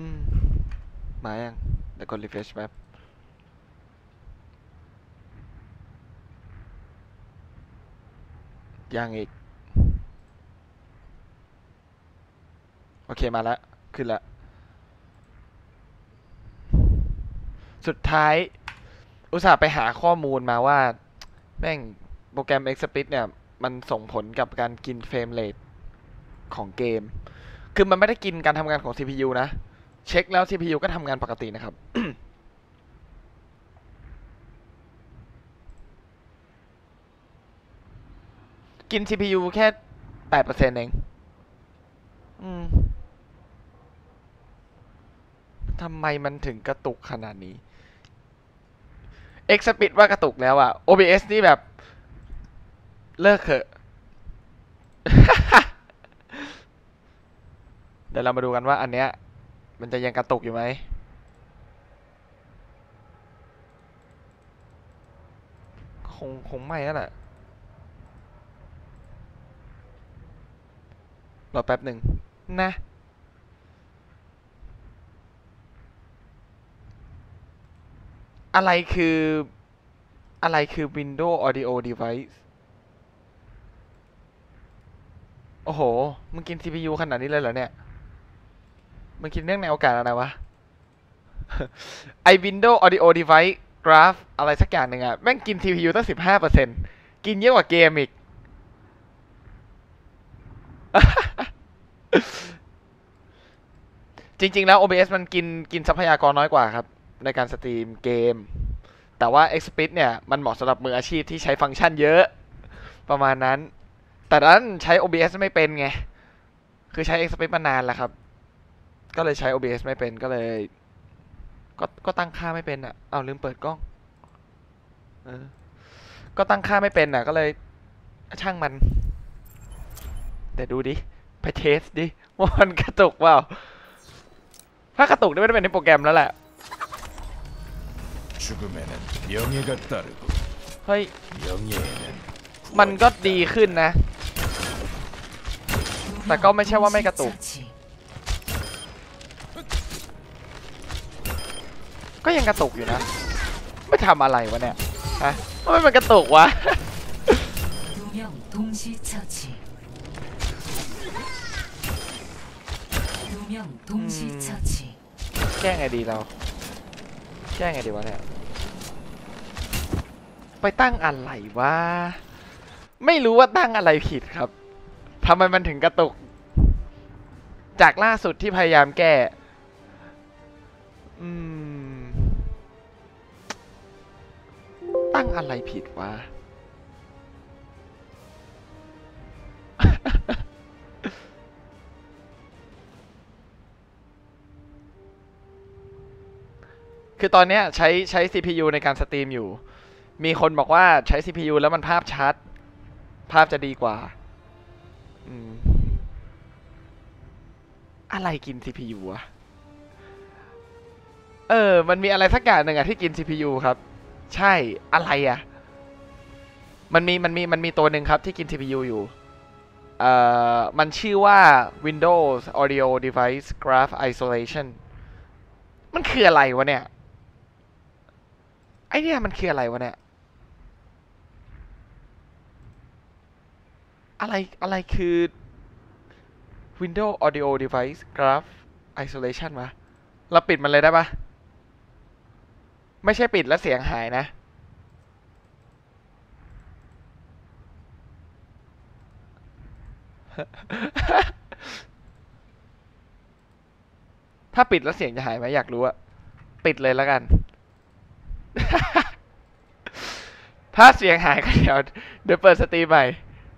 มมายังเดี๋ยวกด refresh แป๊บยังอีกโอเคมาแล้วขึ้นแล้วสุดท้ายอุตส่าห์ไปหาข้อมูลมาว่าแม่งโปรแกรม XSplit เนี่ยมันส่งผลกับการกินเฟรมเรทของเกมคือมันไม่ได้กินการทำงานของ CPU นะเช็คแล้ว CPU ก็ทำงานปกตินะครับ กิน CPU แค่8%เองอืมทำไมมันถึงกระตุกขนาดนี้ XSplit ว่ากระตุกแล้วอะ OBS นี่แบบเลิกเถอะ เดี๋ยวเรามาดูกันว่าอันเนี้ยมันจะยังกระตุกอยู่ไหมคงไม่แล้วแหละรอแป๊บหนึ่งนะอะไรคืออะไรคือ Windows Audio Device โอ้โหมึงกิน CPU ขนาดนี้เลยเหรอเนี่ยมึงกินเรื่องในโอกาสอะไรวะ ไอ Windows Audio Device Graph อะไรสักอย่างหนึ่งอะแม่งกิน CPU ตั้ง15%กินเยอะกว่าเกมอีก จริงๆแล้ว OBS มันกินทรัพยากรน้อยกว่าครับในการสตรีมเกมแต่ว่า XSplit เนี่ยมันเหมาะสำหรับมืออาชีพที่ใช้ฟังก์ชันเยอะประมาณนั้นแต่นั้นใช้ OBS ไม่เป็นไงคือใช้ XSplit มานานแล้วครับก็เลยใช้ OBS ไม่เป็นก็เลยก็ตั้งค่าไม่เป็นอ่ะเอาลืมเปิดกล้องเออก็ตั้งค่าไม่เป็นอ่ะก็เลยช่างมันแต่ดูดิไปเทสดิว่ามันกระตุกเปล่าถ้ากระตุกนี่ไม่ได้เป็นในโปรแกรมแล้วแหละเฮ้ยมันก็ดีขึ้นนะแต่ก็ไม่ใช่ว่าไม่กระตุกก็ยังกระตุกอยู่นะไม่ทำอะไรวะเนี่ยฮะทำไมมันกระตุกวะแก้ไงดีเราแก้ไงดีวะเนี่ยไปตั้งอะไรวะไม่รู้ว่าตั้งอะไรผิดครับทำไมมันถึงกระตุกจากล่าสุดที่พยายามแก้อืมตั้งอะไรผิดวะคือตอนเนี้ยใช้ CPU ในการสตรีมอยู่มีคนบอกว่าใช้ CPU แล้วมันภาพชัดภาพจะดีกว่าอืมอะไรกิน CPU วะมันมีอะไรสักอย่างหนึ่งอะที่กิน CPU ครับใช่อะไรอะมันมีตัวหนึ่งครับที่กิน CPU อยู่มันชื่อว่า Windows Audio Device Graph Isolation มันคืออะไรวะเนี่ยไอเนี่ยมันคืออะไรวะเนี่ยอะไรคือ Windows Audio Device Graph Isolation วะเราปิดมันเลยได้ปะไม่ใช่ปิดแล้วเสียงหายนะถ้าปิดแล้วเสียงจะหายไหมอยากรู้อะปิดเลยแล้วกัน ถ้าเสียงหายก็เดี๋ยวเปิดสตรีมใหม่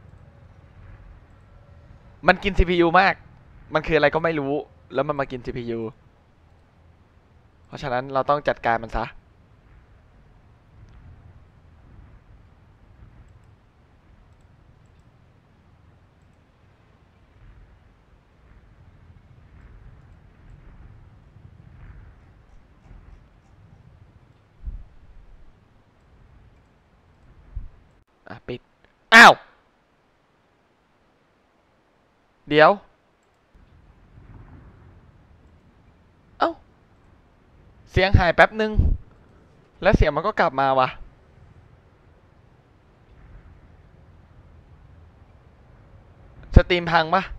มันกิน CPU มากมันคืออะไรก็ไม่รู้แล้วมันมากิน CPU เพราะฉะนั้นเราต้องจัดการมันซะอ่ะปิดอ้าวเดี๋ยวเสียงหายแป๊บนึงแล้วเสียงมันก็กลับมาวะสตรีมพังปะ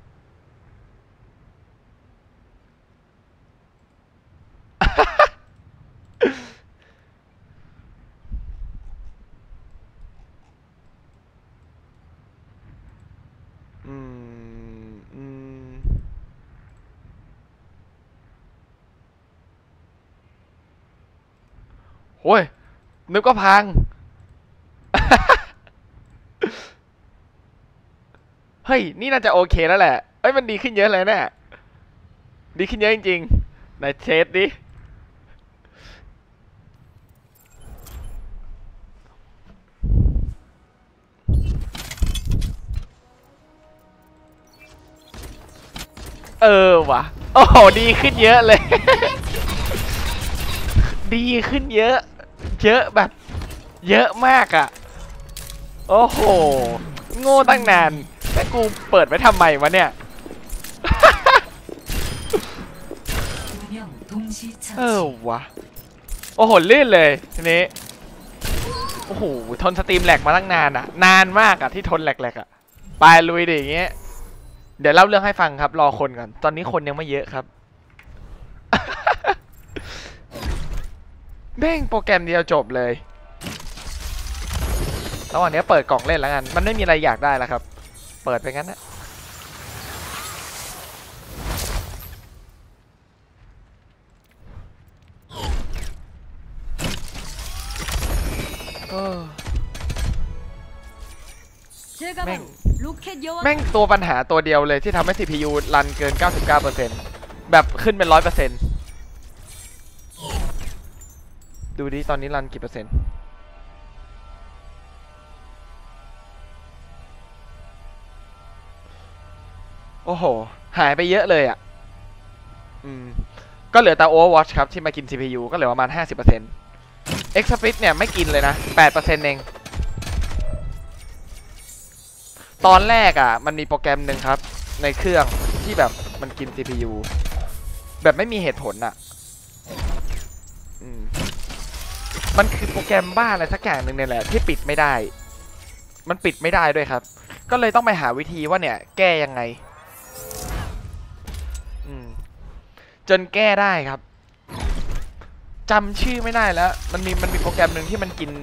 อืมอืมโอ้ยนึกก็พัง เฮ้ยนี่น่าจะโอเคแล้วแหละเอ้ยมันดีขึ้นเยอะเลยเนี่ยดีขึ้นเยอะจริงๆไหนเทสดิเออว่ะโอ้โหดีขึ้นเยอะเลย ดีขึ้นเยอะเยอะแบบเยอะมากอ่ะโอ้โหโง่ตั้งนานแต่กูเปิดไว้ทำไมวะเนี่ย เออวะโอ้โหลื่นเลยทีนี้โอ้โหทนสตรีมแหลกมาตั้งนานอ่ะนานมากอ่ะที่ทนแหลกๆอ่ะไปลุยดิอย่างเงี้ยเดี๋ยวเล่าเรื่องให้ฟังครับรอคนก่อนตอนนี้คนยังไม่เยอะครับ แม่งโปรแกรมเดียวจบเลยระหว่างนี้เปิดกล่องเล่นแล้วกันมันไม่มีอะไรอยากได้แล้วครับเปิดไปงั้นนะแม่งแม่งตัวปัญหาตัวเดียวเลยที่ทำให้ CPU รันเกิน 99% แบบขึ้นเป็น 100%ดูดิตอนนี้รันกี่เปอร์เซ็นต์โอ้โหหายไปเยอะเลยอ่ะก็เหลือแต่ Overwatch ครับที่มากิน CPU ก็เหลือประมาณ 50% Xsplit เนี่ยไม่กินเลยนะ 8% เองตอนแรกอ่ะมันมีโปรแกรมหนึ่งครับในเครื่องที่แบบมันกิน CPU แบบไม่มีเหตุผลอ่ะมันคือโปรแกรมบ้าอะไรสักอย่างหนึ่งเนี่ยแหละที่ปิดไม่ได้มันปิดไม่ได้ด้วยครับก็เลยต้องไปหาวิธีว่าเนี่ยแก้ยังไงจนแก้ได้ครับจำชื่อไม่ได้แล้วมันมีโปรแกรมหนึ่งที่มันกิน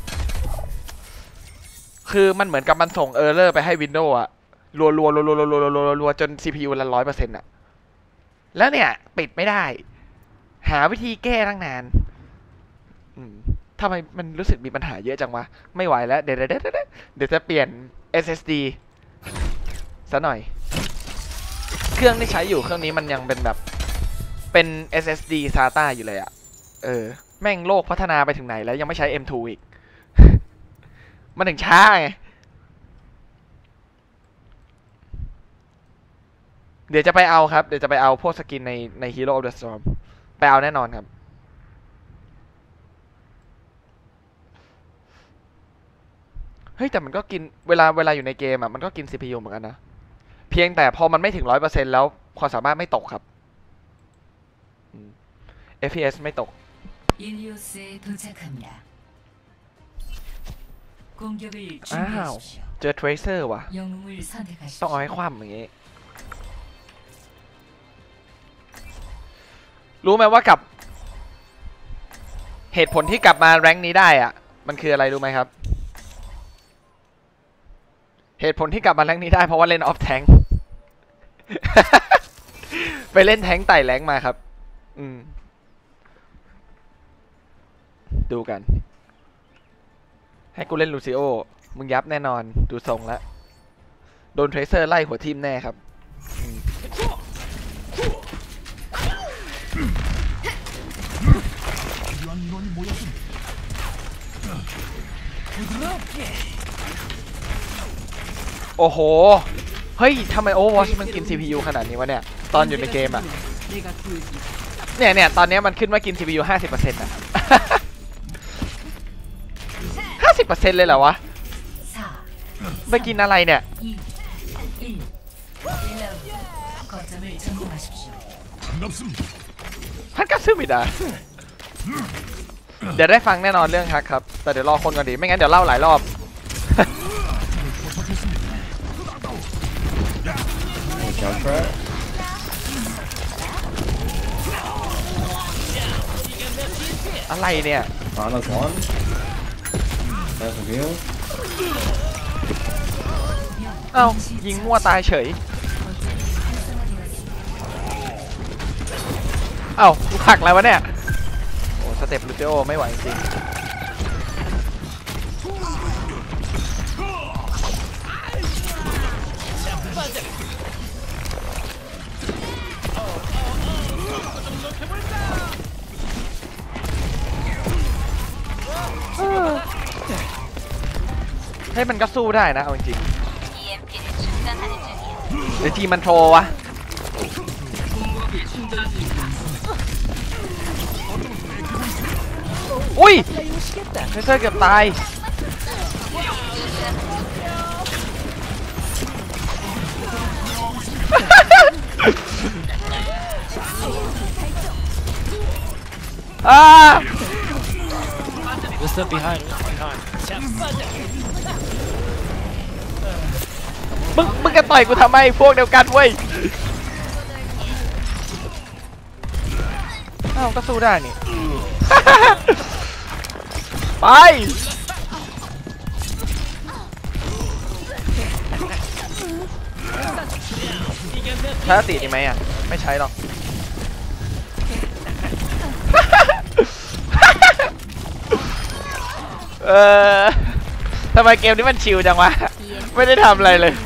คือมันเหมือนกับมันส่งเออร์เลอร์ไปให้ Windows อะรัวจน CPU ละ 100% อะแล้วเนี่ยปิดไม่ได้หาวิธีแก้ตั้งนานทำไมมันรู้สึกมีปัญหาเยอะจังวะไม่ไหวแล้วเดี๋ยวจะเปลี่ยน SSD ซะหน่อยเครื่องที่ใช้อยู่เครื่องนี้มันยังเป็นแบบเป็น SSD SATA อยู่เลยอะแม่งโลกพัฒนาไปถึงไหนแล้วยังไม่ใช้ M2 อีก มันถึงช้าไงเดี๋ยวจะไปเอาครับเดี๋ยวจะไปเอาพวกสกินใน Hero of the Storm ไปเอาแน่นอนครับเฮ้ยแต่มันก็กินเวลาอยู่ในเกมอ่ะมันก็กิน CPU เหมือนกันนะเพียงแต่พอมันไม่ถึง 100% แล้วความสามารถไม่ตกครับFPS ไม่ตกอ้าวเจอ Tracer ว่ะต้องเอาให้คว่ำอย่างงี้รู้ไหมว่ากับเหตุผลที่กลับมาแรงค์นี้ได้อ่ะมันคืออะไรรู้ไหมครับเหตุผลที่กลับมาแรงค์นี้ได้เพราะว่าเล่นออฟแทง ไปเล่นแทงไต่แรงค์มาครับดูกันให้กูเล่นลูซิโอมึงยับแน่นอนดูทรงแล้วโดนเทรเซอร์ไล่หัวทีมแน่ครับโอ้โหเฮ้ยทำไม Overwatch มันกิน CPU ขนาดนี้วะเนี่ยตอนอยู่ในเกมอ่ะเนี่ยตอนนี้มันขึ้นว่ากิน CPU 50% อ่ะ 50% เลยเหรอวะไปกินอะไรเนี่ยฮันกัสซึมิดะเดี๋ยวได้ฟังแน่นอนเรื่องฮักครับแต่เดี๋ยวรอคนก่อนดีไม่งั้นเดี๋ยวเล่าหลายรอบ อะไรเนี่ยเอ้ายิงมั่วตายเฉยเอ้าลูกหักอะไรวะเนี่ยโอ้สเต็ปลูเตโอไม่ไหวจริงให้มันก็สู้ได้นะเอาจริงเดี๋ยวทีมันโทรวะอุ้ยเฮ้ยเกือบตาย Listen behind. มึงจะต่อยกูทำไมพวกเดียวกันเว้ยอ้าวก็สู้ได้นี่ ไปใช้ติดีไหมอ่ะไม่ใช้หรอก ทำไมเกมนี้มันชิลจังวะไม่ได้ทำอะไรเลย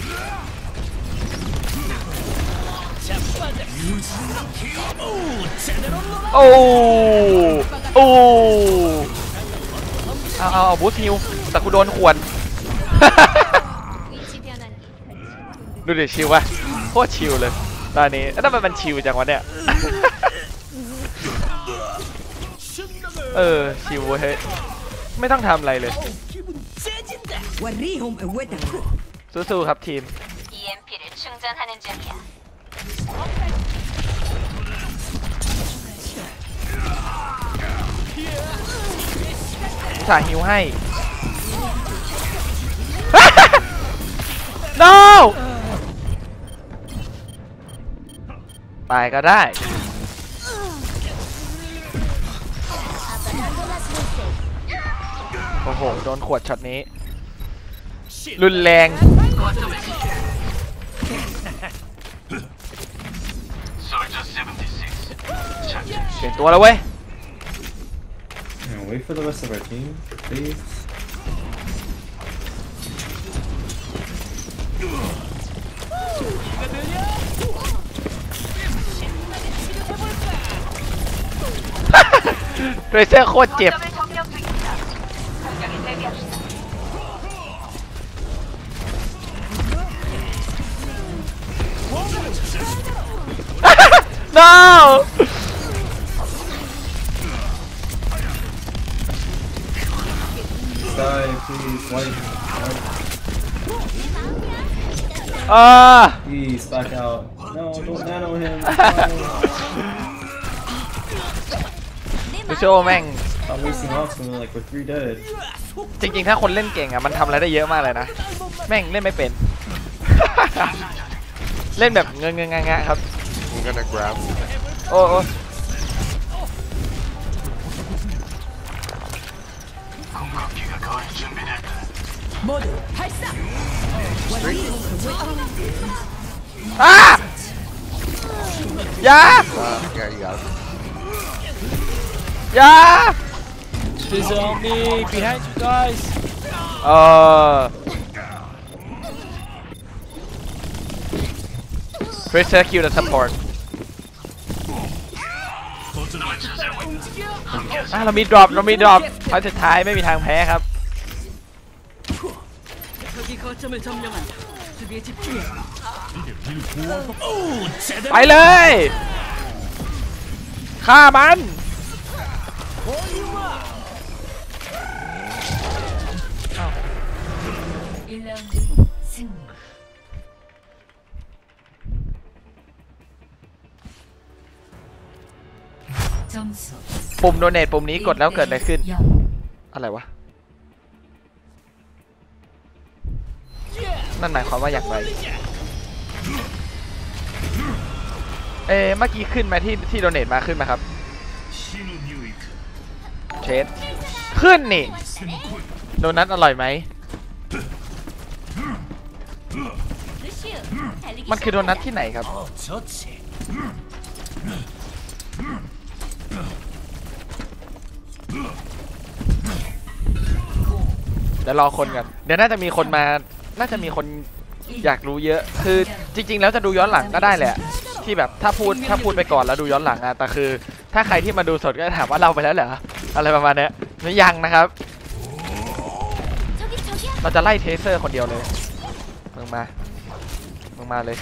โอ้โอ้เอาบูสฮิวแต่กูโดนขวน ดูดิชิลวะโคตรชิลเลยตอนนี้แล้วทำไมมันชิลจังวะเนี่ย ชิลเฮ้ยไม่ต้องทำอะไรเลยสู้ๆครับทีมสายฮิวให้ no ตายก็ได้โอ้โหโดนขวดช็อตนี้รุนแรงเปลี่ยนตัวแล้วเว้ย Wait for the rest of our team, please. เรเซอร์โคตรเจ็บ no Die, please. Wipe. Please, back out. No, don't nano him. ดูโชแม่ง Stop wasting ops when like we're 3 dead. จริงๆถ้าคนเล่นเก่งอ่ะมันทำอะไรได้เยอะมากเลยนะแม่งเล่นไม่เป็น เล่นแบบเงงงะครับ I'm gonna grab. โอ้อย่า Yeah, you got it. อย่า She's on me. Behind you guys. Pressure kill the support เรามีดรอปพอยสุดท้ายไม่มีทางแพ้ครับไปเลยฆ่ามัน 점수 ปุ่มโดเนทปุ่มนี้กดแล้วเกิดอะไรขึ้น อะไรวะ นั่นหมายความว่าอย่างไรเมื่อกี้ขึ้นมาที่โดเนทมาขึ้นมาครับเชดขึ้นนี่โดนัทอร่อยไหมมันคือโดนัทที่ไหนครับเดี๋ยวรอคนกันเดี๋ยวน่าจะมีคนมาน่าจะมีคนอยากรู้เยอะคือจริงๆแล้วจะดูย้อนหลังก็ได้แหละที่แบบถ้าพูดไปก่อนแล้วดูย้อนหลังอะแต่คือถ้าใครที่มาดูสดก็จะถามว่าเราไปแล้วเหรออะไรประมาณนี้ไม่ยังนะครับเราจะไล่เทเซอร์คนเดียวเลยมึงมาเลย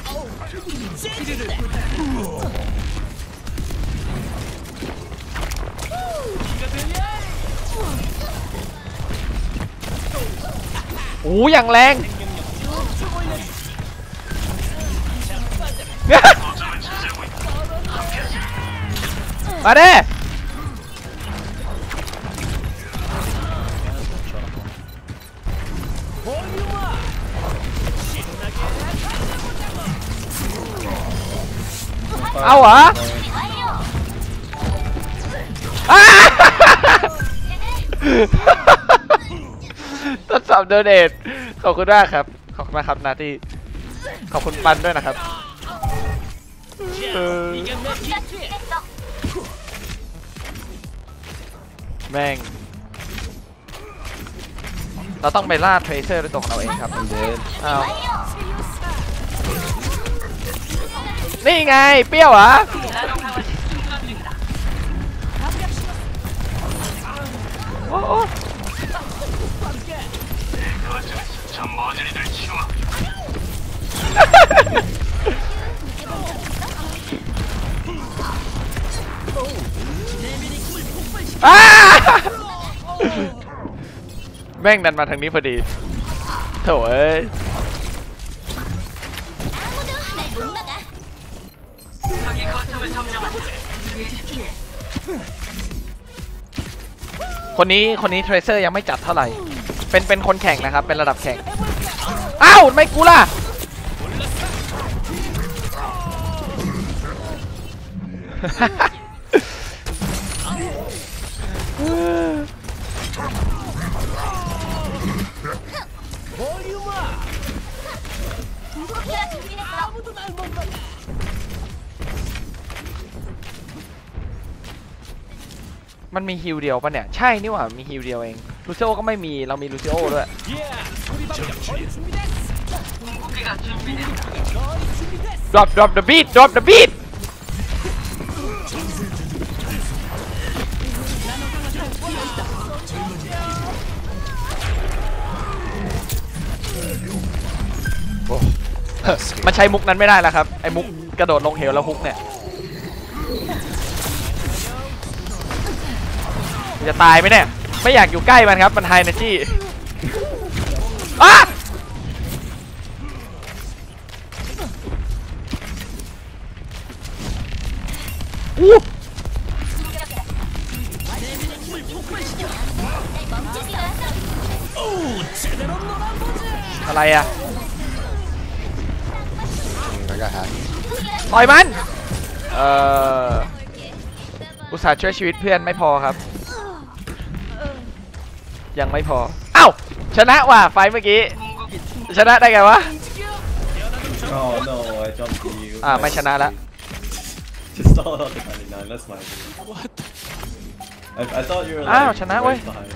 โอ้อย่างแรงมาเด้เอาเหรอทดสอบโดเนทขอบคุณมากครับขอบคุณมากครับนาตี้ขอบคุณปันด้วยนะครับแม่งเราต้องไปล่าเทรเซอร์ด้วยตัวของเราเองครับอ้าวนี่ไงเปรี้ยวเหรอโอ้โหแม่งดันมาทางนี้พอดีโถ่เอ้ยคนนี้เทรเซอร์ยังไม่จัดเท่าไหร่เป็นคนแข่งนะครับเป็นระดับแข่งอ้าวไม่กูล่ะมันมีฮิลเดียวปะเนี่ยใช่นี่หว่ามีฮิลเดียวเองลูซิโอก็ไม่มีเรามีลูซิโอด้วยdrop the beat drop the beat มันใช้มุกนั้นไม่ได้แล้วครับไอ้มุกกระโดดลงเหวแล้วฮุกเนี่ยจะตายไหมเนี่ยไม่อยากอยู่ใกล้มันครับมันไฮเนจี้อะไรอะต่อยมันอุตส่าห์ช่วยชีวิตเพื่อนไม่พอครับยังไม่พอเอ้าชนะว่ะไฟเมื่อกี้ชนะได้ไงวะ Oh no, I jumped to you. ไม่ชนะแล้ว Just stall out the 99, that's my idea. What? I thought you were อ้าว like ชนะเว้ย right behind.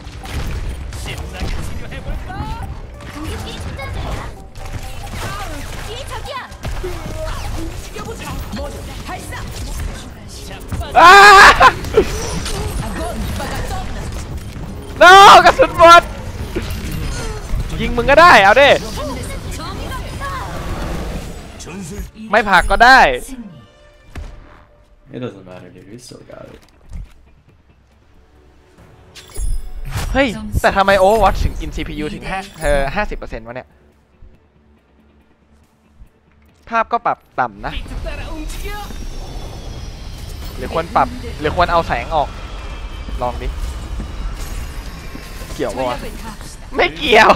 โน้กระสุนหมดยิงมึงก็ได้เอาดิไม่ผลักก็ได้ It doesn't matter, dude. We still got it. เฮ้ยแต่ทำไม Overwatch ถึงกิน CPU ถึง50%วะเนี่ยภาพก็ปรับต่ำนะหรือควรเอาแสงออกลองดิ เกี่ยวปะวะ ไม่เกี่ยว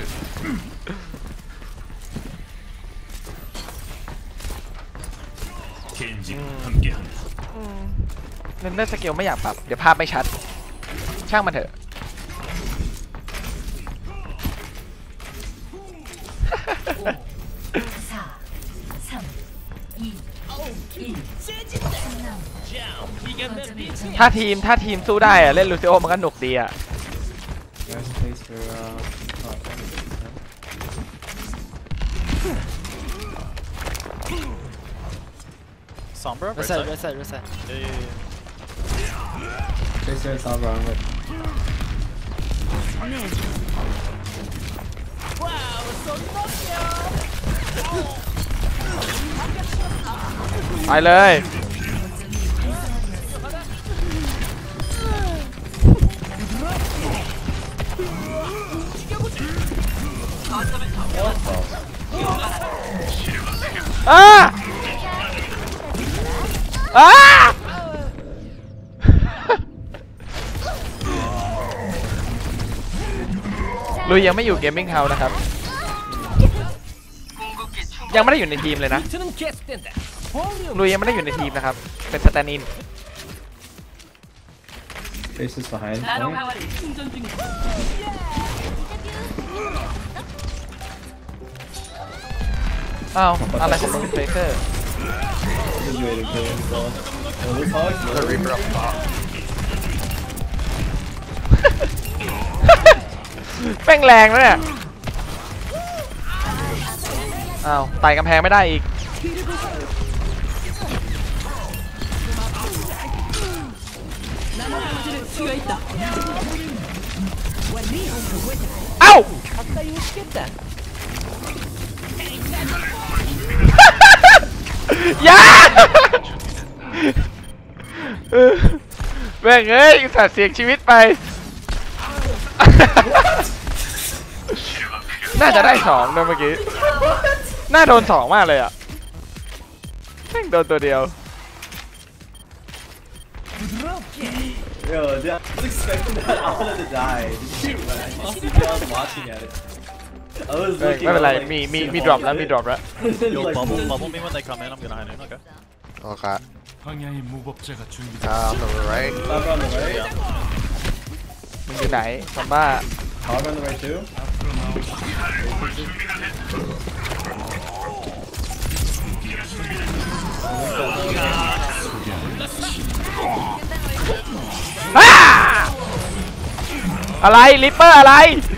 เรนเดอร์สเกลไม่อยากปรับ เดี๋ยวภาพไม่ชัด ช่างมันเถอะ ถ้าทีมสู้ได้อะเล่นลูซิโอมันก็หนุกดีอะ Nice place for Sombra? Right side, right side, right side. Tracer and Sombra on it. ไปเลย อ้าอ้าลุยยังไม่อยู่เกมมิ่งเฮาส์นะครับ ยังไม่ได้อยู่ในทีมเลยนะ ลุยยังไม่ได้อยู่ในทีมนะครับ เป็นสแตนด์อิน Tracer's behind. Point. อ้าวอะไรของลุยเฟเกอร์ He's ready to kill himself. Oh, this hog's The low. Reaper up top. แป้งแรงแล้วเนี่ย อ้าวไต่กำแพงไม่ได้อีก เอ้า อย่าแม่งเอ้ยสัตว์เสียงชีวิตไป น่าจะได้2ด้วยเมื่อกี้ น่าโดน2มากเลยอ่ะแม่งโดนตัวเดียว Yo, dude, I was expecting that. I wanted to die. Shoot, man. I was watching at it. I was ไม่ looking. เป็นไร I was like, มีดรอปแล้วมีดรอปแล้ว Then, Yo, like, bubble me when they come in. I'm gonna hide in. Okay. Okay. 방향의 무법자가 준비. On the right. Sombra on the right. มึงอยู่ไหนซอมบ้า Hog on the right too. อ้าอะไรลิปเปอร์อะไร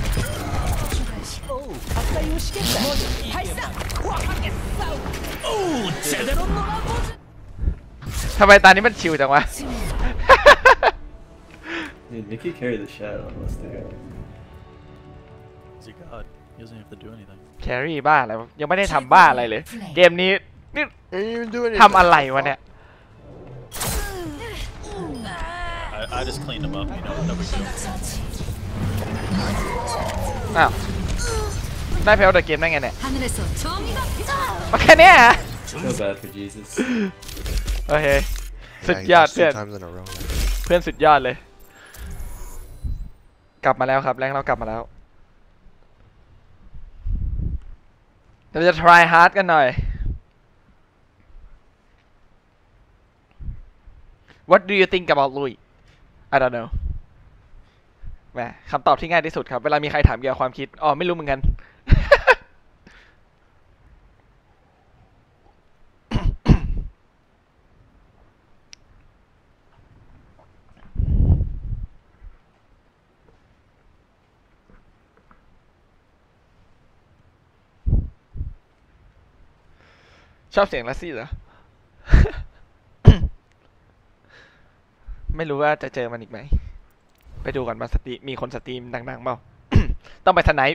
ทำไมตานี้มันชิวจังวะ Dude, Mickey carried the shit out of us there. He's a god. He doesn't have to do anything. แครี่บ้าอะไรวะยังไม่ได้ทำบ้าอะไรเลย เกมนี้นี่ Didn't even do anything. ทำอะไรวะเนี่ย I just cleaned him up. You know, no big deal. อ้าว ได้เพลเดอร์เกมได้ไงเนี่ย 하늘에서 정의가 빛나. มาแค่เนี้ยเหรอ Feel bad for Jesus. โอเค สุด Yeah, he ยอด lost เพื่อน 2 times in a row. เพื่อนสุดยอดเลย กลับมาแล้วครับแรงเรากลับมาแล้ว เราจะ try hard กันหน่อย What do you think about Louis I don't know แหมคำตอบที่ง่ายที่สุดครับ เวลามีใครถามเกี่ยวกับความคิด อ๋อ ไม่รู้เหมือนกัน ชอบเสียงลัสซี่เหรอ ไม่รู้ว่าจะเจอมันอีกไหม ไปดูก่อนมาสตรีมมีคนสตรีมดังๆเปล่า ต้องไปสไนป์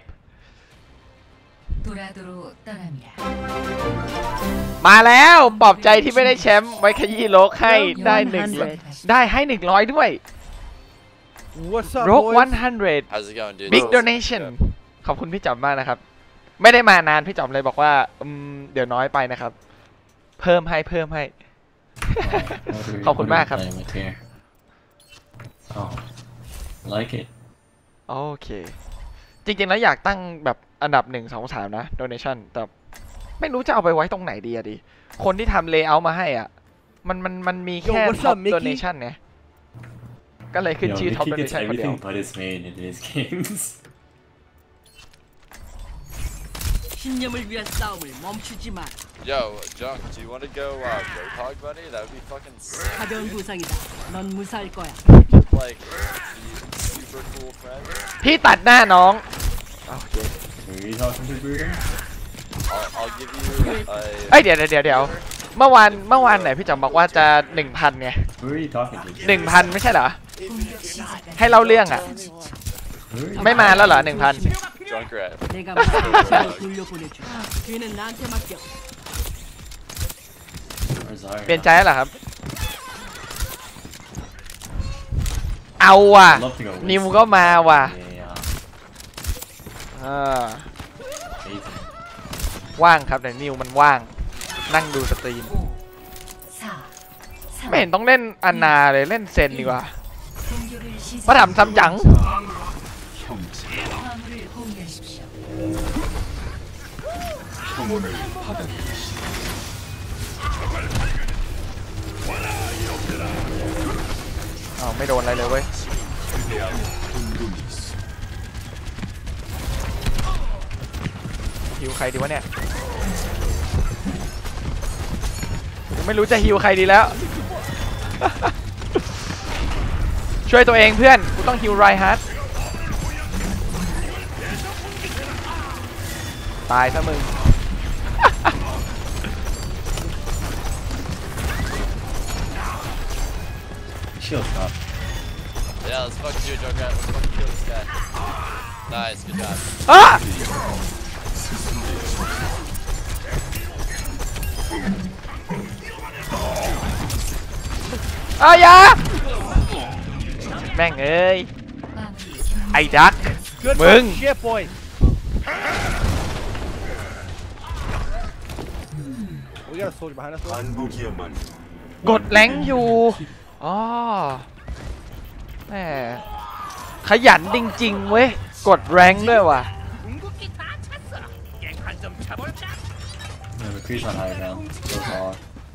도라도로 떠납니다. มาแล้วปลอบใจที่ไม่ได้แชมป์ไว้ขยี้โลกให้ได้100ได้ให้100ด้วย What's up, โลก boys? 100 How's it going, dude? Big donation ขอบคุณพี่จอมมากนะครับ ไม่ได้มานานพี่จอมเลยบอกว่าเดี๋ยวน้อยไปนะครับ เพิ่มให้ ขอบคุณมากครับ Oh, like it. โอเค จริงๆแล้วอยากตั้งแบบอันดับ1 2 3นะ donation แต่ไม่รู้จะเอาไปไว้ตรงไหนดีอะดิคนที่ทำ layout มาให้อ่ะมันมีแค่ what's top up, Mickey? donation ไงก็เลยขึ้น Yo, ชื่อ top Mickey gets donation คนเดียว everything but his main in his games. 신념을 위한 싸움을 멈추지 마. Yo, Junk, do you want to go Roadhog, buddy? That would be fucking sick. 가벼운 부상이다. 넌 무사할 거야. Just like super cool friends. พี่ตัดหน้าน้องโอเค Who are you talking to, Bruder? I'll give you เอ้ยเดี๋ยวเมื่อวานไหนพี่จอมบอกว่าจะ 1,000 ไง Who are you talking to? 1,000 ไม่ใช่เหรอ ให้เล่าเรื่องอ่ะ Who are you ไม่มาแล้วเหรอ 1,000 Junkrat. 내가 무사히 돌려보내줘. 뒤는 나한테 맡겨. Where's Zyra? เปลี่ยนใจแล้วเหรอครับ เอาว่ะ I'd love to go นิว Winston. ก็มาว่ะ Yeah. อ่าว่างครับแต่นิวมันว่าง นั่งดูสตรีม 4 ไม่เห็นต้องเล่นอันนาเลยเล่นเซนดีกว่า 공격을 시작. มาถามซ้ำจัง 화물을 공유하십시오. อ้าวไม่โดนอะไรเลยเว้ย ฮิวใครดีวะเนี่ยผมไม่รู้จะฮิวใครดีแล้ว ช่วยตัวเองเพื่อน กูต้องฮิวไรฮาร์ดตายซะมึง Shield top. Yeah, let's fucking do it, Junkrat. Let's fucking kill this guy. Nice, good job. อ้าอายาแม่งเอ้ย ไอ้ดัก Good Mừng. fucking shit, boys. We got a soldier behind us. Though. กดแรงอยู่ อ๋อแหมขยันจริงๆเว้ย กดแรงด้วยว่ะ Yeah, McCree's on high ground. So far.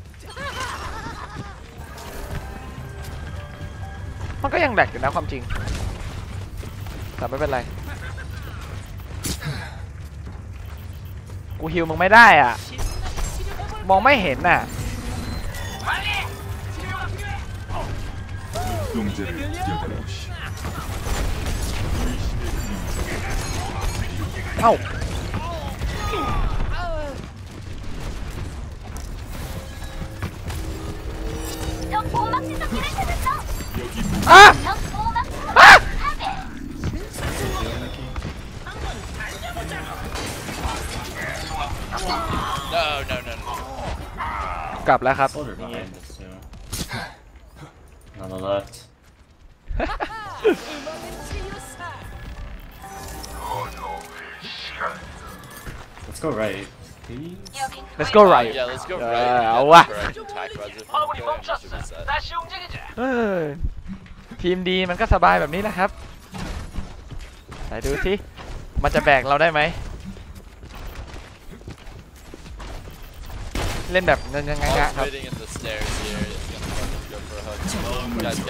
มันก็ยังแหลกอยู่นะความจริง แต่ไม่เป็นไร กูฮิวมึงไม่ได้อ่ะ มองไม่เห็นน่ะ เอ้า อ่ะอ่ะ No. กลับแล้วครับ Soldier behind us too. On the left. Let's go right. Please. Let's go right Yeah, let's go Yeah, right. I'll Right attack budget. Okay, reset. เออทีมดีมันก็สบายแบบนี้แหละครับไหนดูสิมันจะแบกเราได้ไหม เล่นแบบยังไง All's ครับ waiting in the stairs here. It's gonna fucking go for a hook. Guys.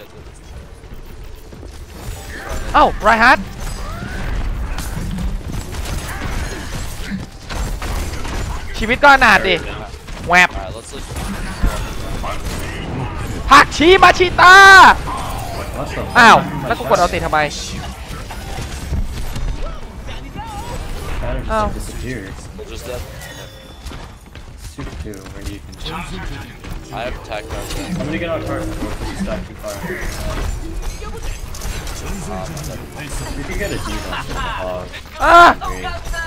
เอ้าไรฮาร์ดชีวิตก็อนาถดิแวบ Alright, let's just. หักชีมาชิตา What the อ้าว fuck? แล้วกูกดเอาติทำไม Battery Oh. just disappeared. We'll just dead. Super 2, where you can. I have attack budget. I'm gonna get on cart before it pushes back too far. You can get a demon from the hog. อ่ะ Great.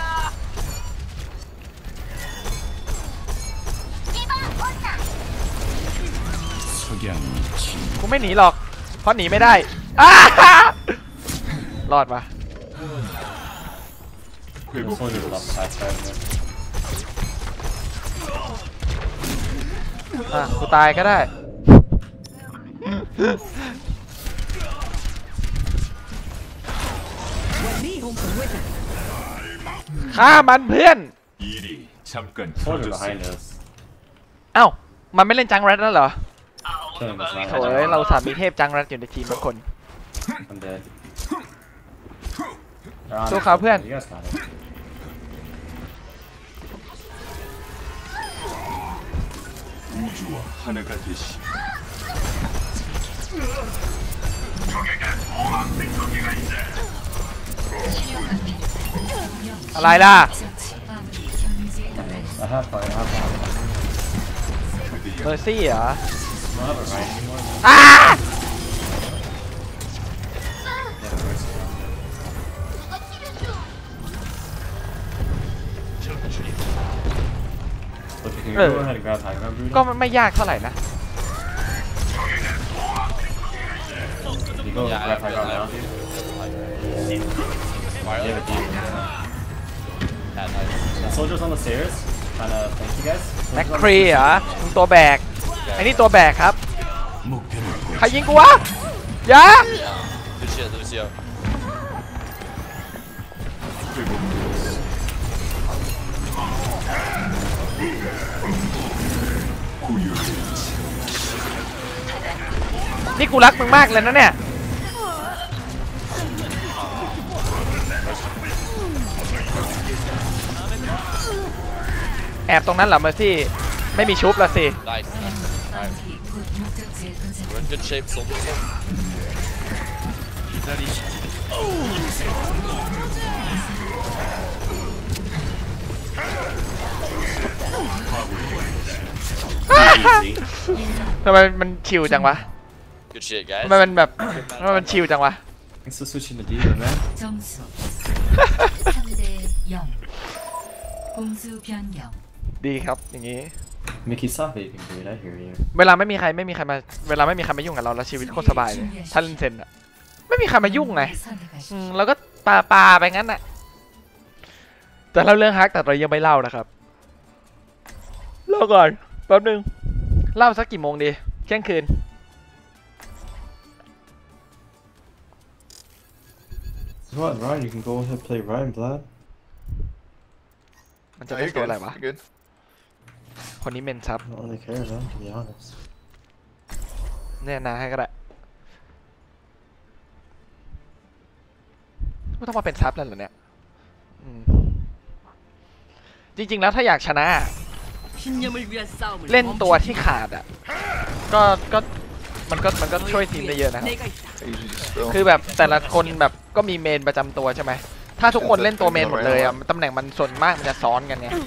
กูไม่หนีหรอก เพราะหนีไม่ได้อ้าร อดปะ The soldier was off the side side there. อ่ะกูตายก็ได้ฆ่ามันเพื่อน 일이 잠깐 Soldier 터졌어. behind us. เอ้ามันไม่เล่นจังแรดแล้วเหรอ Killing us. โถ่เราสามมีเทพจังแรดอยู่ในทีมทุกคน I'm dead. They're on So us. how pen? You guys got it. 우주와 하나가 되시. อะไรล่ะ I have fire. I have fire. เมอร์ซี่เหรอ I don't have it right anymore. อ้า Yeah, Mercy. Look, if you can go ahead and grab high ground, Bruno. ก็ไม่ยากเท่าไหร่นะ You go Yeah, grab high ground now. Mario? Yeah, but you. Yeah, nice. The soldiers on the stairs. Trying to thank you guys. แม็กครีเหรอมึงตัวแบกไอ้นี่ตัวแบกครับ 목표를 ใครยิงกูวะอย่า Lucio, Lucio. นี่กูรักมึงมากเลยนะเนี่ย แอบตรงนั้นเหรอเมอร์ซี่ ไม่มีชุบละสิ Nice. Alright. We're in good shape, soldiers. 기다리시지. ทำไมมันชิลจังวะ Good shit, ทำ guys. ไมมันแบบทำไมมันชิลจังวะ Thanks for switching the demon, man. 점수 3대 0. 공수 변경. ดีครับอย่างนี้ Mickey, stop vaping, dude. I hear you. เวลาไม่มีใครมายุ่งกับเราแล้วชีวิตโคตรสบายเลยถ้าเล่นเซนอะไม่มีใครมายุ่งไง 선택하십시오. เราก็ปาไปงั้นน่ะแต่เล่าเรื่องฮักแต่เรายังไม่เล่านะครับเล่าก่อนแป๊บนึงเล่าสักกี่โมงดีเที่ยงคืน What, Ryan? You can go ahead and play Ryan, Vlad. มันจะเล่นตัวอะไรวะ You're good. คนนี้เมนซับ I don't really care, man, to be honest. เนี่ยนาให้ก็ได้ไม่ต้องมาเป็นซับแล้วเหรอเนี่ยอืมจริงๆแล้วถ้าอยากชนะ 신념을 위한 싸움을 เล่นตัว 멈추지 ที่ขาดอ่ะก็มันก็ช่วยทีมได้เยอะนะครับ 내가 있다. 네. I usually just spill. คือแบบแต่ละคนแบบก็มีเมนประจำตัวใช่ไหมถ้าทุกคนเล่นตัวเมนหมดเลยอ่ะตำแหน่งมันส่วนมากมันจะซ้อนกันไง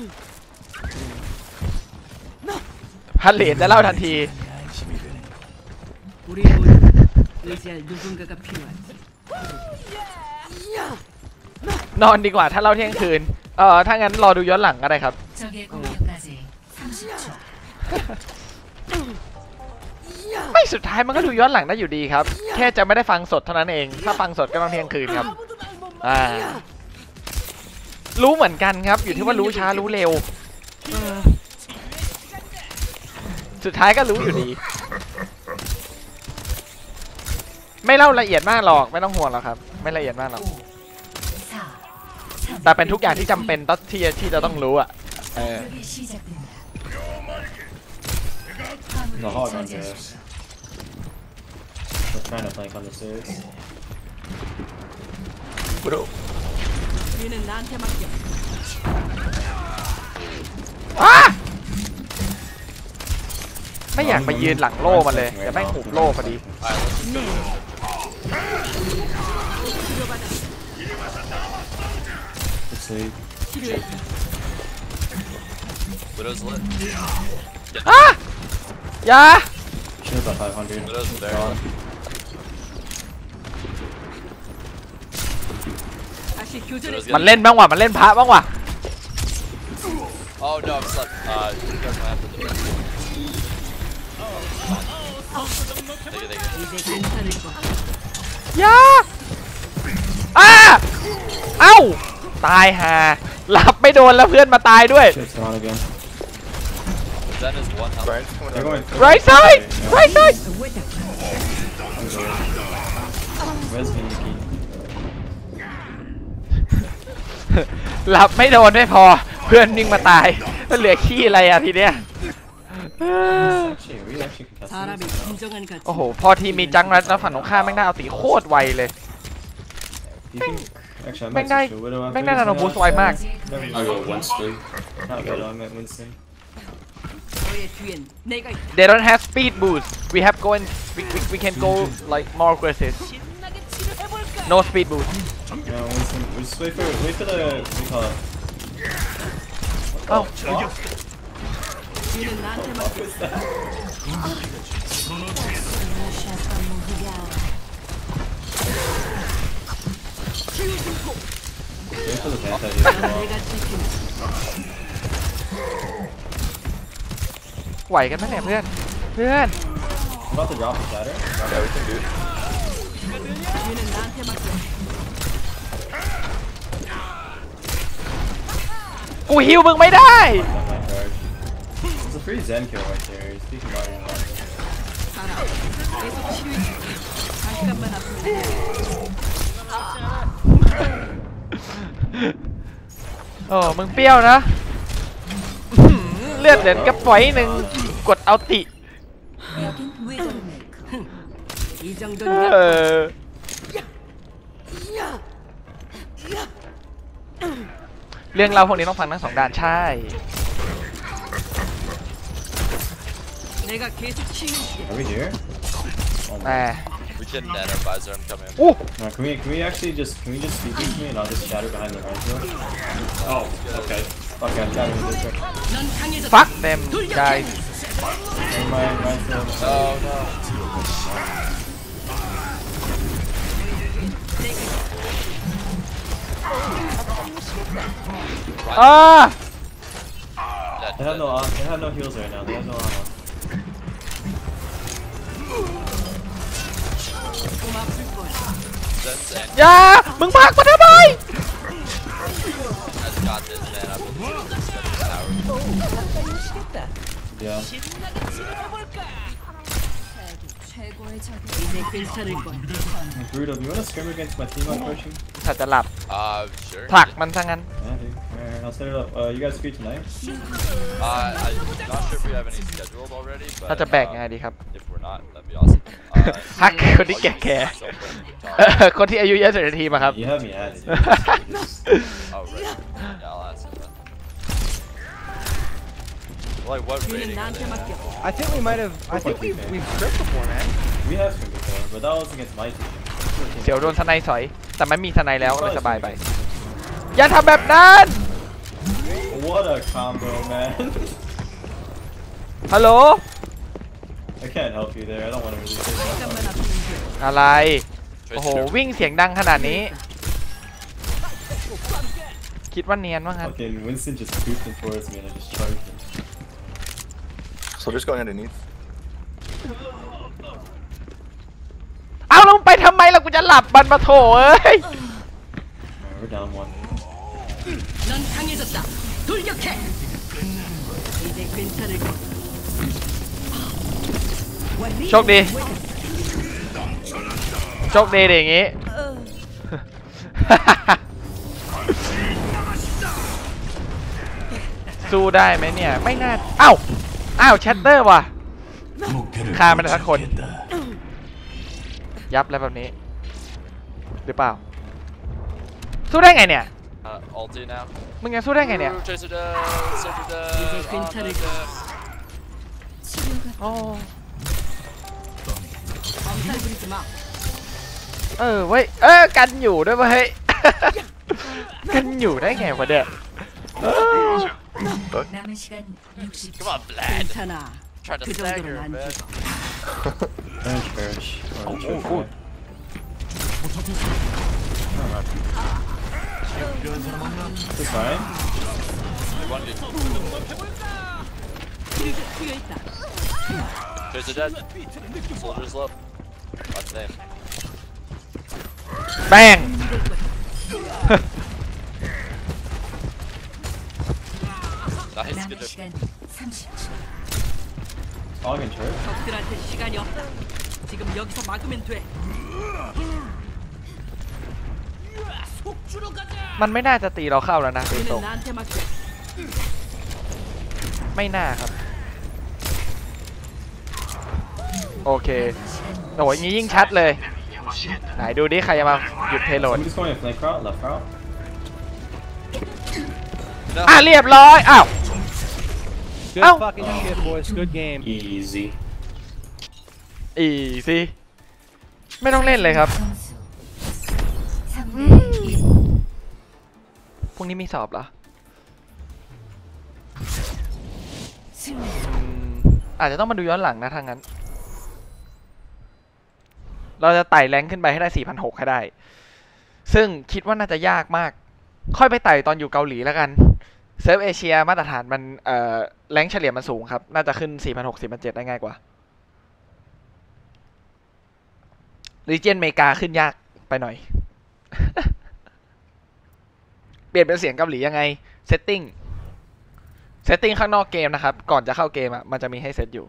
พันเหรียญจะเล่าทันที 안심이 되네. 우리 모두 의지할 누군가가 필요하지. นอนดีกว่าถ้าเล่าเที่ยงคืนถ้างั้นรอดูย้อนหลังก็ได้ครับ 적의 공격까지 30초. ไม่สุดท้ายมันก็ดูย้อนหลังได้อยู่ดีครับ แค่จะไม่ได้ฟังสดเท่านั้นเองถ้าฟังสดก็ต้องเที่ยงคืนครับ 아무도 날 못 รู้เหมือนกันครับ อยู่ที่ว่ารู้ช้ารู้เร็วสุดท้ายก็รู้อยู่ดี ไม่เล่าละเอียดมากหรอกไม่ต้องห่วงหรอกครับ ไม่ละเอียดมากหรอก 4, แต่เป็นทุกอย่างที่จำเป็นต้องที่จะต้องรู้อ่ะ 공격이 시작됩니다. The 화물을 hog on there. 저지하십시오. We're trying to flank on the stairs. 뒤는 나한테 맡겨. ไม่อยากไปยืนหลังโล่มันเลยจะแม่งหุบโล่พอดี Alright, let's just go. Good save. Widow's lit. อย่า Shield's at 500. Widow's there. Gone. 다시 교전에 Widow's มัน good. เล่นบ้างว่ะมันเล่นพระบ้างว่ะ Oh no, I'm stuck. You guys might have to do it. Thank you. 이제 괜찮을 거야. อย่าเอ้าตายห่าหลับไม่โดนแล้วเพื่อนมาตายด้วย Shield's gone again. Zen is one health. Brian's coming They're up. going. right side right side Where's Mickey? หลับไม่โดนไม่พอ เพื่อนวิ่งมาตายแล้วเหลือขี้อะไรอ่ะทีเนี้ย Actually, we actually contested 사람이 this. 진정한 가치. โอ้โห พอทีมมีจังรัดแล้วฝั่งตรงข้ามแม่งได้เอาตีโคตรไวเลย Do you think? Actually, I แม่ง might ได้ switch to Widow แม่ง after ได้ this. นาโนบูสไวมาก Never I got Winston. Not Widow, I meant Winston. 너의 뒤엔 내가 있다. They don't have speed boost. We have go and we can go like more aggressive. 신나게 치료해볼까? No speed boost. No, Winston. We just wait for the what do you call it? Oh. 뒤는 나한테 맡겨. What was that? Wait for the Panther as well. 내가 지킨다. ไหวกันไหมเนี่ยเพื่อน เพื่อน I'm about to drop the shatter. Yeah, we can do it. 뒤는 나한테 맡겨. กูฮิวมึงไม่ได้ That's my charge. It's a free Zen kill right there. He's speaking about it. 가라. 계속 치료해줄게. 잠깐만 아프면 돼. โอ้มึงเปรี้ยวนะอื้อหือเลือดเหลือกระป๋อยหนึ่งกดเอาติ 여긴 위도메이커. 이 เอ 정도는 เรื่องเราวพวกนี้ต้องฟังทั้งสองด้านใช่ 내가 계속 치료해줄게. Are we here? Oh แต่ my. We can nanovisor, I'm coming. อู้ No, can we actually just speak to me and I'll just shatter behind the right hill? Oh, okay. Fuck, I'm shattering this way. 넌 강해졌다. fuck them guys And my right hill. Oh no. Right. อ่า Dead, They have dead. they have no heals right now. They have no ammo. 좀 아플 거야. Zen's and อย่ามึงพักมาทำไม has got this, man. I believe this tower. Yeah. 최고의 적이 이제 괜찮을 거야. Brutal, do you want to scrim against my team on pushing? ถ้าจะหลับ Sure. ผลักมันซะงั้น Yeah, dude. Alright, I'll set it up. You guys free tonight? I'm not sure if we have any scheduled already, but ถ้าจะแบ่งยังไงดีครับ if we're not, that'd be awesome. ฮักคนที่แก่ So quick to ๆเอ talk. อคนที่อายุเยอะสุดในทีมอะครับ You have me at it. Oh, right. Yeah, I'll ask him then. Like, what 뒤는 rating are 나한테 they at? 맡겨. I think we might have. I think we've tripped before, man. We have scrimmed before, but that was against my team. เดี๋ยวโดนทนายสอย แต่ไม่มีทนายแล้วเลยสบายไป อย่าทำแบบนั้น What a combo, man. ฮัลโหล I can't help you there. I don't want to really say 잠깐만 that. 아프면 돼. อะไร โอ้โห วิ่งเสียงดังขนาดนี้ คิดว่าเนียนว่างั้น Fucking Winston just creeped in towards me and I just charged him. Soldier's going underneath. เอาลงไปทำไมล่ะกูจะหลับมันมาโถเอ้ย Alright, we're down one. 넌 강해졌다. 돌격해. 이제 괜찮을 거야. โชคดี โชคดีดิอย่างงี้ สู้ได้ไหมเนี่ย ไม่น่าอ้าวอ้าวแชตเตอร์ว่ะ 목표를 카메라 다 건. 포착했다. ยับแล้วแบบนี้ หรือเปล่า สู้ได้ไงเนี่ย Ulti now. มึงยังสู้ได้ไงเนี่ย Tracer does, Soldier does. 이제 괜찮을 거야. 치료가 โอ้ 엄살 부리지 마. เออเว้ยกันอยู่ด้วยเว้ย กันอยู่ได้ไงวะเนี่ยเออ 남은 시간 60초. Come on, Vlad. 괜찮아. Trying to 그 stagger 정도는 him, 안 man. 죽어. Perish. Or choke oh. away. It's fine. You want to get 필요했다. Tracer dead. Soldier's low. Watch name. แป้ง Nice, 남은 good job. 시간 30초. Hog and church. 적들한테 시간이 없다. 지금 여기서 막으면 돼. 속주로 가자. มันไม่น่าจะตีเราเข้าแล้วนะเบโต 얘는 나한테 맡겨. ไม่น่าครับโอเคโอ้ยงี้ยิ่งชัดเลยไหนดูดิใครจะมาหยุดเพโลด I'm just going to flank route, left route. อ่ะเรียบร้อยอ้าว Good Ow. fucking shit, boys. Good game. Easy. อีสิไม่ต้องเล่นเลยครับ 점수 3대 1 พรุ่งนี้มีสอบเหรอ 승리 อาจจะต้องมาดูย้อนหลังนะทางนั้น เราจะไต่แรงขึ้นไปให้ได้ 4,600 ให้ได้ ซึ่งคิดว่าน่าจะยากมาก ค่อยไปไต่ตอนอยู่เกาหลีแล้วกัน เซิร์ฟเอเชียมาตรฐานมันแรงเฉลี่ยมันสูงครับ น่าจะขึ้น 4,600 4,700 ได้ง่ายกว่ารีเจนอเมริกาขึ้นยากไปหน่อย เปลี่ยนเป็นเสียงเกาหลียังไง เซตติ้งข้างนอกเกมนะครับ ก่อนจะเข้าเกมอ่ะ มันจะมีให้เซตอยู่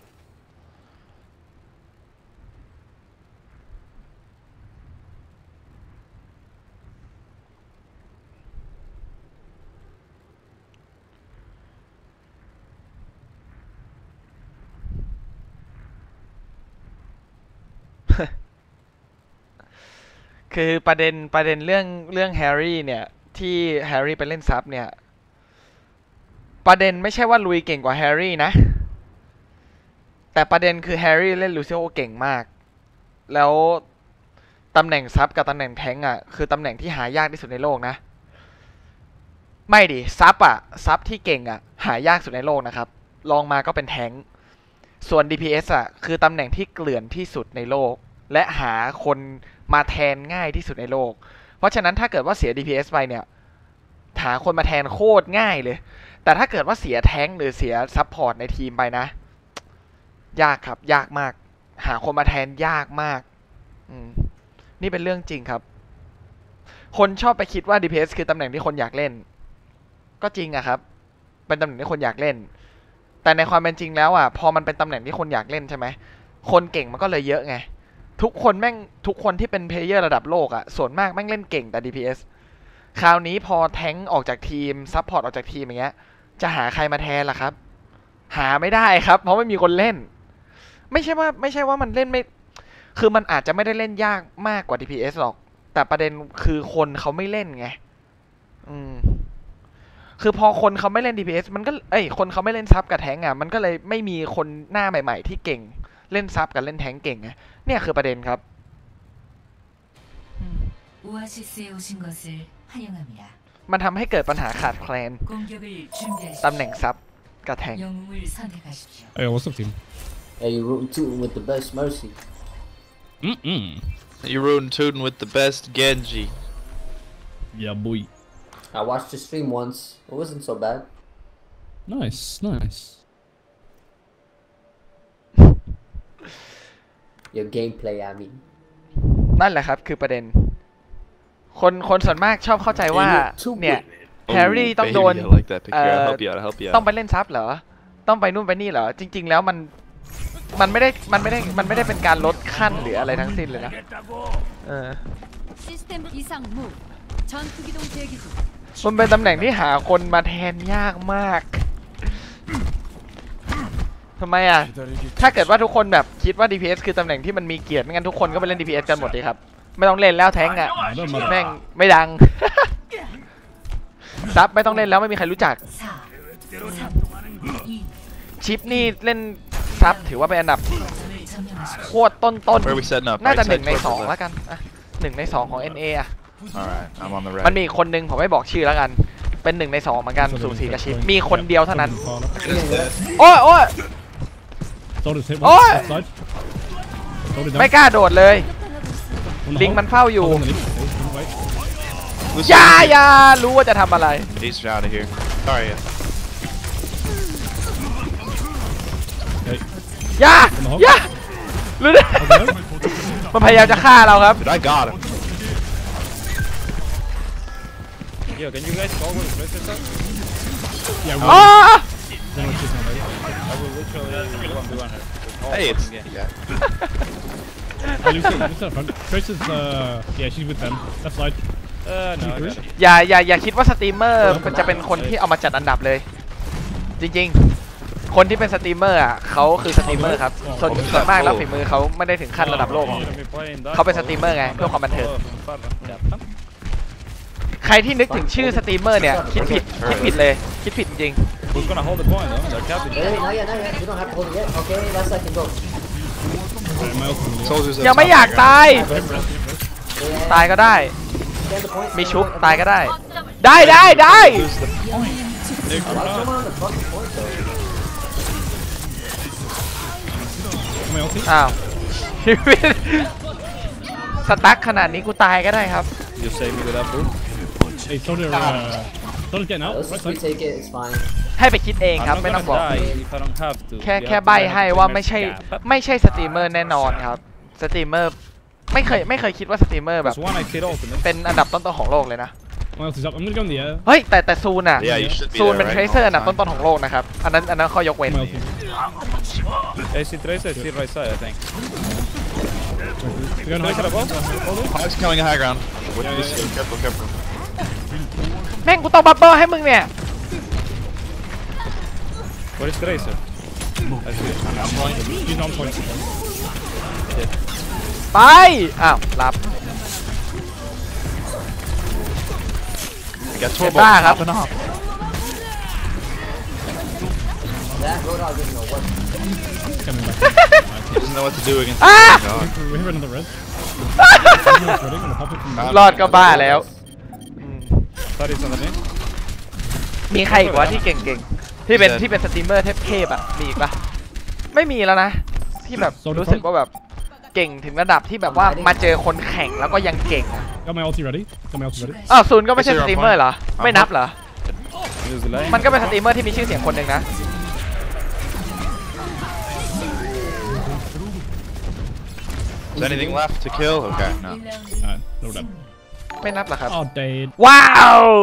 คือประเด็นเรื่องแฮร์รี่เนี่ย ที่แฮร์รี่ไปเล่นซับเนี่ย ประเด็นไม่ใช่ว่าลุยเก่งกว่าแฮร์รี่นะ แต่ประเด็นคือแฮร์รี่เล่นลูซิโอเก่งมาก แล้วตำแหน่งซับกับตำแหน่งแทงค์อ่ะคือตำแหน่งที่หายากที่สุดในโลกนะ ไม่ดิซับที่เก่งอ่ะหายากสุดในโลกนะครับลองมาก็เป็นแทงค์ส่วน DPS อ่ะคือตำแหน่งที่เกลื่อนที่สุดในโลก และหาคนมาแทนง่ายที่สุดในโลก เพราะฉะนั้นถ้าเกิดว่าเสีย DPS ไปเนี่ยหาคนมาแทนโคตรง่ายเลย แต่ถ้าเกิดว่าเสียแทงค์หรือเสียซัพพอร์ตในทีมไปนะยากครับยากมากหาคนมาแทนยากมากนี่เป็นเรื่องจริงครับคนชอบไปคิดว่า DPS คือตำแหน่งที่คนอยากเล่นก็จริงอะครับเป็นตำแหน่งที่คนอยากเล่นแต่ในความเป็นจริงแล้วอะพอมันเป็นตำแหน่งที่คนอยากเล่นใช่ไหมคนเก่งมันก็เลยเยอะไงทุกคนที่เป็นเพลเยอร์ระดับโลกอะส่วนมากแม่งเล่นเก่งแต่ DPS คราวนี้พอแทงค์ออกจากทีมซัพพอร์ตออกจากทีมอย่างเงี้ยจะหาใครมาแทนล่ะครับหาไม่ได้ครับเพราะไม่มีคนเล่นไม่ใช่ว่ามันเล่นไม่คือมันอาจจะไม่ได้เล่นยากมากกว่า DPS หรอกแต่ประเด็นคือคนเขาไม่เล่นไงคือพอคนเขาไม่เล่น DPS มันก็คนเขาไม่เล่นซับกับแทงค์อ่ะมันก็เลยไม่มีคนหน้าใหม่ๆที่เก่งเล่นซับกับเล่นแทงค์เก่งไงเนี่ยคือประเด็นครับ 오아시스에 오신 것을 환영합니다. มันทำให้เกิดปัญหาขาดแคลน 공격을 준비하십시오. ตำแหน่งซับกับแทงค์ 영웅을 선택하십시오. Hey, what's up, team? Hey, you root tootin' with the best Mercy. You ruined Tootin with the best Genji. Yeah, boy. I watched your stream once. It wasn't so bad. Nice, nice. Your gameplay, I mean. นั่นแหละครับคือประเด็นคนส่วนมากชอบเข้าใจว่าเนี่ยแฮร์รี่ต้องโดน I like that picture. I'll help you out. I'll help you ต้อง out. ไปเล่นซับเหรอต้องไปนู่นไปนี่เหรอจริงๆแล้วมันไม่ได้เป็นการลดขั้นหรืออะไรทั้งสิ้นเลยนะ 시스템 이상 무. 전투기동 대기 중. มันเป็นตำแหน่งที่หาคนมาแทนยากมากทำไมอ่ะถ้าเกิดว่าทุกคนแบบคิดว่า DPS คือตำแหน่งที่มันมีเกียรติไม่งั้นทุกคนก็ไปเล่น DPS กันหมดเลยครับไม่ต้องเล่นแล้วแทงค์อ่ะแม่งไม่ดัง ซับไม่ต้องเล่นแล้วไม่มีใครรู้จัก 4, 3, 2, ชิปนี่เล่นซับถือว่าเป็นอันดับ 점령하십시오. โคตรต้น Where are we setting up? น่าจะ Right 1 ใน side, 2 แล้วกันอ่ะ1 ใน 2 ของ NA อ่ะ Alright, I'm on the มัน right. มีอีกคนนึงผมไม่บอกชื่อแล้วกันเป็น1 ใน 2เหมือนกันสูสีกับชิปมีคนเดียวเท่านั้นโอ้ยโอ้ย Soldier's hit Oi! one. Left side. Soldier down. ไม่กล้าโดดเลย On the ลิง hole. มันเฝ้าอยู่ Hold on the leaf. Okay, wait. อย่ารู้ว่าจะทำอะไร He's out of here. Sorry. อย่ารู้ดิ Okay. มันพยายามจะฆ่าเราครับ Dude, I got him. Yo, can you guys call with Princess up? Yeah, อ๋อ one more chasing her. I will literally 1v1 her. Hey, it's Yeah. Hey, Lucy up front. Trace is, yeah, she's with them. Left side. No, I got it. อย่าคิดว่าสตรีมเมอร์จะเป็นคนที่เอามาจัดอันดับเลย จริงๆ คนที่เป็นสตรีมเมอร์อ่ะเขาคือสตรีมเมอร์ครับส่วนมากแล้วฝีมือเขาไม่ได้ถึงขั้นระดับโลกหรอก เขาเป็นสตรีมเมอร์ไงเพื่อความบันเทิง ใครที่นึกถึงชื่อสตรีมเมอร์เนี่ยคิดผิดเลยคิดผิดจริง Who's gonna hold the point though? They're capping. Wait, not yet. You don't have to hold it yet. Okay, last second go. Soldiers ยังไม่อยากตาย ตายก็ได้ Get the point. มีชุบตายก็ได้ ได้ lose the point. Come on, the fucking point though. My ulti. อ้าวชีวิตสตั๊กขนาดนี้กูตายก็ได้ครับ You save me with that food. Hey, soldier. Soldier's getting out. Let's Right just side. retake it. It's fine. ให้ไปคิดเองครับ I'm ไม่ not ต้องบอก gonna die if I don't have to. แค่ You แค่ have to ใบ die ให้ to ว่า match ไม่ใช่ gap. ไม่ใช่สตรีมเมอร์แน่นอนครับสตรีมเมอร์ไม่เคยคิดว่าสตรีมเมอร์แบบ There's one I killed ultimate. เป็นอันดับต้นๆของโลกเลยนะ My ulti's up. I'm gonna go in the air. เฮ้ยแต่ซูนอ่ะ Yeah, you should be ซูน there, เป็น right? เทรเซอร์อันดับต้นๆของโลกนะครับอันนั้นข้อยกเว้น My ulti. AC Tracer is still right side, I think. You're going high. Tracer above? Hog's coming high ground. With this, careful. แม่งกูต้องบับเบิ้ลให้มึงเนี่ย Where is Tracer? I see it. He's on point. ไปอ้าวรับ I got Get Torbo back, popping off. That Roadhog doesn't know what. Coming back. He doesn't know what to do against Ah! the dog. We have another red. Ready? Gonna pop it from รอดก็บ้าแล้วอืม Thought it's underneath. มีใครอีกวะที่เก่งๆที่เป็นสตรีมเมอร์เทพๆอ่ะมีอีกปะไม่มีแล้วนะที่แบบรู้สึกว่าแบบเก่งถึงระดับที่แบบว่ามาเจอคนแข่งแล้วก็ยังเก่งอะ Got my ulti ready. Got my ulti ready. อ้าวซูนก็ไม่ใช่สตรีมเมอร์เหรอไม่นับเหรอ Use the line. มันก็เป็นสตรีมเมอร์ที่มีชื่อเสียงคนหนึ่งนะ Is anything left to kill? Okay, no. Alright, no done. ไม่นับเหรอครับ Oh, Dade. ว้าว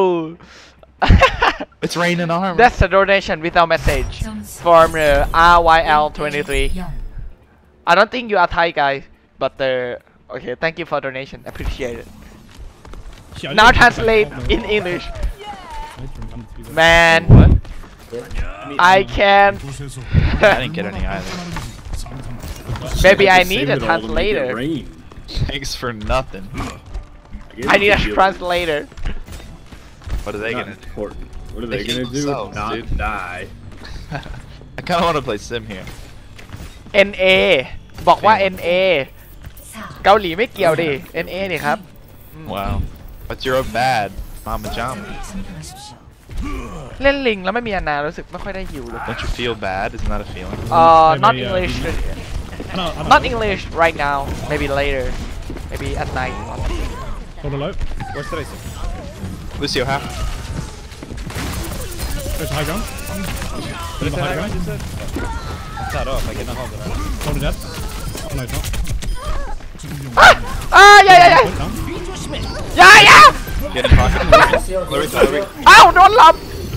It's raining armor. That's a donation without message 점수 from RYL23 0. I don't think you are Thai guy but okay thank you for donation appreciate it Shit, I now didn't- translate Oh, no. in English I didn't remember to do that. man What? I can I didn't get any either. maybe I need a translator Thanks for nothing. I need a translator What are they gonna do? What are They they gonna hate do? themselves, Not dude. die. I kind of want to play Sim here. NA บอกว่า NA 4. เกาหลีไม่เกี่ยวดิ NA ดิครับ Wow. But you're a bad Mama Jama. 선택하십시오. เล่นลิงแล้วไม่มีอนารู้สึกไม่ค่อยได้ฮิวเลย Don't you feel bad? Isn't that a feeling? not Maybe, English I know, not English right now maybe later maybe at night Hold it low. Where's Tracer? Lucio, half. There's high ground. Tracer high high ground. ground, you said? Cut off, I cannot hold it. Hold it dead. Oh, no, it's not. อย่า Point down. อย่า Get in pocket. Larry. อ้าวโดนหลับ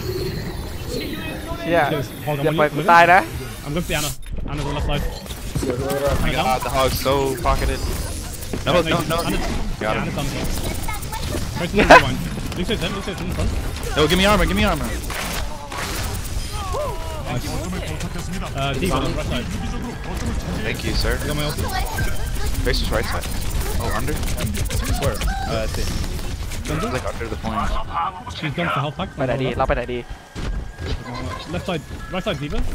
เชี่ย Cheers. Hold on, อย่า will ปล่อย you- กู will you? ตายนะ I'm going to see Anna. Anna's on the left side. Oh my god, the hog's so pocketed. No. Anna's, Got him. Anna's done. Right to the rewind. Lucius in the front. No, give me armor. Nice. Diva, right side. Thank you, sir. I got my ulti. Tracer's right side. Oh, under? Where? I see. It's like under the point. She's gone for health pack. ไปไหนดีเราไปไหนดี Left side, right side Diva.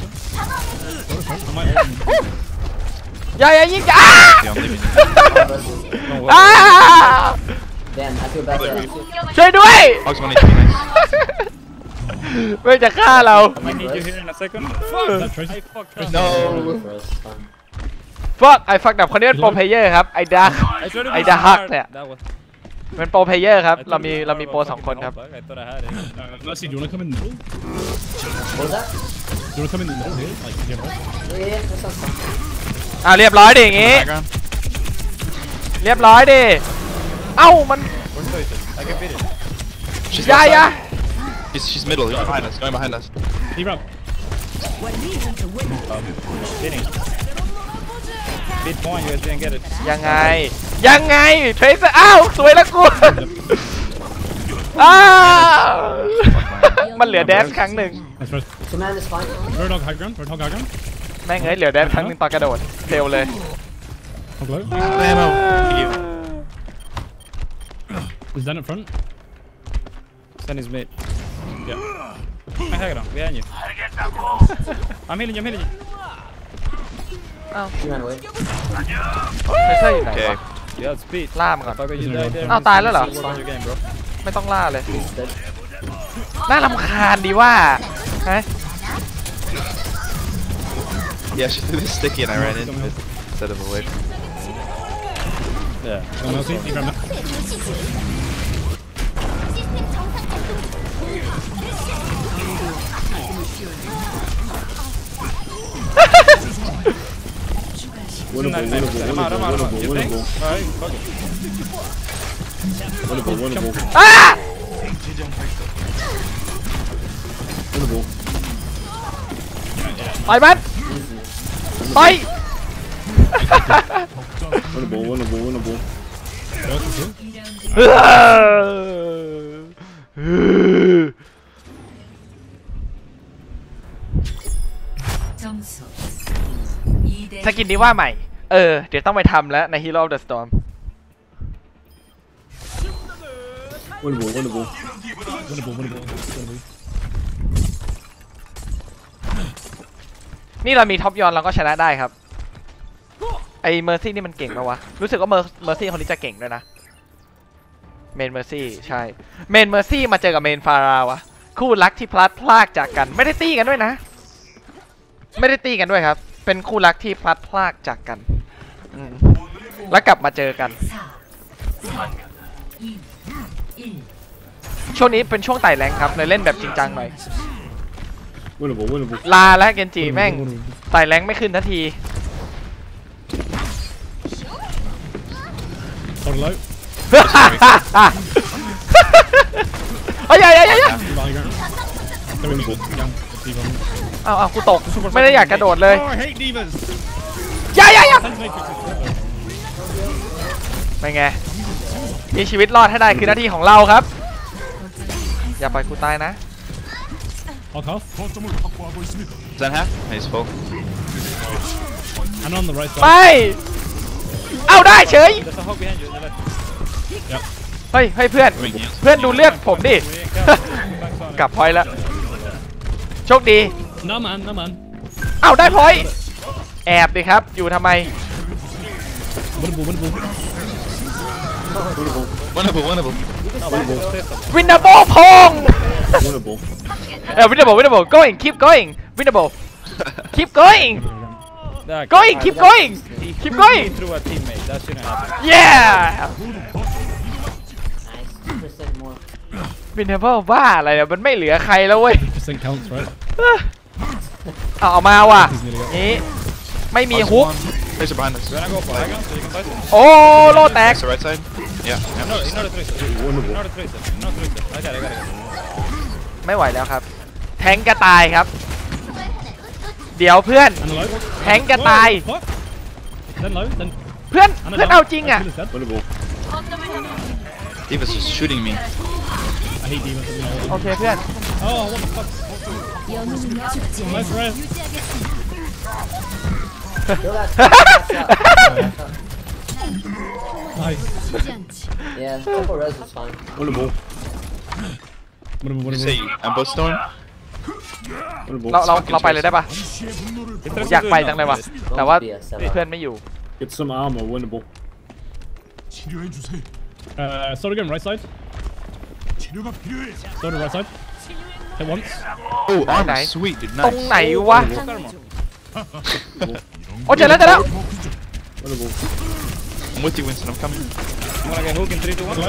I might ult him. อย่ายิงอ้า The only minion. อ้า Damn, I feel bad. There. ช่วยด้วย Hog's 1 HP, nice. ไม่จะฆ่าเรา I need you here in a second. That Tracer. I fucked up. No. For us, fun. fuck I fucked up คนนี้เป็นโปรเพลเยอร์ครับไอ้ดาร์ I tried to ไอ้ be ดาร์ฮัก smart. เนี่ย That was. เป็นโปรเพลเยอร์ครับ I เรา thought มี it โปร was สองคนครับ I thought I had it. Let's see, do you want to come in the middle? What was that? Do you want to come in the middle here? Like, yeah, right? Yeah, that sounds fun. เรียบร้อยดิอย่างงี้ High ground. เรียบร้อยดิเอ้ามัน Where's Tracer? I can beat it. She's อย่า left อย่า side. She's middle. Going behind us. Diva up. Kidding. Bit point, you guys didn't get it. ยังไงเทรเซอร์อ้าวสวยแล้วกูอ้าวมันเหลือแดนครั้งหนึ่ง Nice first. Command is fine. Roadhog high ground. Roadhog high ground. แม่งเอ้ยเหลือแดนครั้งหนึ่งตอนกระโดดเฟลเลย Hog low. Ammo. You. Is Dan in front? Send his mid. Yeah. I hang on, behind you. I'm healing you. She ran away. เทรเซอร์อยู่ไหน Okay. วะ You have speed. ล่ามันก่อน Fuck, you died there. อ้าวตายแล้วเหรอ Work on your game, bro. ไม่ต้องล่าเลย He's dead. น่ารำคาญดีว่าฮะ Yeah, she threw this sticky and I ran into it instead of away. Yeah. Oh, no, see, you grabbed it. Nice. I'm out. You think? Alright, fuck it. อ้าต่อยมันต่อย 점수 2대 สกินนี้ว่าใหม่เดี๋ยวต้องไปทำแล้วใน Hero of the Storm Winnable. นี่เรามีท็อปยอนเราก็ชนะได้ครับไอ้เมอร์ซี่นี่มันเก่งปะวะรู้สึกว่าเมอร์ซี่คนนี้จะเก่งด้วยนะเมนเมอร์ซี่ใช่เมนเมอร์ซี่มาเจอกับเมนฟาราวะคู่รักที่พลัดพรากจากกันไม่ได้ตีกันด้วยนะไม่ได้ตีกันด้วยครับเป็นคู่รักที่พลัดพรากจากกันแล้วกลับมาเจอกัน ช่วงนี้เป็นช่วงไต่แรงครับเลยเล่นแบบจริงจังหน่อย Winnable. ลาและเกนจิแม่งไต่แรงไม่ขึ้นทันที Hold low. เฮ้ย High ground. Young. Devon. เอากูตกไม่ได้อยากกระโดดเลย Oh, I hate divas. อย่า Send Matrix. เป็นไงมีชีวิตรอดให้ได้คือหน้าที่ของเราครับอย่าปล่อยกูตายนะ Hog half. Zen half? He's full. And on the right ไป side. เอาได้เฉย There's a hog behind you. Yep. เฮ้ยเพื่อน Doing heals. เพื่อนดูเลือดผมดิ กลับพอยต์แล้วโชคดี No man. เอาได้พอยต์แอบดิครับอยู่ทำไม Winnable. Winnable. วินเดอร์โบพงวินเดอร์โบ going keep going วินเดอร์โบ keep going keep going keep going Through a teammate. That shouldn't happen. yeah Nice. 2% more. วินเดอร์โบบ้าอะไรเนี่ยมันไม่เหลือใครแล้วเว้ย 50% counts, right? เอามาว่ะนี้ไม่มีฮุก Tracer behind us. You wanna go for high ground so you can fight him? โอ้โลแตก Tracer right side. Yeah. No, ignore the tracer. Ignore the tracer. I got it. ไม่ไหวแล้วครับแทงกระตายครับ เดี๋ยวเพื่อน And low. แทงกระตาย What? Then low. Then. เพื่อนเอาจริงอ่ะ Divas is shooting me. I hate divas. โอเคเพื่อน Oh, what the fuck? 영웅은 죽지 않아 Nice rest. Kill that. Nice. 죽지 않지 Yeah, couple res is fine. Winnable. You say ambush storm? เราไปเลยได้ปะอยากไปจังเลยว่ะแต่ว่าเพื่อนไม่อยู่ Get some armor. Winnable. Sword again, right side. Sword right side. Hit once. Oh, armor. Nice. Sweet, dude. ตรง Nice. ไหนวะโอ้เจอแล้ว Winnable. I'm with you, Winston. I'm coming. You wanna get hook in 3, 2, 1? Low.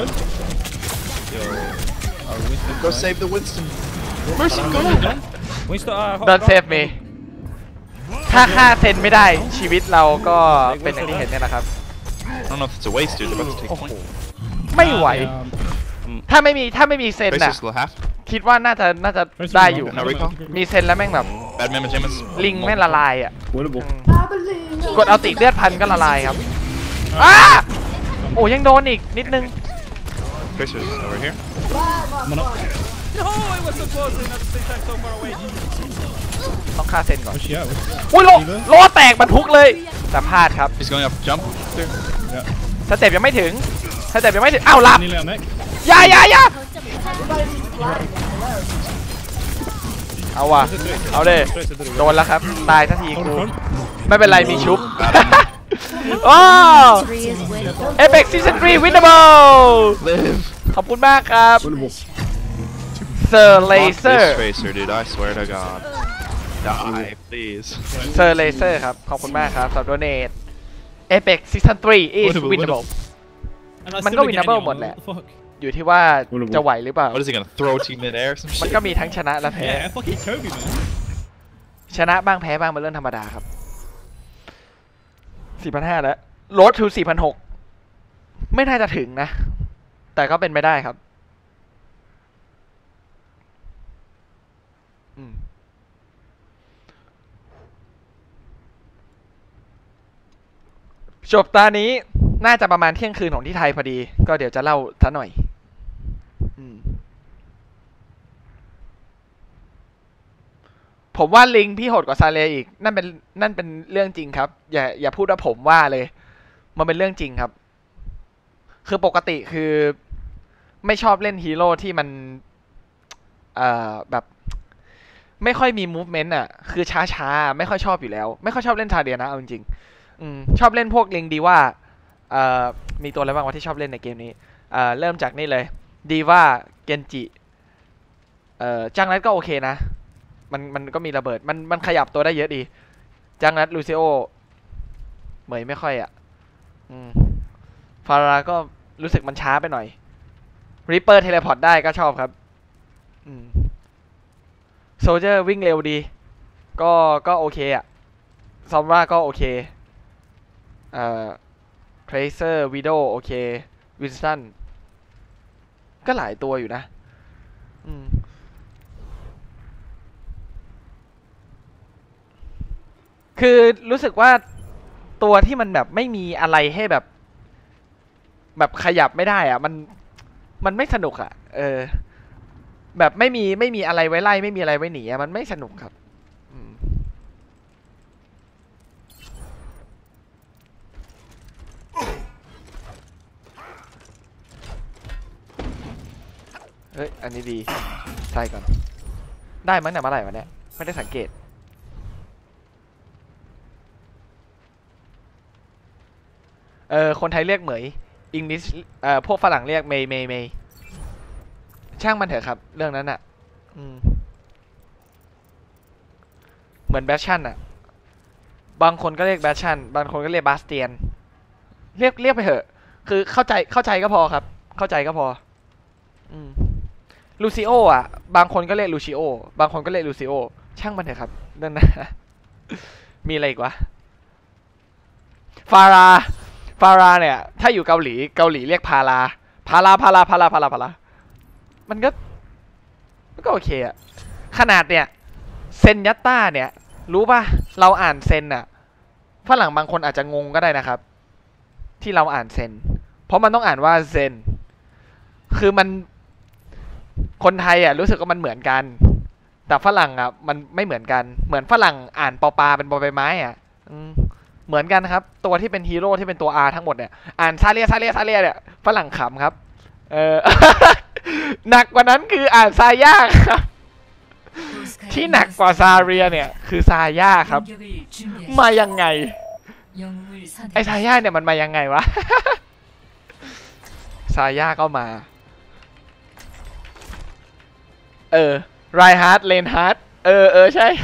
Go save the Winston. Mercy, go. Winston, Don't save me ถ้าฆ่าเซนไม่ได้ชีวิตเราก็เป็นอย่างที่เห็นเนี่ยแหละครับ I don't know if it's a waste, dude. They're about to take โอ้โห point. ไม่ไหว Um, ถ้าไม่มีเซน Tracer's น่ะ still half. คิดว่าน่าจะได้อยู่ No recall. มีเซนแล้วแม่งแบบ Bad man, James. ลิงไม่ละลายอ่ะ Winnable. กดเอาติเลือดพันก็ละลายครับอ้าโอ้ยังโดนอีกนิดนึง Tracer's over here. I'm up. No, it was supposed not to stay so far away. ต้องฆ่าเซนก่อน Where's she at? อุ้ยโลแตกบรรทุกเลยแต่พลาดครับ He's going up. Jump. There. Yeah. สเต็ปยังไม่ถึงอ้าวหลับ Nearly on mech. อย่าเอาว่ะเอาเด้โดนแล้วครับตายทันที Hold กู the front. ไม่เป็นไรมีชุบโอ้ Apex Season 3 winnable Live. ขอบคุณมากครับ Winnable. Sir Fuck Laser this Tracer, dude. I swear to God. Die, please. Sir Laser ครับขอบคุณมากครับสำหรับ donate Apex Season 3 is winnable And I Man still go didn't get winnable any, หมดแห what ละ the fuck? อยู่ที่ว่าจะไหวหรือเปล่า What is he gonna throw to you mid-air? Some มัน shit? ก็มีทั้งชนะและแพ้ Yeah, fucking Kobe, man. ชนะบ้างแพ้บ้างเป็นเรื่องธรรมดาครับ 4,500 แล้วลด to 4,600 ไม่น่าจะถึงนะ แต่ก็เป็นไม่ได้ครับจบตานี้น่าจะประมาณเที่ยงคืนของที่ไทยพอดี ก็เดี๋ยวจะเล่าซะหน่อยผมว่าลิงพี่โหดกว่าซาเลอีกนั่นเป็นเรื่องจริงครับอย่าพูดว่าผมว่าเลยมันเป็นเรื่องจริงครับคือปกติคือไม่ชอบเล่นฮีโร่ที่มันแบบไม่ค่อยมีมูฟเมนต์อ่ะคือช้าไม่ค่อยชอบอยู่แล้วไม่ค่อยชอบเล่นทาเดียนะเอาจริงชอบเล่นพวกลิงดีว่ามีตัวอะไรบ้างวะที่ชอบเล่นในเกมนี้เริ่มจากนี่เลยดีว่าเกนจิจังนัทก็โอเคนะมันก็มีระเบิดมันขยับตัวได้เยอะดีจังนัทลูซิโอเหมยไม่ค่อยอ่ะฟาราก็รู้สึกมันช้าไปหน่อยริปเปอร์เทเลพอร์ตได้ก็ชอบครับโซลเจอร์วิ่งเร็วดีก็โอเคอ่ะซอมราก็โอเคเทรเซอร์วิโดโอเควินสตันก็หลายตัวอยู่นะคือรู้สึกว่าตัวที่มันแบบไม่มีอะไรให้แบบขยับไม่ได้อะมันไม่สนุกอะแบบไม่มีอะไรไว้ไล่ไม่มีอะไรไว้หนีอะมันไม่สนุกครับเฮ้ยอันนี้ดีใส่ก่อนได้มั้งเนี่ยเมื่อไหร่วะเนี่ยไม่ได้สังเกตคนไทยเรียกเหมยอังกฤษพวกฝรั่งเรียกเมย์ช่างมันเถอะครับเรื่องนั้นอ่ะเหมือนแบชชั่นอ่ะบางคนก็เรียกแบชชั่นบางคนก็เรียกบาสเตียนเรียกไปเถอะคือเข้าใจก็พอครับเข้าใจก็พอลูซิโออ่ะบางคนก็เรียกลูชิโอบางคนก็เรียกลูซิโอช่างมันเถอะครับเรื่องนั้นมีอะไรอีกวะฟาราเนี่ยถ้าอยู่เกาหลีเรียกพารามันก็โอเคอะขนาดเนี่ยเซนยัตต้าเนี่ยรู้ป่ะเราอ่านเซนอะฝรั่งบางคนอาจจะงงก็ได้นะครับที่เราอ่านเซนเพราะมันต้องอ่านว่าเซนคือมันคนไทยอะรู้สึกว่ามันเหมือนกันแต่ฝรั่งอะมันไม่เหมือนกันเหมือนฝรั่งอ่านปอปลาเป็นบอใบไม้อะเหมือนกันครับตัวที่เป็นฮีโร่ที่เป็นตัว R ทั้งหมดเนี่ยอ่านซาเลียเนี่ยฝรั่งขำครับหนักกว่านั้นคืออ่านซาย่าครับที่หนักกว่าซาเรียเนี่ยคือซาย่าครับมายังไงไอซาย่าเนี่ยมันมายังไงวะซาย่าก็มาไรฮาร์ดเลนฮาร์ดใช่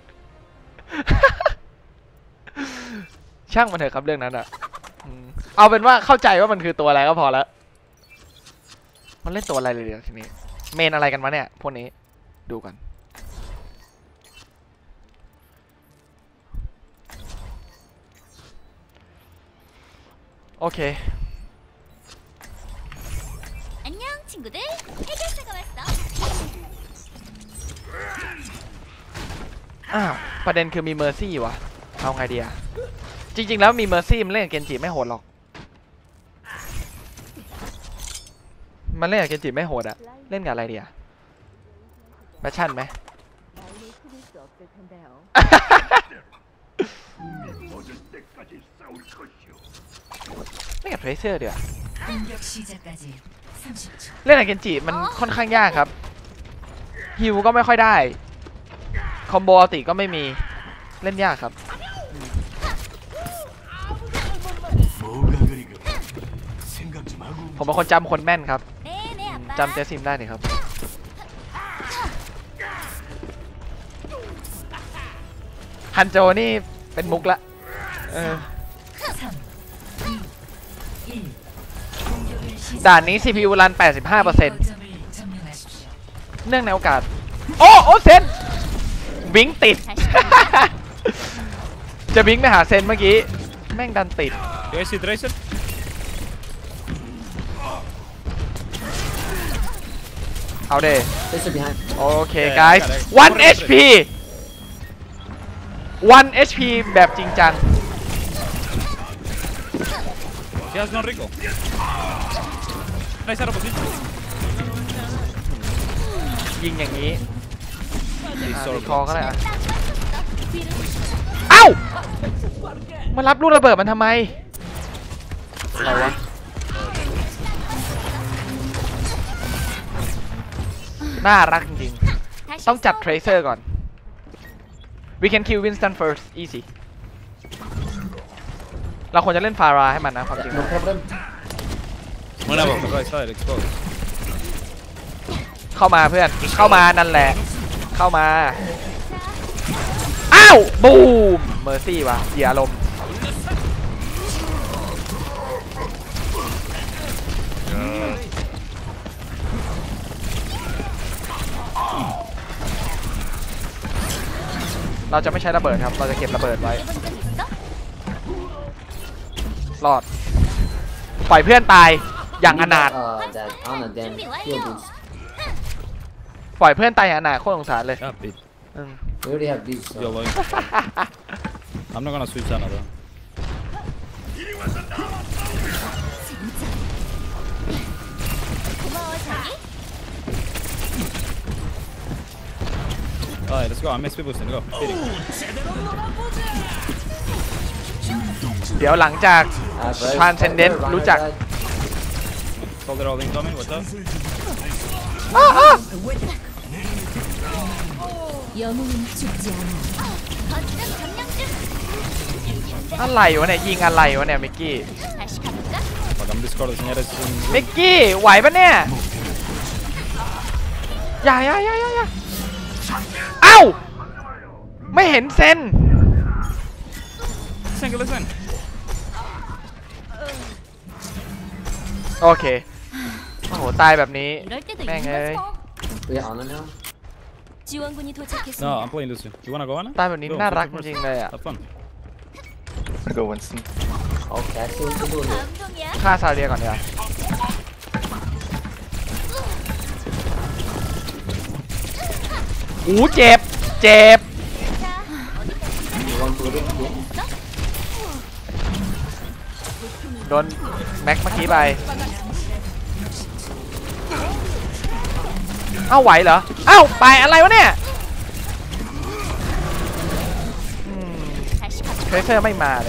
ช่างมันเถอะครับเรื่องนั้นอะเอาเป็นว่าเข้าใจว่ามันคือตัวอะไรก็พอแล้วมันเล่นตัวอะไรเลยเดี๋ยวทีนี้เมนอะไรกันวะเนี่ยพวกนี้ดูกันโอเคอ้าวประเด็นคือมีเมอร์ซี่วะเอาไงดีอะจริงๆแล้วมีเมอร์ซี่มันเล่นกับเกนจิไม่โหดหรอกมันเล่นกับเกนจิไม่โหดอะเล่นกับอะไรดีอะแฟชั่นไหม เล่นกับเทรเซอร์เดี๋ยว 공격 시작까지 30초. เล่นกับเกนจิมันค่อนข้างยากครับฮิวก็ไม่ค่อยได้คอมโบอัลติก็ไม่มีเล่นยากครับผมเป็นคนจำคนแม่นครับจำเจสซิมได้นี่ครับฮันโจนี่เป็นมุกละด่านนี้ CPU รัน 85% เนื่องในโอกาสโอ้เซนวิงติด จะวิงไปหาเซนเมื่อกี้แม่งดันติด You guys see Tracer? เอาเด Tracer behind. โอเค guys 1 HP 1 HP แบบจริงจัง He has no Rico. Tracer opposition. ยิงอย่างนี้ He's so คอก็ได้อะเอ้ามารับลูกระเบิดมันทำไมอะไรวะน่ารักจริงๆต้องจัดเทรเซอร์ก่อน we can kill Winston first easy เราควรจะเล่นฟาราให้มันนะความจริง No problem. One up on the right side, exposed. เข้ามาเพื่อนเข้ามานั่นแหละเข้ามาอ้าวบูมเมอร์ซี่วะเสียอารมณ์เราจะไม่ใช้ระเบิดครับเราจะเก็บระเบิดไว้รอดปล่อยเพื่อนตายอย่างอนาถ That Ana damn heal boost. ปล่อยเพื่อนตายอย่างอนาถโคตรสงสารเลย Yeah, bit. We already have these. So. You're lying. I'm not gonna switch Ana though. Alright, let's go. I'm SP boosting. Go. Hitting. เดี๋ยวหลังจาก Res. Transcendent Runner รู้จัก died. Soldier all incoming. What's up? 영웅은 죽지 않아. อะไรวะเนี่ยยิงอะไรวะเนี่ยมิกกี้ Fuck, I'm discarding señores. มิกกี้ไหวปะเนี่ยอย่าเอ้าไม่เห็นเซน Listen. โอเคโอ้โหตายแบบนี้ 이럴 때도 맹, 있는 에이. 거지 뭐. We got Ana now. 지원군이 도착했습니다. No, I'm playing Lucio. You wanna go Ana? ตายแบบนี้ Go, น่ารัก first จ person. ริงๆเลยอ่ะ Have fun. Go Winston. Okay, I see what you're doing. 감동이야. ฆ่าซาเรียก่อนเดี๋ยวอู้เจ็บ You want to look at it? โดนแม็กเมื่อกี้ไปเอ้าไหวเหรอเอ้าไปอะไรวะเนี่ยเทรเซอร์ไม่มาเลย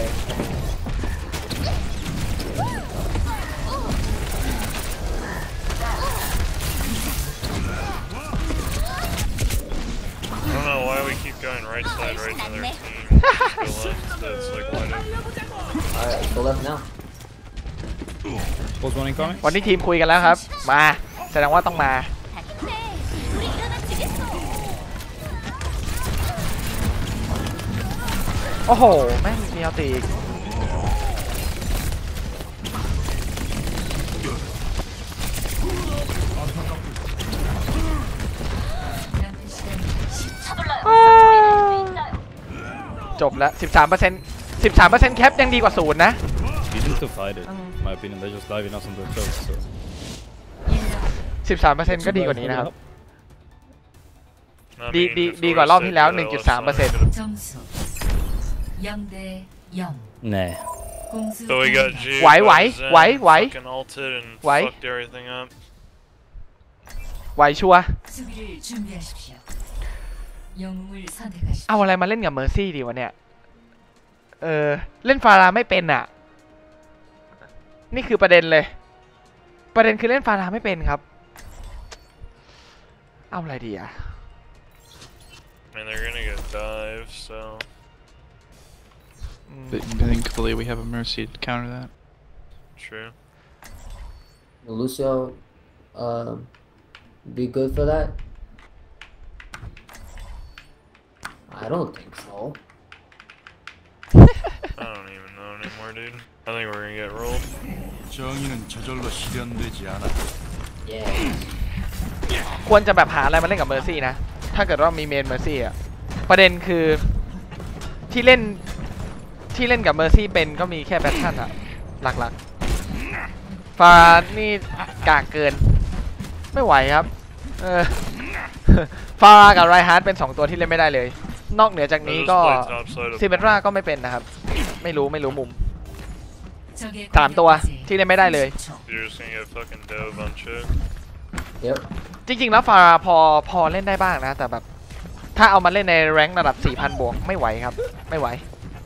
I don't know why we keep going right side, right to their team. Just go left, so it's like wide open. Alright, go left now. Pulse one incoming. วันนี้ทีมคุยกันแล้วครับมาแสดงว่าต้องมา 우리 일어나지겠어. โอ้โหแม่งมีเอาตีอีกจบแล้ว 13% แคปยังดีกว่า0นะ You need to fight it. In my opinion, they're just diving us on the choke. So. 13% ก็ดีกว่านี้นะครับ I ดี mean, ดี if the ดีกว่ารอบ rest ที่แล้ว did that last time, 1.3% 점수 0대 0. 네. 공수 So we got G. Why, by why, Zen, why, why? Fucking ulted and Why? fucked everything up. ไหวชัวร์ 수비를 준비하십시오. 영웅을 선택하십시오. เอาอะไรมาเล่นกับเมอร์ซี่ดีวะเนี่ยเล่นฟาราไม่เป็นอ่ะนี่คือประเด็นเลยประเด็นคือเล่นฟาราไม่เป็นครับเอาอะไรดีอ่ะ I mean, they're gonna get dive, so. But thankfully we have a Mercy to counter that. True. Will Lucio be good for that? I don't think so. I don't even know anymore, dude. I think we're gonna get rolled. 정의는 저절로 실현되지 않아. Yeah. ควรจะแบบหาอะไรมาเล่นกับเมอร์ซี่นะถ้าเกิดว่ามีเมนเมอร์ซี่อ่ะประเด็นคือที่เล่นกับเมอร์ซี่เป็นก็มีแค่แบทชั่นอะหลักๆฟานี่กากเกินไม่ไหวครับฟากับไรฮาร์ดเป็น2ตัวที่เล่นไม่ได้เลยนอกเหนือจากนี้ก็ Let's play topside of ซิเมตราก็ไม่เป็นนะครับไม่รู้มุม 적의 3ตัว 공격까지 ที่เล่นไม่ได้เลย You're just gonna get fucking dove on shit. Yep. จริงๆแล้วฟาพอเล่นได้บ้างนะแต่แบบถ้าเอามาเล่นในแรงค์ระดับ 4,000 บวกไม่ไหวครับไม่ไหว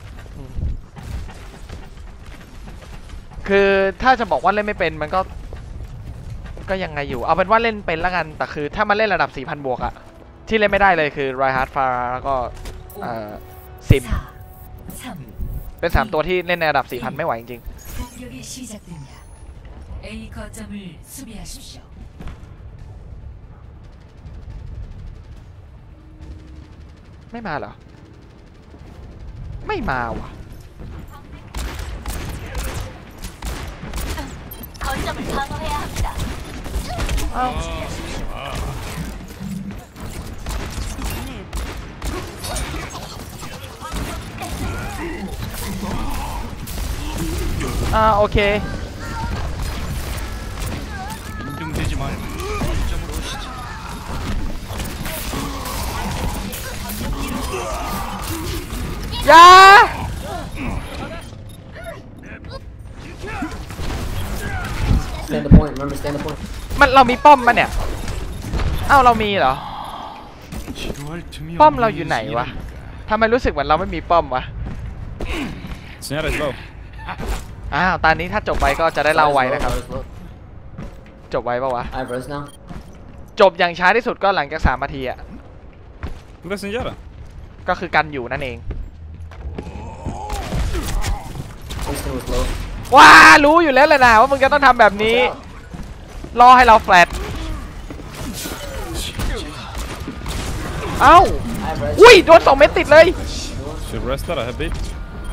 คือถ้าจะบอกว่าเล่นไม่เป็นมันก็ยังไงอยู่เอาเป็นว่าเล่นเป็นละกันแต่คือถ้ามาเล่นระดับ 4,000 บวกอะที่เล่นไม่ได้เลยคือไรฮาร์ดฟาแล้วก็ซิม 4, 3, เป็น3ตัวที่เล่นในระดับ 4,000 ไม่ไหวจริง 공격이 시작됩니다. A 거점을 수비하십시오. ไม่มาเหรอไม่มาว่ะ 거점을 방어해야 합니다. โอเค 인정되지 말고 점으로 오시지. อย่า Stand the point. Remember, stand the point. เรามีป้อมมาเนี่ยเรามีเหรอ 지루할 틈이 ป้อมเราอยู่ 없는 ไหนวะ 일이니까. ทำไมรู้สึกเหมือนเราไม่มีป้อมวะ Señora is low. ตอนนี้ถ้าจบไปก็จะได้เล่าไว้นะครับ Low, low. จบไว้ปะวะ I have res now. จบอย่างช้าที่สุดก็หลังจาก3 นาทีอ่ะ Look at Señora. ก็คือกันอยู่นั่นเอง Winston was low. ว้ารู้อยู่แล้วแหละนะว่ามึงจะต้องทำแบบนี้ รอให้เราแฟลตเอ้า I have res. อุ้ยโดน2 เม็ดติดเลย Should rest that. I have bait.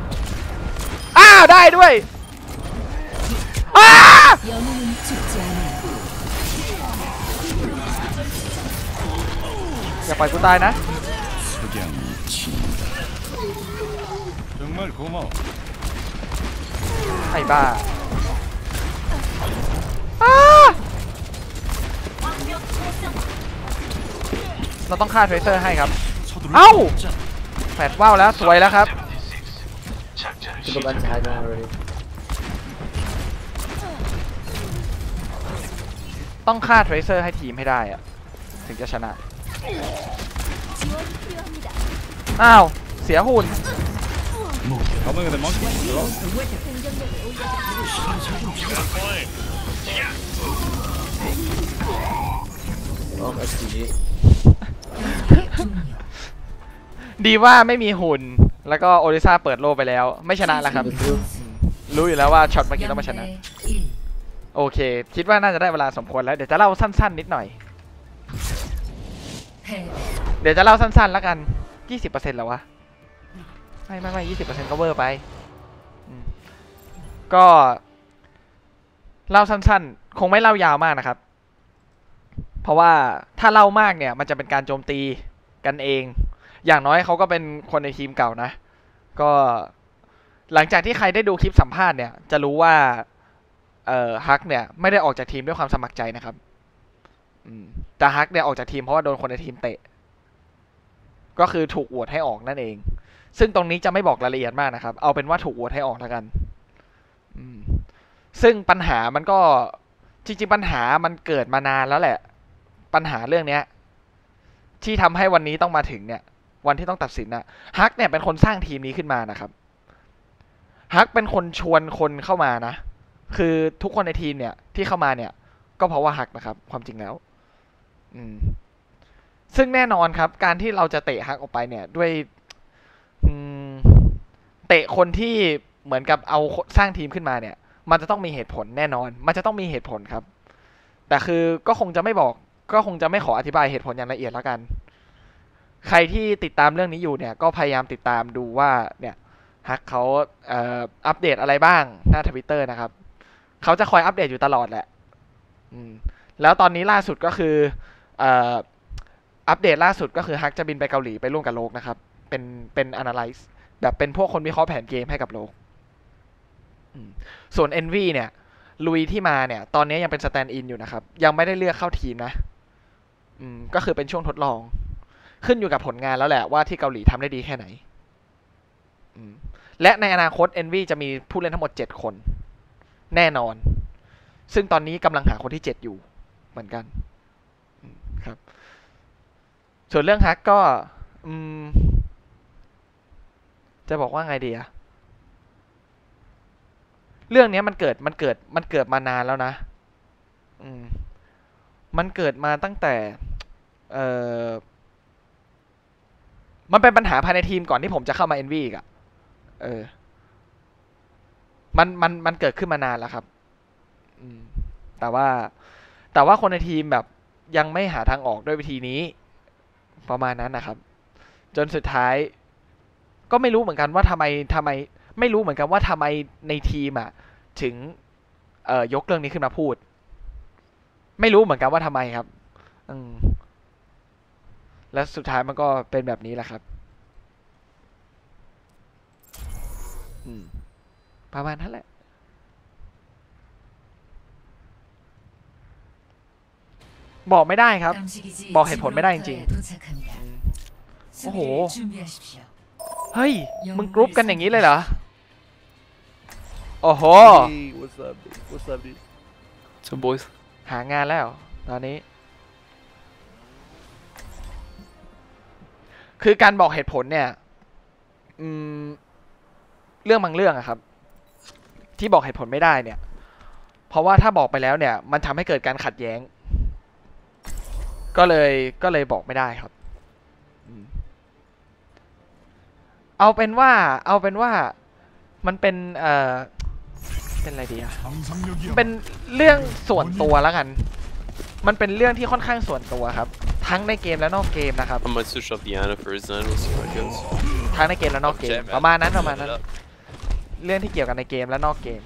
ได้ด้วย 영웅은 죽지 않아요. อย่าปล่อยกูตายนะ 석양이 친다. 정말 고마워. ไอ้บ้าเราต้องฆ่าเทรเซอร์ให้ครับ 서두를 아우! 수 없잖아. แฟดว่าวแล้วสวยแล้วครับ To go back to high ground already. ต้องฆ่าเทรเซอร์ให้ทีมให้ได้อะถึงจะชนะ 지원이 필요합니다. เสียหุ่น How long are the monkeys? Oh, STG. ดีว่าไม่มีหุ่น แล้วก็โอริซ่าเปิดโลไปแล้ว ไม่ชนะแล้วครับ รู้อยู่แล้วว่าช็อตเมื่อกี้ต้องมาชนะ 0대 1. โอเค คิดว่าน่าจะได้เวลาสมควรแล้ว เดี๋ยวจะเล่าสั้นๆนิดหน่อย 패배. เดี๋ยวจะเล่าสั้นๆแล้วกัน 20% แล้ววะ ไม่ 20% ก็เวอร์ไปก็เล่าสั้นๆ คงไม่เล่ายาวมากนะครับ เพราะว่าถ้าเล่ามากเนี่ยมันจะเป็นการโจมตีกันเอง อย่างน้อยเขาก็เป็นคนในทีมเก่านะ ก็หลังจากที่ใครได้ดูคลิปสัมภาษณ์เนี่ยจะรู้ว่าฮักเนี่ยไม่ได้ออกจากทีมด้วยความสมัครใจนะครับแต่ฮักเนี่ยออกจากทีมเพราะว่าโดนคนในทีมเตะก็คือถูกโหวตให้ออกนั่นเองซึ่งตรงนี้จะไม่บอกรายละเอียดมากนะครับเอาเป็นว่าถูกโหวตให้ออกแล้วกันซึ่งปัญหามันก็จริงๆปัญหามันเกิดมานานแล้วแหละปัญหาเรื่องเนี้ยที่ทำให้วันนี้ต้องมาถึงเนี่ยวันที่ต้องตัดสินนะฮักเนี่ยเป็นคนสร้างทีมนี้ขึ้นมานะครับฮักเป็นคนชวนคนเข้ามานะคือทุกคนในทีมเนี่ยที่เข้ามาเนี่ยก็เพราะว่าฮักนะครับความจริงแล้วซึ่งแน่นอนครับการที่เราจะเตะฮักออกไปเนี่ยด้วยเตะคนที่เหมือนกับเอาสร้างทีมขึ้นมาเนี่ยมันจะต้องมีเหตุผลแน่นอนมันจะต้องมีเหตุผลครับแต่คือก็คงจะไม่บอกก็คงจะไม่ขออธิบายเหตุผลอย่างละเอียดแล้วกันใครที่ติดตามเรื่องนี้อยู่เนี่ยก็พยายามติดตามดูว่าเนี่ยฮักเขาอัปเดตอะไรบ้างหน้า Twitter นะครับเขาจะคอยอัปเดตอยู่ตลอดแหละแล้วตอนนี้ล่าสุดก็คืออัปเดตล่าสุดก็คือฮักจะบินไปเกาหลีไปร่วมกับโลกนะครับเป็น analyze แบบเป็นพวกคนวิเคราะห์แผนเกมให้กับโลกส่วน Envy เนี่ยลุยที่มาเนี่ยตอนนี้ยังเป็น stand in อยู่นะครับยังไม่ได้เลือกเข้าทีมนะก็คือเป็นช่วงทดลองขึ้นอยู่กับผลงานแล้วแหละว่าที่เกาหลีทำได้ดีแค่ไหนและในอนาคต Envy จะมีผู้เล่นทั้งหมด7คนแน่นอนซึ่งตอนนี้กำลังหาคนที่7อยู่เหมือนกันครับส่วนเรื่องฮักก็จะบอกว่าไงดีอะเรื่องนี้มันเกิดมานานแล้วนะมันเกิดมาตั้งแต่มันเป็นปัญหาภายในทีมก่อนที่ผมจะเข้ามา Envy อีกอะมันเกิดขึ้นมานานแล้วครับแต่ว่าคนในทีมแบบยังไม่หาทางออกด้วยวิธีนี้ประมาณนั้นนะครับจนสุดท้ายก็ไม่รู้เหมือนกันว่าทำไมไม่รู้เหมือนกันว่าทำไมในทีมอะถึงยกเรื่องนี้ขึ้นมาพูดไม่รู้เหมือนกันว่าทำไมครับและสุดท้ายมันก็เป็นแบบนี้แหละครับประมาณนั้นแหละบอกไม่ได้ครับบอกเหตุผลไม่ได้จริงๆโอ้โหเฮ้ยมึงกรุ๊ปกันอย่างนี้เลยเหรอโอ้โห What's up dude So boys หางานแล้วตอนนี้คือการบอกเหตุผลเนี่ยเรื่องบางเรื่องอะครับที่บอกเหตุผลไม่ได้เนี่ยเพราะว่าถ้าบอกไปแล้วเนี่ยมันทำให้เกิดการขัดแย้งก็เลยบอกไม่ได้ครับเอาเป็นว่ามันเป็นเป็นอะไรดีอะเป็นเรื่องส่วนตัวแล้วกันมันเป็นเรื่องที่ค่อนข้างส่วนตัวครับทั้งในเกมและนอกเกมนะครับ I might switch off the Ana for his then we'll see how it goes ทั้งในเกมและนอกเกมประมาณนั้นเรื่องที่เกี่ยวกันในเกมและนอกเกม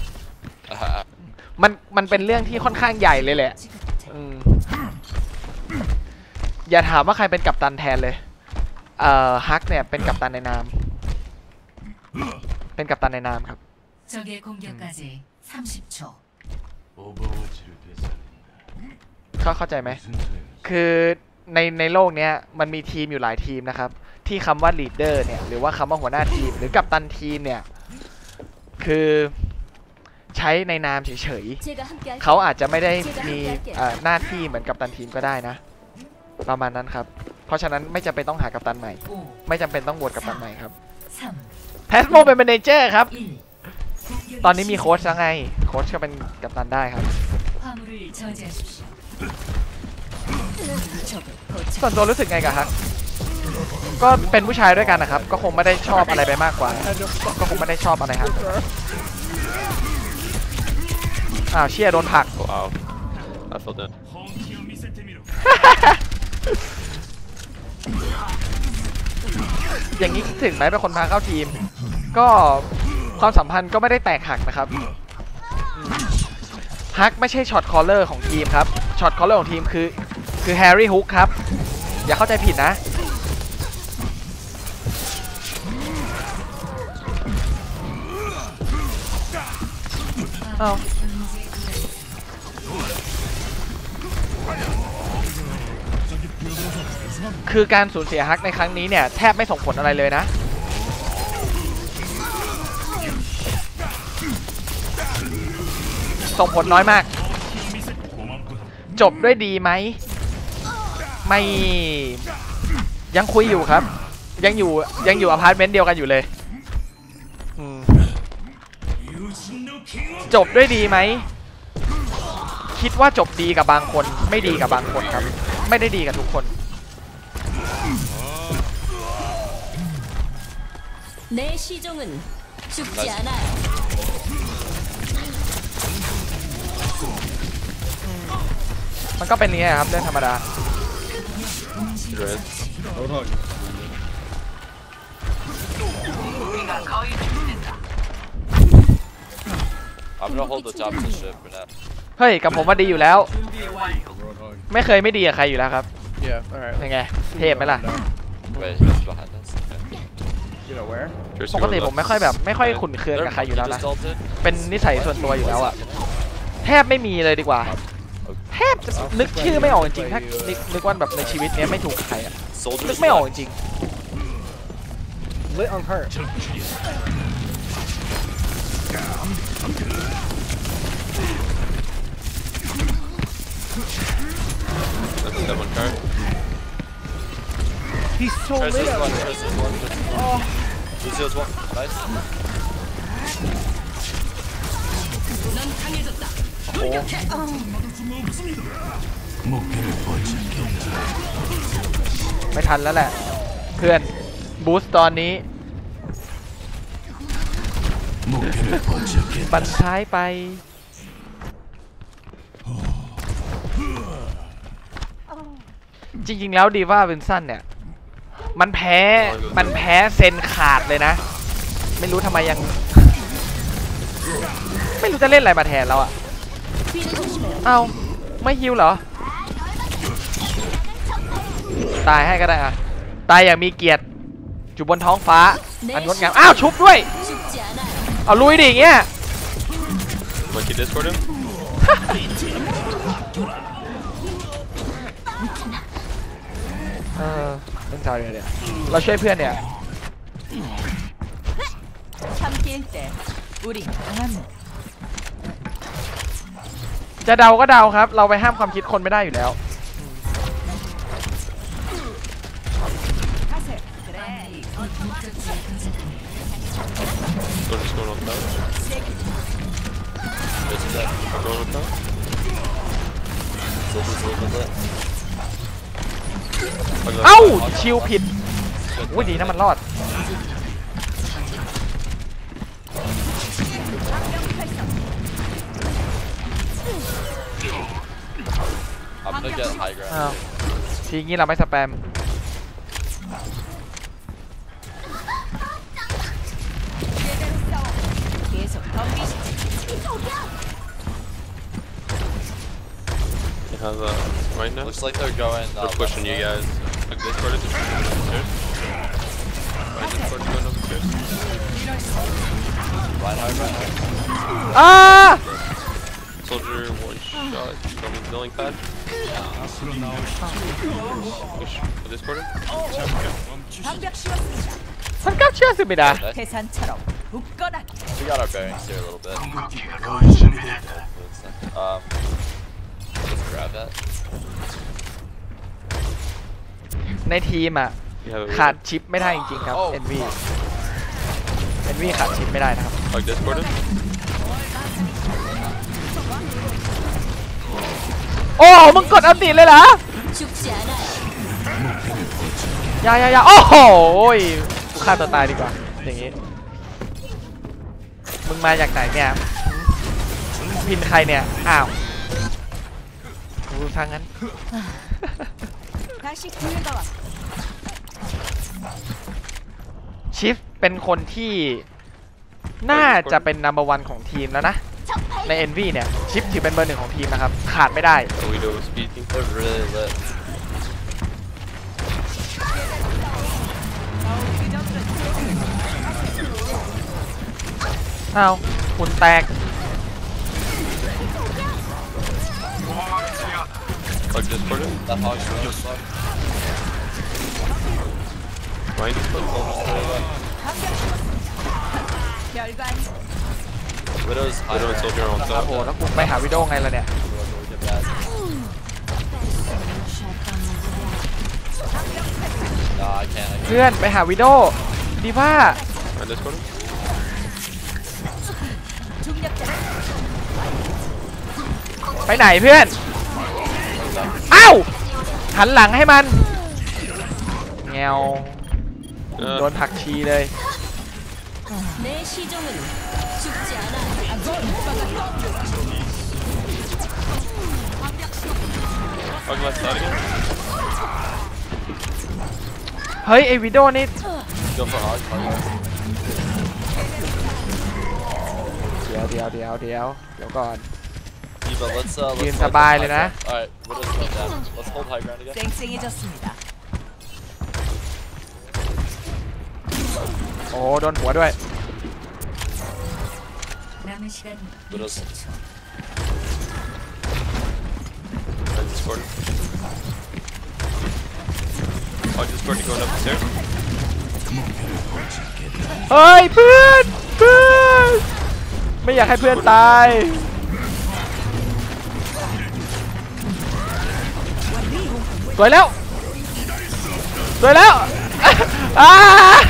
มันเป็นเรื่องที่ค่อนข้างใหญ่เลยแหละอย่าถามว่าใครเป็นกัปตันแทนเลยฮักเนี่ยเป็นกัปตันในนามครับเข้าใจไหมคือในโลกเนี้ยมันมีทีมอยู่หลายทีมนะครับที่คำว่าลีดเดอร์เนี่ยหรือว่าคำว่าหัวหน้าทีมหรือกัปตันทีมเนี่ยคือใช้ในนามเฉยๆเขาอาจจะไม่ได้มีหน้าที่เหมือนกัปตันทีมก็ได้นะประมาณนั้นครับเพราะฉะนั้นไม่จำเป็นต้องหากัปตันใหม่ไม่จำเป็นต้องบวชกัปตันใหม่ครับแพสโมเป็นแมเนเจอร์ครับตอนนี้มีโค้ชแล้วไงโค้ชก็เป็นกัปตันได้ครับส่วนตัวรู้สึกไงกับฮักก็เป็นผู้ชายด้วยกันนะครับก็คงไม่ได้ชอบอะไรไปมากกว่าก็คงไม่ได้ชอบอะไรครับเชี่ยโดนผลักอย่างนี้ถึงไหมเป็นคนพาเข้าทีมก็ความสัมพันธ์ก็ไม่ได้แตกหักนะครับฮักไม่ใช่ช็อตคอลเลอร์ของทีมครับช็อตคอลเลอร์ของทีมคือแฮร์รี่ฮุกครับอย่าเข้าใจผิดนะคือการสูญเสียฮักในครั้งนี้เนี่ยแทบไม่ส่งผลอะไรเลยนะส่งผลน้อยมากจบด้วยดีไหมไม่ยังคุยอยู่ครับยังอยู่อพาร์ตเมนต์เดียวกันอยู่เลยจบด้วยดีไหมคิดว่าจบดีกับบางคนไม่ดีกับบางคนครับไม่ได้ดีกับทุกคนมันก็เป็นอย่างนี้ครับเรื่องธรรมดาเฮ้ยกับผมว่าดีอยู่แล้วไม่เคยไม่ดีกับใครอยู่แล้วครับยังไงเทพไหมล่ะปกติผมไม่ค่อยขุ่นเคืองกับใครอยู่แล้วนะเป็นนิสัยส่วนตัวอยู่แล้วอะแทบไม่มีเลยดีกว่าแทบจะนึกชื่อไม่ออกจริงๆถ้านึกว่าแบบในชีวิตนี้ไม่ถูกใครอะนึกไม่ออกจริง Lit on her. That one card. He's so lit. Oh. Lucio's one. Nice. โอ้ไม่ทันแล้วแหละเพื่อนบูสต์ตอนนี้บันท้ายไปจริงๆแล้วดีว่าวินสันเนี่ยมันแพ้เซนขาดเลยนะไม่รู้ทำไมยังไม่รู้จะเล่นอะไรมาแทนแล้วอะเอาไม่ฮิวเหรอตายให้ก็ได้อะตายอย่างมีเกียรติอยู่บนท้องฟ้าอันงดงามอ้าวชุบด้วยเอาลุยดิอย่างเงี้ยเล่นจอยเลยเนี่ยเราช่วยเพื่อนเนี่ยจะเดาก็เดาครับเราไปห้ามความคิดคนไม่ได้อยู่แล้วเอ้าชิวผิดอุ้ยดีนะมันรอดทีงี้เราไม่สแปม Right now? Looks like they're going. They're pushing you guys. Like this part of the stairs. Right, this part's going upstairs. Reinhardt. Ah! Soldier, one shot. Someone's milling pad. Push for this quarter. We got our bearings here a little bit. Let's grab that. ในทีมอ่ะขาดชิปไม่ได้จริงๆครับ NV ขาดชิปไม่ได้นะครับโอ้มึงกดอัลติเลยเหรออย่าโอ้โหกูฆ่าตัวตายดีกว่าอย่างงี้มึงมาจากไหนเนี่ยพินใครเนี่ยอ้าวรู้ทางนั้นชิฟเป็นคนที่น่าจะเป็นนัมเบอร์วันของทีมแล้วนะใน NV เนี่ยชิฟถือเป็นเบอร์ 1ของทีมนะครับขาดไม่ได้อ้าวหุ่นแตก Hog discorded. That hog's really slow. Mine just put Widow's high. Widow and soldier on โอ้โห top. แล้วกูไปหาวิดีโอไงล่ะเนี่ย No, I can't. เพื่อนไปหาวิดีโอดีว่า Mine discorded. ไปไหนเพื่อนอ้าวหันหลังให้มันแงวโดนผักชีเลย 내 시종은 죽지 않아. Hog left side again. เฮ้ยไอวิดีโอนี่ Go for hog. เดี๋ยวก่อน Eva, let's hold ยืน high สบายเลย ground. นะ Alright, Widow's going down. Let's hold high ground again. 쌩쌩해졌습니다. โอ้โดนหัวด้วย Widow's. Mine discorded. Hog discorded going up the stairs. เฮ้ยเพื่อนไม่อยากให้เพื่อนตายสวยแล้วอ้า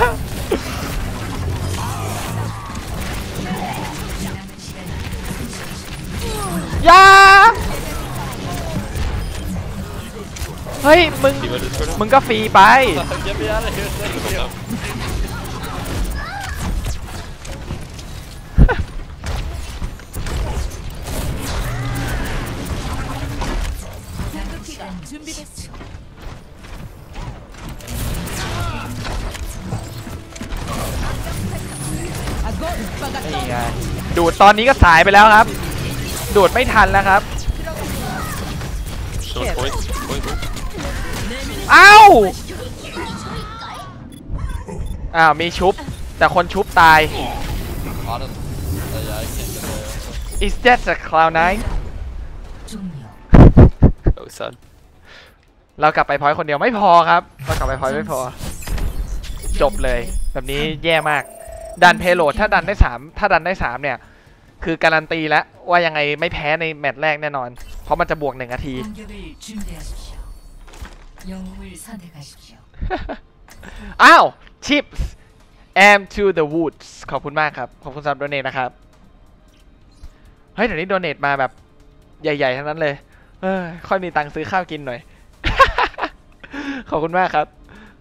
อย่าเฮ้ยมึงก็ฟรีไป Get me out of here. Thank you. 준비됐어. นี่ไงดูดตอนนี้ก็สายไปแล้วครับดูดไม่ทันแล้วครับ Show point. อ้าวมีชุบแต่คนชุบตาย Autumn. Yeah, I can't get there. Is that a Cloud9 Oh, sad. เรากลับไปพอยต์คนเดียวไม่พอครับเรากลับไปพอยต์ไม่พอจบเลยแบบนี้แย่มากดันเพโลดถ้าดันได้3เนี่ยคือการันตีแล้วว่ายังไงไม่แพ้ในแมตช์แรกแน่นอนเพราะมันจะบวก1 นาที อ้าวชิป am to the woods ขอบคุณมากครับขอบคุณสำหรับโดเนทนะครับเฮ้ยเดี๋ยวนี้โดเนทมาแบบใหญ่ๆทั้งนั้นเลยค่อยมีตังค์ซื้อข้าวกินหน่อย ขอบคุณมากครับ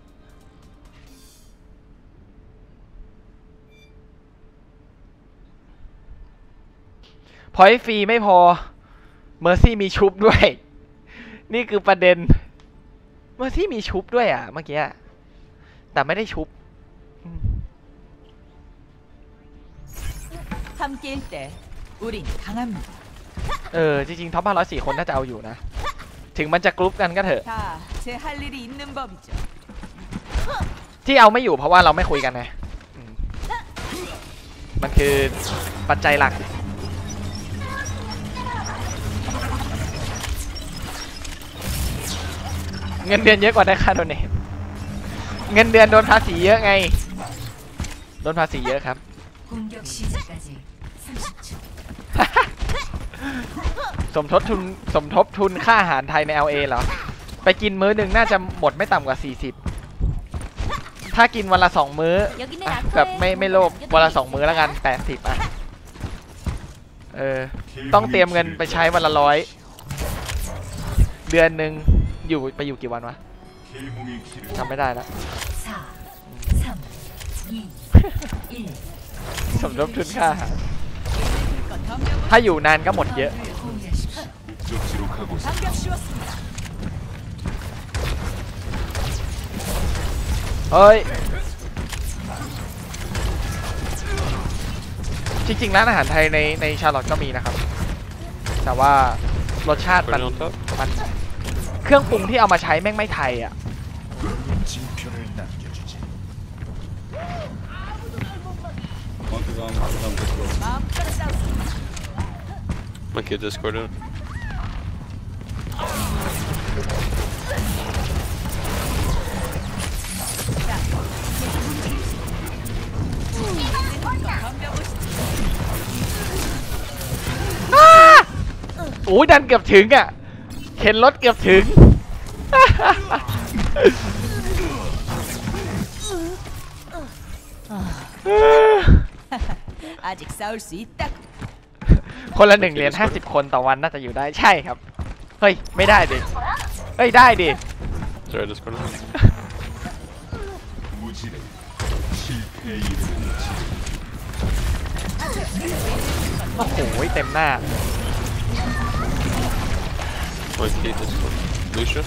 พอยต์ฟรีไม่พอเมอร์ซี่มีชุบด้วยนี่คือประเด็นเมอร์ซี่มีชุบด้วยเมื่อกี้แต่ไม่ได้ชุบ 함께일 때 우린 강합니다. จริงๆท็อป504คนน่าจะเอาอยู่นะถึงมันจะกรุ๊ปกันก็เถอะ 다 제 할 일이 있는 법이죠. ที่เอาไม่อยู่เพราะว่าเราไม่คุยกันไงมันคือปัจจัยหลักเงินเดือนเยอะกว่าได้ค่าโดเนทเงินเดือนโดนภาษีเยอะไงโดนภาษีเยอะครับ สมทบทุนค่าอาหารไทยใน LA เหรอไปกินมื้อหนึ่งน่าจะหมดไม่ต่ำกว่า40ถ้ากินวันละ2มื้อแบบไม่โลภวันละ2มื้อแล้วกัน80ต้องเตรียมเงินไปใช้วันละ100เดือนหนึ่งไปอยู่กี่วันวะจำไม่ได้แล้วสมทบทุนค่าอาหารถ้าอยู่นานก็หมดเยอะเฮ้ยจริงๆร้านอาหารไทยในชาร์ลอตก็มีนะครับแต่ว่ารสชาติมันเครื่องปรุงที่เอามาใช้แม่งไม่ไทย My kid discorded. โอ้ยดันเกือบถึงอ่ะเข็นรถเกือบถึง 아직 싸울 수 있다. คนละ1 เหรียญ50 คนต่อวันน่าจะอยู่ได้ใช่ครับเฮ้ยไม่ได้ดิเฮ้ยได้ดิ Sorry, this corner. โอ้โหเต็มหน้า Wait, Kate, this one. Lucia?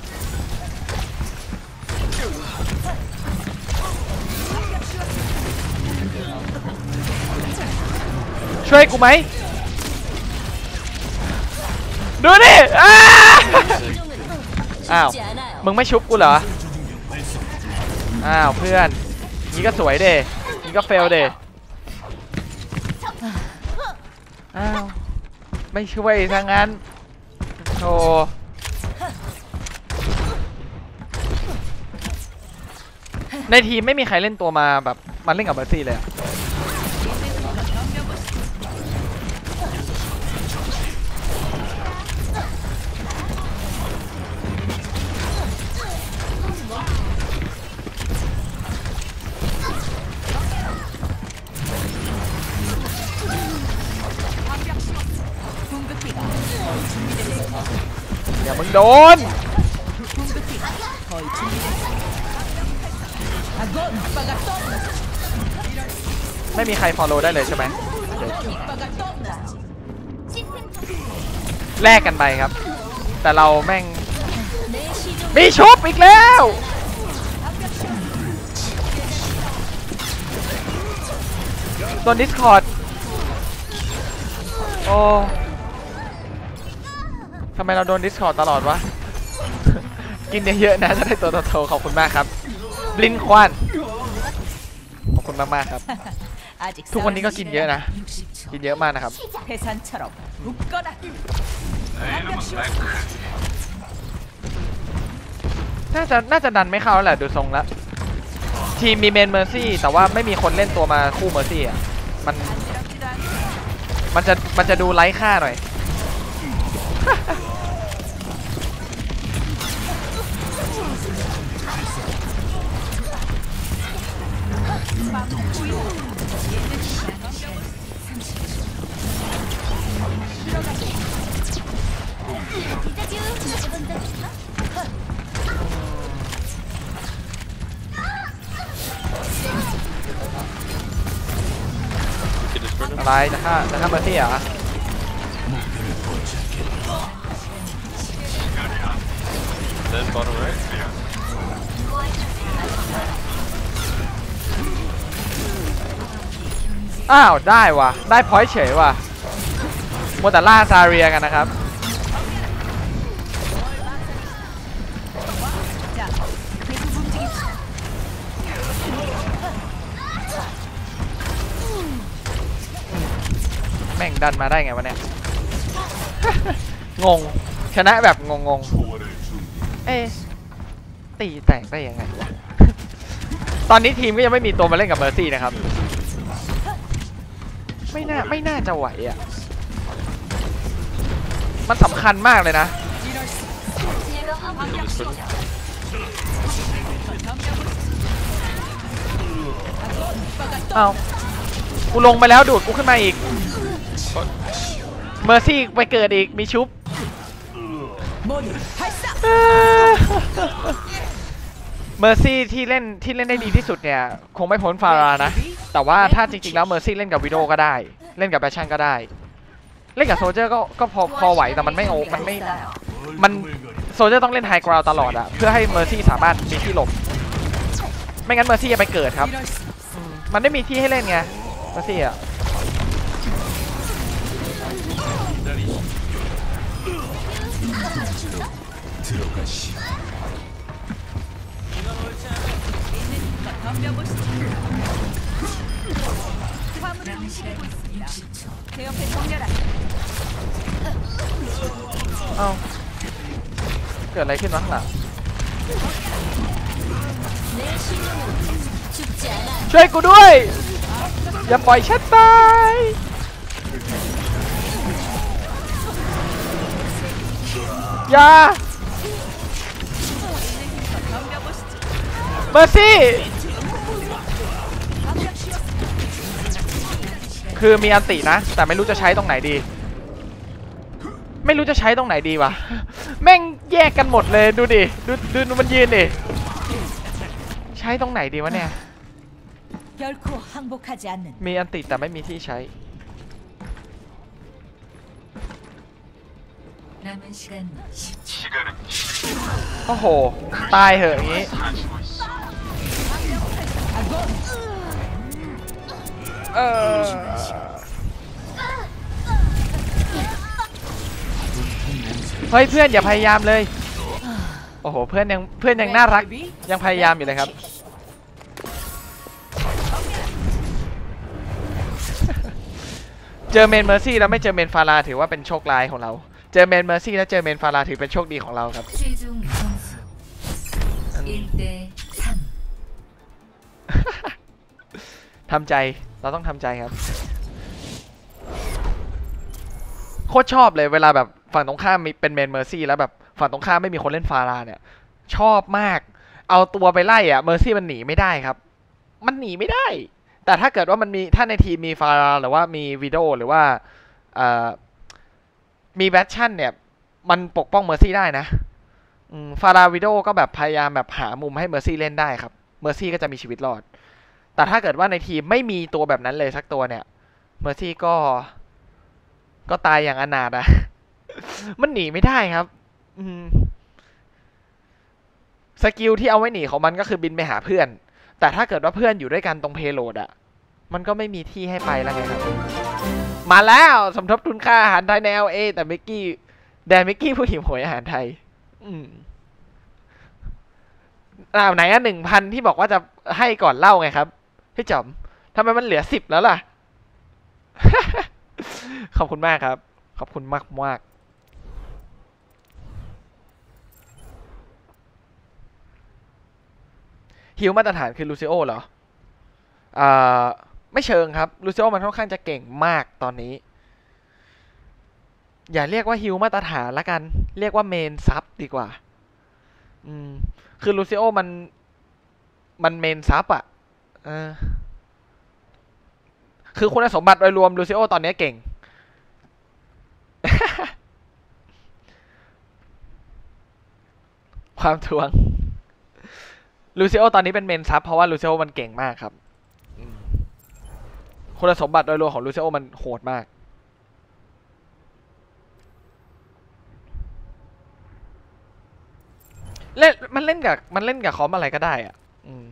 ช่วยกูไหมดูดิอ้าวมึงไม่ชุบกูเหรออ้าวเพื่อนนี่ก็สวยเด้นี่ก็เฟลเด้อ้าวไม่ช่วยทางนั้นโธ่ในทีมไม่มีใครเล่นตัวมาแบบมาเล่นกับเมอร์ซี่เลยอย่ามึงโดนไม่มีใคร follow ได้เลยใช่ไหมแลกกันไปครับแต่เราแม่งมีชุบอีกแล้วโดน Discord โอ้ทำไมเราโดน Discord ตลอดวะ กินเยอะๆนะจะได้ตัวโตๆขอบคุณมากครับบลินควันขอบคุณมากๆครับทุกวันนี้ก็กินเยอะนะกินเยอะมากนะครับน่าจะดันไม่เข้าแล้วแหละดูทรงแล้วทีมมีเมนเมอร์ซี่แต่ว่าไม่มีคนเล่นตัวมาคู่เมอร์ซี่อ่ะมันจะดูไร้ค่าหน่อยอะไรจะฆ่าเมอร์ซี่เหรอ Then bottom right. อ้าวได้ว่ะได้พอยต์เฉยว่ะโมแต่ล่าซาเรียกันนะครับแม่งดันมาได้ไงวะเนี่ย งงชนะแบบงงเอ๊ะตีแตกได้ยังไงวะ ตอนนี้ทีมก็ยังไม่มีตัวมาเล่นกับเมอร์ซี่นะครับไม่น่าจะไหวอ่ะมันสำคัญมากเลยนะเอากูลงไปแล้วดูดกูขึ้นมาอีกเมอร์ซี่ไปเกิดอีกมีชุบเมอร์ซี่ที่เล่นได้ดีที่สุดเนี่ยคงไม่พ้นฟารานะแต่ว่าถ้าจริงๆแล้วเมอร์ซี่เล่นกับวิโดก็ได้เล่นกับแบชชั่นก็ได้เล่นกับโซลเจอร์ก็พอไหวแต่มันไม่โซลเจอร์ต้องเล่นไฮกราวตลอดอะเพื่อให้เมอร์ซี่สามารถมีที่หลบไม่งั้นเมอร์ซี่จะไปเกิดครับมันไม่มีที่ให้เล่นไงเมอร์ซี่อะเอ้าเกิดอะไรขึ้นวะข้างหลังช่วยกูด้วยอย่าปล่อยฉันตายอย่าเมอร์ซี่คือมีอันตินะแต่ไม่รู้จะใช้ตรงไหนดีไม่รู้จะใช้ตรงไหนดีวะแม่งแยกกันหมดเลยดูดิดูมันยืนดิใช้ตรงไหนดีวะเนี่ยมีอันติแต่ไม่มีที่ใช้โอ้โหตายเหอะอย่างงี้เฮ้ยเพื่อนอย่าพยายามเลยโอ้โหเพื่อนยังน่ารักยังพยายามอยู่เลยครับเจอเมนเมอร์ซี่แล้วไม่เจอเมนฟาราถือว่าเป็นโชคร้ายของเราเจอเมนเมอร์ซี่แล้วเจอเมนฟาราถือเป็นโชคดีของเราครับทำใจเราต้องทำใจครับโคตรชอบเลยเวลาแบบฝั่งตรงข้ามมีเป็นเมนเมอร์ซี่แล้วแบบฝั่งตรงข้ามไม่มีคนเล่นฟาราเนี่ยชอบมากเอาตัวไปไล่อะเมอร์ซี่มันหนีไม่ได้ครับมันหนีไม่ได้แต่ถ้าเกิดว่ามันมีถ้าในทีมมีฟาราหรือว่ามีวิโดหรือว่ามีแบทชั่นเนี่ยมันปกป้องเมอร์ซี่ได้นะฟาราวิโดก็แบบพยายามแบบหามุมให้เมอร์ซี่เล่นได้ครับเมอร์ซี่ก็จะมีชีวิตรอดแต่ถ้าเกิดว่าในทีมไม่มีตัวแบบนั้นเลยสักตัวเนี่ยเมอร์ซี่ก็ตายอย่างอนาถอะมันหนีไม่ได้ครับสกิลที่เอาไว้หนีของมันก็คือบินไปหาเพื่อนแต่ถ้าเกิดว่าเพื่อนอยู่ด้วยกันตรงเพโลดอะมันก็ไม่มีที่ให้ไปแล้วไงครับมาแล้วสมทบทุนค่าอาหารไทยใน LA แต่มิกกี้ผู้หิวโหยอาหารไทยไหนอ่ะ 1,000 ที่บอกว่าจะให้ก่อนเล่าไงครับพี่จอมทำไมมันเหลือ10แล้วล่ะ ขอบคุณมากครับขอบคุณมากฮิวมาตรฐานคือลูซิโอเหรอไม่เชิงครับลูซิโอมันค่อนข้างจะเก่งมากตอนนี้อย่าเรียกว่าฮิวมาตรฐานละกันเรียกว่าเมนซับดีกว่าคือลูซิโอมันเมนซับอ่ะคือคุณสมบัติโดยรวมลูซิโอตอนนี้เก่ง ความทวงลูซิโอตอนนี้เป็นเมนซับเพราะว่าลูซิโอมันเก่งมากครับคุณสมบัติโดยรวมของลูซิโอมันโหดมากมันเล่นกับคอมอะไรก็ได้อ่ะ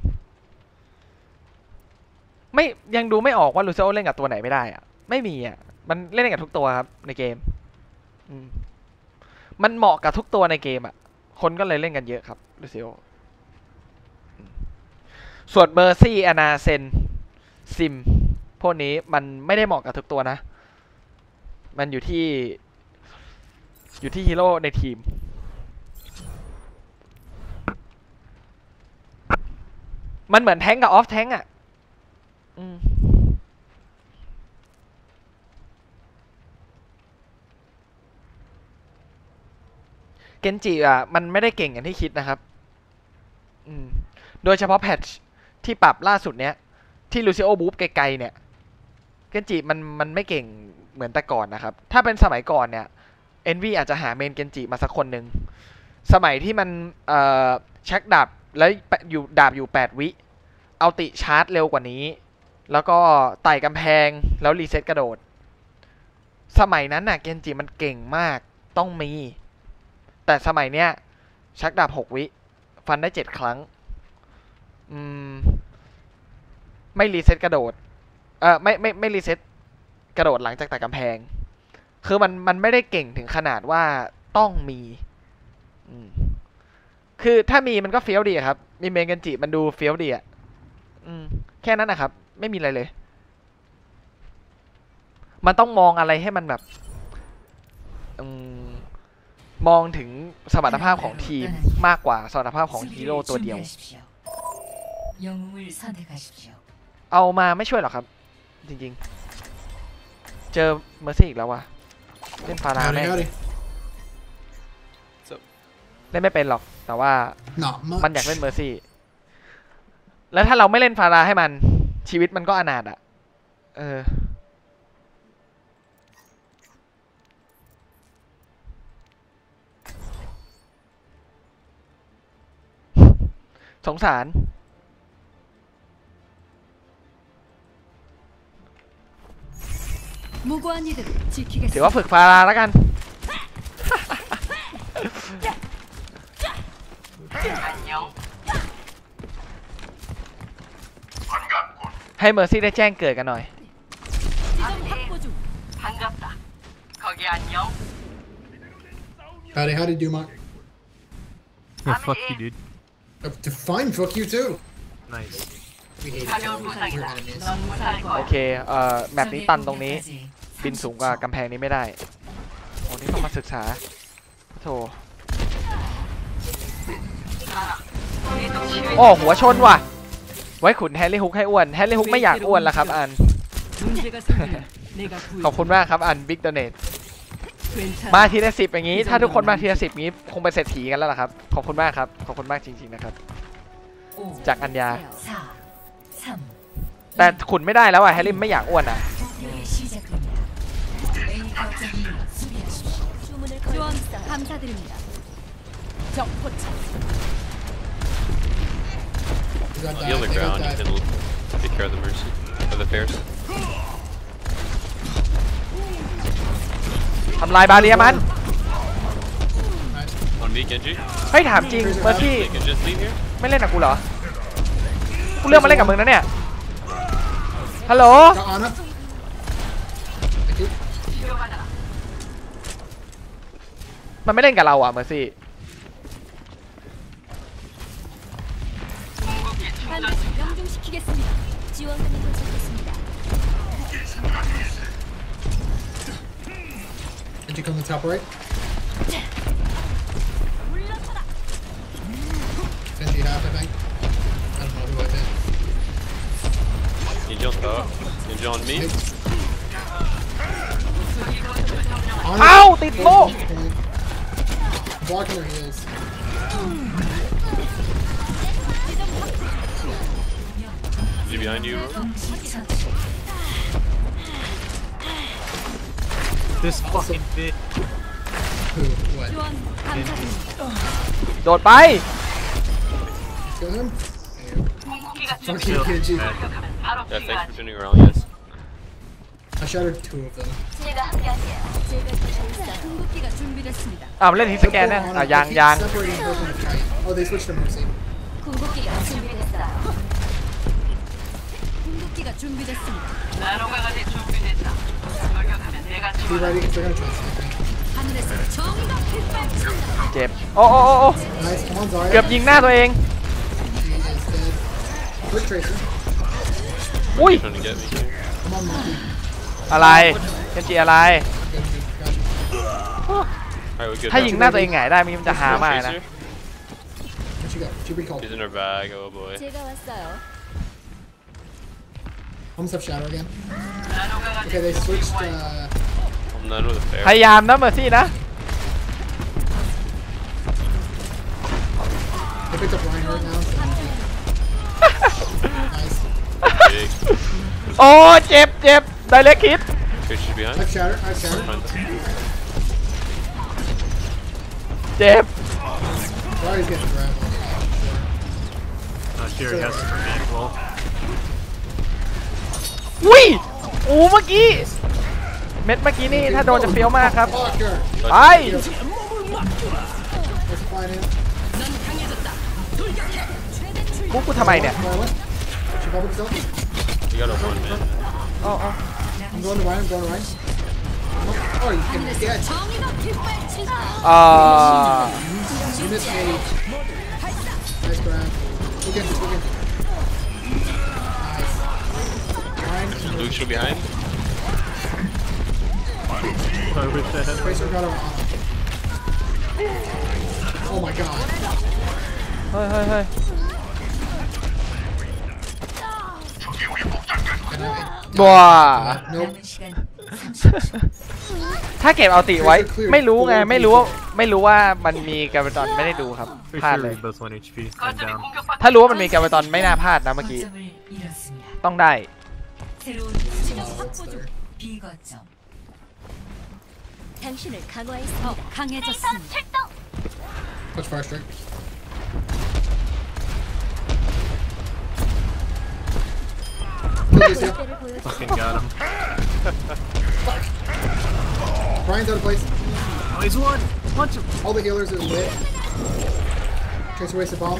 ไม่ยังดูไม่ออกว่าลูซิโอเล่นกับตัวไหนไม่ได้อ่ะไม่มีอ่ะมันเล่นกับทุกตัวครับในเกมมันเหมาะกับทุกตัวในเกมอ่ะคนก็เลยเล่นกันเยอะครับลูซิโอส่วนเมอร์ซี่อนาเซนซิมพวกนี้มันไม่ได้เหมาะกับทุกตัวนะมันอยู่ที่ฮีโร่ในทีมมันเหมือนแทงกับออฟแทงอ่ะเกนจิอ่ะมันไม่ได้เก่งอย่างที่คิดนะครับโดยเฉพาะแพทช์ที่ปรับล่าสุดเนี้ยที่ลูซิโอบูฟไกลๆเนี่ยเกนจิมันไม่เก่งเหมือนแต่ก่อนนะครับถ้าเป็นสมัยก่อนเนี่ยเอ็นวีอาจจะหาเมนเกนจิมาสักคนหนึ่งสมัยที่มันชักดาบแล้วอยู่8 วิเอาติชาร์จเร็วกว่านี้แล้วก็ไต่กำแพงแล้วรีเซ็ตกระโดดสมัยนั้นน่ะเกนจิมันเก่งมากต้องมีแต่สมัยเนี้ยชักดาบ6 วิฟันได้7 ครั้งไม่รีเซ็ตกระโดดไม่รีเซ็ตกระโดดหลังจากไต่กำแพงคือมันไม่ได้เก่งถึงขนาดว่าต้องมีคือถ้ามีมันก็เฟี้ยวดีครับมีเมนเกนจิมันดูเฟี้ยวดีอ่ะแค่นั้นนะครับไม่มีอะไรเลยมันต้องมองอะไรให้มันแบบมองถึงสมรรถภาพของทีมมากกว่าสมรรถภาพของฮีโร่ตัวเดียวเอามาไม่ช่วยหรอกครับจริงๆเจอเมอร์ซี่อีกแล้วว่ะเล่นฟาราแม่เล่นไม่เป็นหรอกแต่ว่า Not much. มันอยากเล่นเมอร์ซี่แล้วถ้าเราไม่เล่นฟาราให้มันชีวิตมันก็อนาถอ่ะสงสารถือว่าฝึกฟาราแล้วกันให้เมอร์ซี่ได้แจ้งเกิดกันหน่อย Howdy, how did you do, Mark? Yeah, fuck you, dude. Fine, fuck you too. Nice. We hate each other. We're enemies. โอเคแมปนี้ตันตรงนี้บินสูงกว่ากำแพงนี้ไม่ได้โอ้นี่ต้องมาศึกษาโธ่โอ้หัวชนว่ะไว้ขุนแฮร์รี่ฮุกให้อ้วนแฮร์รี่ฮุกไม่อยากอ้วนแล้วครับอัน ขอบคุณมากครับอันบิ๊กโดเนทมาทีละ10อย่างนี้ถ้าทุกคนมาทีละ10นี้คงเป็นเศรษฐีกันแล้วล่ะครับขอบคุณมากครับขอบคุณมากจริงๆนะครับจากอัญญาแต่ขุนไม่ได้แล้วอ่ะแฮร์รี่ไม่อยากอ้วนอ่ะ Be on the ground, you can take care of the mercy of the pairs. ทำลายบาเรียมัน On me, Genji. เฮ้ยถามจริงเมอร์ซี่ They can just leave here. ไม่เล่นกับกูเหรอกูเลือกมาเล่นกับมึงนะเนี่ยฮัลโหลมันไม่เล่นกับเราอ่ะเมอร์ซี่ Did you come to top right? Genji half, I think. I don't know who I did. Genji on top. Genji on me. เอ้าติดโล Blocking their heels. Is he behind you? This fucking bitch. Who? What? โดดไป Kill him? Fuck you, Genji. Yeah, thanks for turning around, guys. I shattered 2 of them. อ้าวเล่นทีสแกนเนี่ยอ่ะยาง Separating her from the kite. Oh, they switched to Mercy. Be ready if they're gonna try something. เจ็บโอ้ Nice, come on, Zarya. เกือบยิงหน้าตัวเอง He is dead. Quick tracer. อุ้ย Trying to get me here. Come on, Monkey. อะไรเกนจิอะไร Alright, we're good. ถ้ายิงหน้าตัวเองไงได้มันจะหามากนะ What you got? She recalled. He's in her bag, oh boy. Almost have shadow again. Okay, they switched. I'm none with a fair. พยายามนะเมอร์ซี่นะ They picked up Reinhardt now. Nice. Big. โอ้เจ็บได้เล็กคิด Okay, she's behind. I've shattered. I've shattered. เจ็บ Zarya's getting grabbed. Sure, has to command as well. อุ้ยโอ้เมื่อกี้เม็ดเมื่อกี้นี่ถ้าโดนจะเฟี้ยวมากครับ Fucker. ไป Let's find him. กูทำไมเนี่ย She bubbled herself. You got a 1 man. อ๋อ I'm going to Ryan. I'm going to Ryan. Oh, you can get. You missed me. Nice grab. Look at this. Look at this. Nice. Ryan. Luke's still behind. Tracer got him. Oh my god. เฮ้ย Can I- บัว Nope. ถ้าเก็บเอาติไว้ไม่รู้ไงไม่รู้ว่ามันมีแกเบตอนไม่ได้ดูครับ Pretty พลาด sure เลย we both 1 HP and down. ถ้ารู้ว่ามันมีแกเบตอนไม่น่าพลาดนะเมื่อกี้ต้องได้ 새로운 수정 확보 중. 비거점. 당신을 강화했습니다. 강해졌습니다. Touch fire strike. Fucking got him. Brian's out of place. Oh, he's one. Punch him. All the healers are lit. Tracer wasted bomb.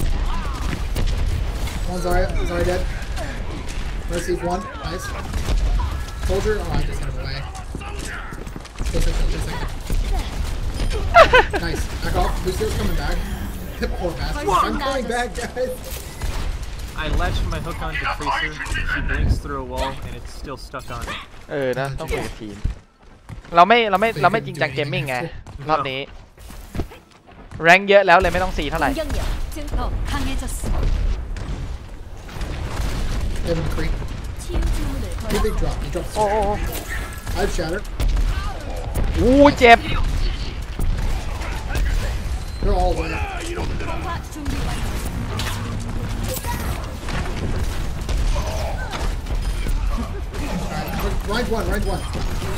One Zarya dead. Mercy's one. Nice. Soldier. Oh, I just hit him away. Just nice. Back off. Lucio's coming back. Poor bastard. I'm coming back, guys. I latched my hook onto Tracer. She blinks through a wall and it's still stuck on it. นะต้องคุยกับทีมเราไม่จริงจังเกมมิ่งไงรอบนี้แรงเยอะแล้วเลยไม่ต้องซีเท่าไหร่ 공격력 증폭 강해졌습니다. Evan Creek. 치유 주문을 Big, big drop. He dropped. I've shattered. อู้เจ็บ They're all winning. 강화 준비 완료. Alright, Ride one.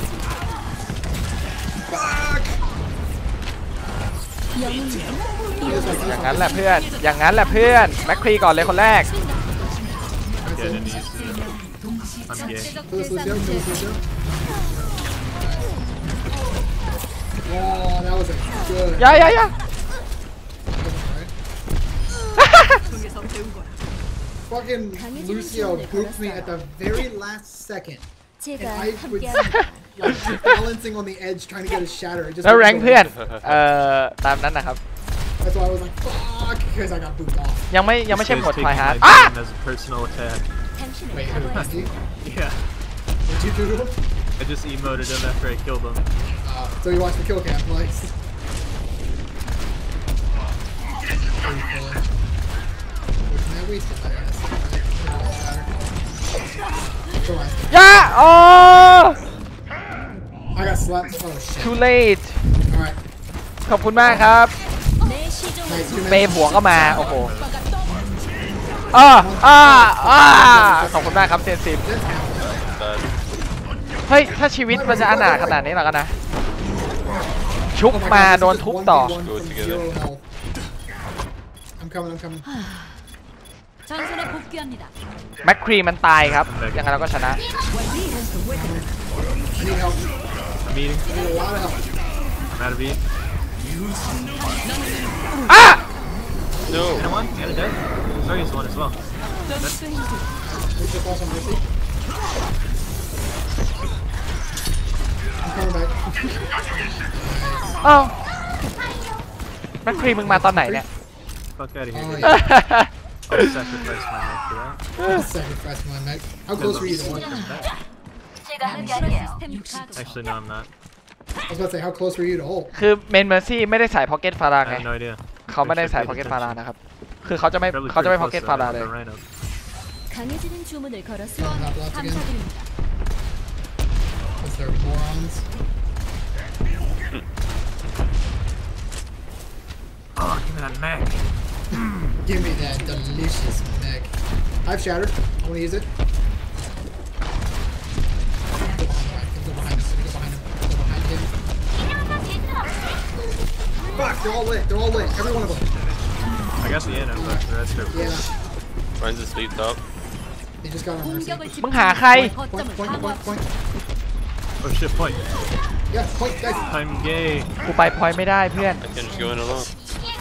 Fuck! อย่างนั้นแหละเพื่อนแม็กครีก่อนเลยคนแรก Yeah, and he's, I'm gay. Kill this Lucio. Oh, that was a good. อย่า Fucking Lucio booped me at the very last second. And 제가 I was like balancing on the edge trying to get a shatter. It just แล้วแรง didn't go เพื่อน in. ตามนั้นนะครับ That's why I was like, fuck, because I got booped off. ยังไม่ใช่ This หม guy's ดไฟ taking ฮาร์ my ด beam as a personal attack. 당신을 Wait, who? 강화했습니다. Yeah. What'd you do to him? I just emoted him after I killed him. So you watched the kill cam, like. I wasted my ass. Go on. ย่าโอ้ I got slapped. Oh shit. too late Alright. ขอบคุณมากครับ 내 시종은 Nice. เปย์ผัวก็มาโอ้โหขอบคุณมากครับเซนซิม เฮ้ยถ้าชีวิตมันจะอนาถขนาดนี้หรอกันนะชุบมาโดนทุบต่อ I'm coming. 전선에 복귀합니다. แม็กครีมันตายครับยังไงเราก็ชนะ I need help. I'm eating. I need a lot of help. I'm out of eat. No. And one, and a dead. Zarya's one as well. We just lost some mercy. I'm coming back. อ้าวแม็กครีมึงมาตอนไหนเนี่ย Fuck out of Oh, here. yeah. I'll sacrifice my neck for that. Sacrifice my neck. How close were you to ult? Actually, no, I'm not. I was about to say, how close were you to ult? คือเมนเมอร์ซี่ไม่ได้ใส่พ็อกเก็ตฟารา I ไง have no idea. เขาไม่ได้ใส่พ็อกเก็ตฟารานะครับคือเขาจะไม่ Probably พ็อก pretty เก็ต close ฟา to ราเลย the Rhino. 강해지는 주문을 걸었습니다. Lots again. 감사드립니다. Because they're morons. Oh, give me that mech. Give me that delicious mech. I've shattered. I want to use it. Go behind him. Fuck, they're all lit. Every one of them. I got the end of the rest of it. Yeah. Ryan's asleep top. They just got on mercy. 공격을 มึงหาใคร Point. Oh shit, point. Yeah, point, guys. I'm gay. กูไปพอยไม่ได้เพื่อน I can just go in alone.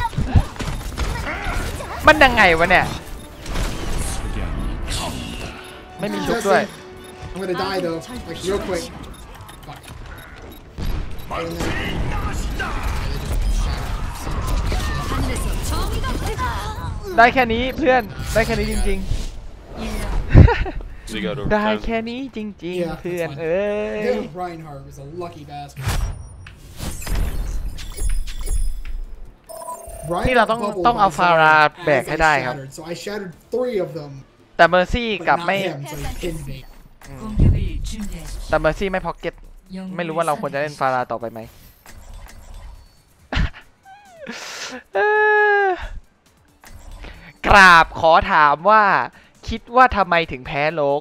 มันยังไงวะเนี่ย ไม่มีชุบด้วย I'm gonna die though, like real quick. Fuck. Get in there. 하늘에서 정의가 되다. ได้แค่นี้เพื่อนได้แค่นี้จริง We got ๆ over ได้ time. แค่นี้จริง Yeah, ๆ เพื่อน that's fine. เอ้ย Yeah, Reinhardt was a lucky bastard. ที่เราต้องเอาฟาราแบกให้ได้ครับ So I shattered 3 of them. แต่เมอร์ซี่ But กลับ not ไม่ him, so he pinned me. 공격을 준비하십시오. แต่เมอร์ซี่ไม่พ็อกเก็ตไม่รู้ว่าเราควรจะเล่นฟาราต่อไปไหม กราบขอถามว่าคิดว่าทำไมถึงแพ้โลก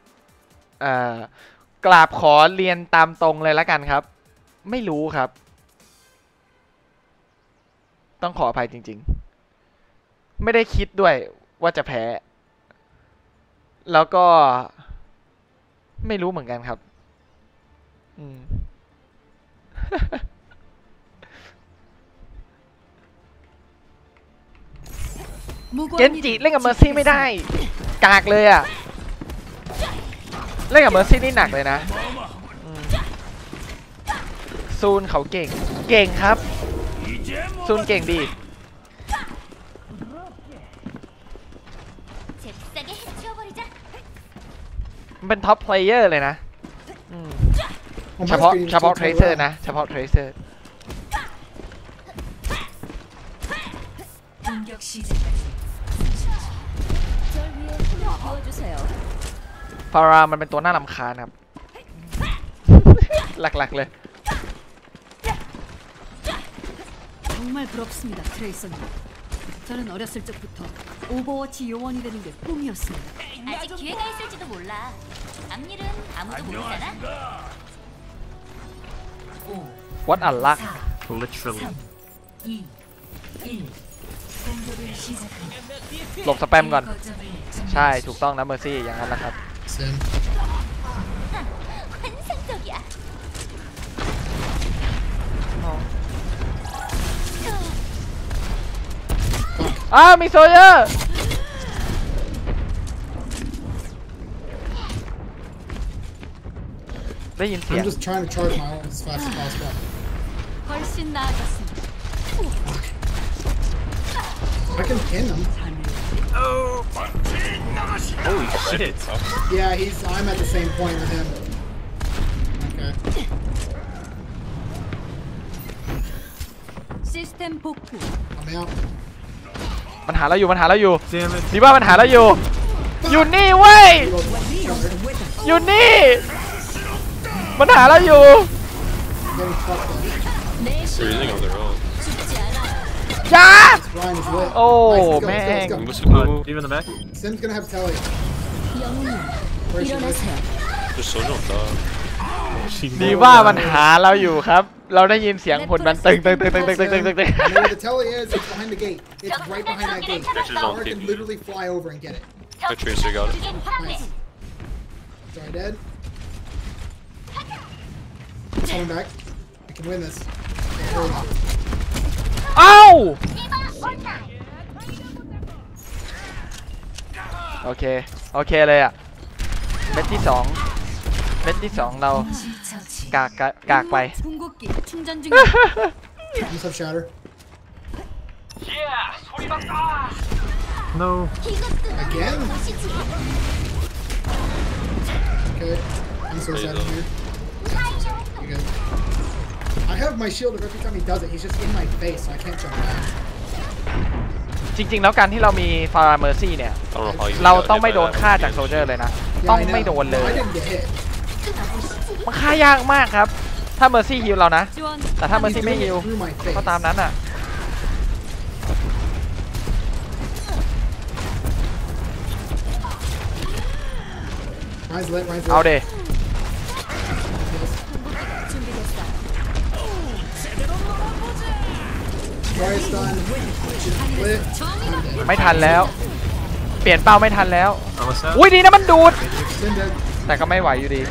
กราบขอเรียนตามตรงเลยละกันครับ ไม่รู้ครับ ต้องขออภัยจริงๆไม่ได้คิดด้วยว่าจะแพ้ แล้วก็ไม่รู้เหมือนกันครับเกนจิเล่นกับเมอร์ซี่ไม่ได้กากเลยอ่ะเล่นกับเมอร์ซี่นี่หนักเลยนะซูนเขาเก่งครับซูนเก่งดีมันเป็นท็อปเพลเยอร์เลยนะเฉพาะเทรเซอร์นะเฉพาะเทรเซอร์ฟารามันเป็นตัวน่ารำคาญครับ หลักๆเลย 정말 부럽습니다, 트레이서님. 저는 어렸을 적부터 오버워치 요원이 되는 게 꿈이었습니다. 아직 기회가 있을지도 몰라. 앞일은 아무도 모르잖아. What a luck. Literally. หลบสแปมก่อนใช่ถูกต้องนะเมอร์ซี่อย่างนั้นแหละครับมีโซเยอร์ได้ยินเสียง I'm just trying to charge my ult as fast as possible. 훨씬 나아졌습니다. I can pin him. Holy shit. Yeah, I'm at the same point with him. Okay. 시스템 복구. I'm out. มันหาเราอยู่ Damn it. ดีว่ามันหาเราอยู่นี่เว้ยอยู่นี่มันหาเราอยู่ They're using on their own. จ้า Ryan is lit. โอ้ Nice, แม่ง Move, move, move. Even the back? Sim's gonna have telly. Where's she? There's Sojo on top. ดีว่ามันหาเราอยู่ครับเราได้ยินเสียงผลมันตึง I know where the telly is. It's behind the gate. It's right behind that gate. Or I can literally fly over and get it. My Tracer got it. Nice. Sorry, dead. Coming back. I can win this. เอ้าโอเคเลยอ่ะเม็ดที่2เรากากไป 궁극기 충전 중. Almost have shatter. No. Again? Okay. I'm so sad here. You're good. I have my shield up every time he does it. He's just in my face, so I can't jump back. จริงๆแล้วการที่เรามีฟาราเมอร์ซี่เนี่ย I don't know how you เรา got ต้อง hit ไม่ by โดน that. ฆ่าจากโซลเจอร์เลยนะ Yeah, ต้อง I know. ไม่โดนเลย I didn't get hit. มันฆ่ายากมากครับถ้าเมอร์ซี่ฮิลเรานะ 지원. แต่ถ้าเมอร์ซี่ไม่ฮิล Through my face. ก็ตามนั้นอ่ะ Ryan's lit. เอาเด Ryan's done. Lit. I'm dead. ไม่ทันแล้ว เปลี่ยนเป้าไม่ทันแล้ว Almost out. อุ้ยดีนะมันดูด Sim dead. แต่ก็ไม่ไหวอยู่ดี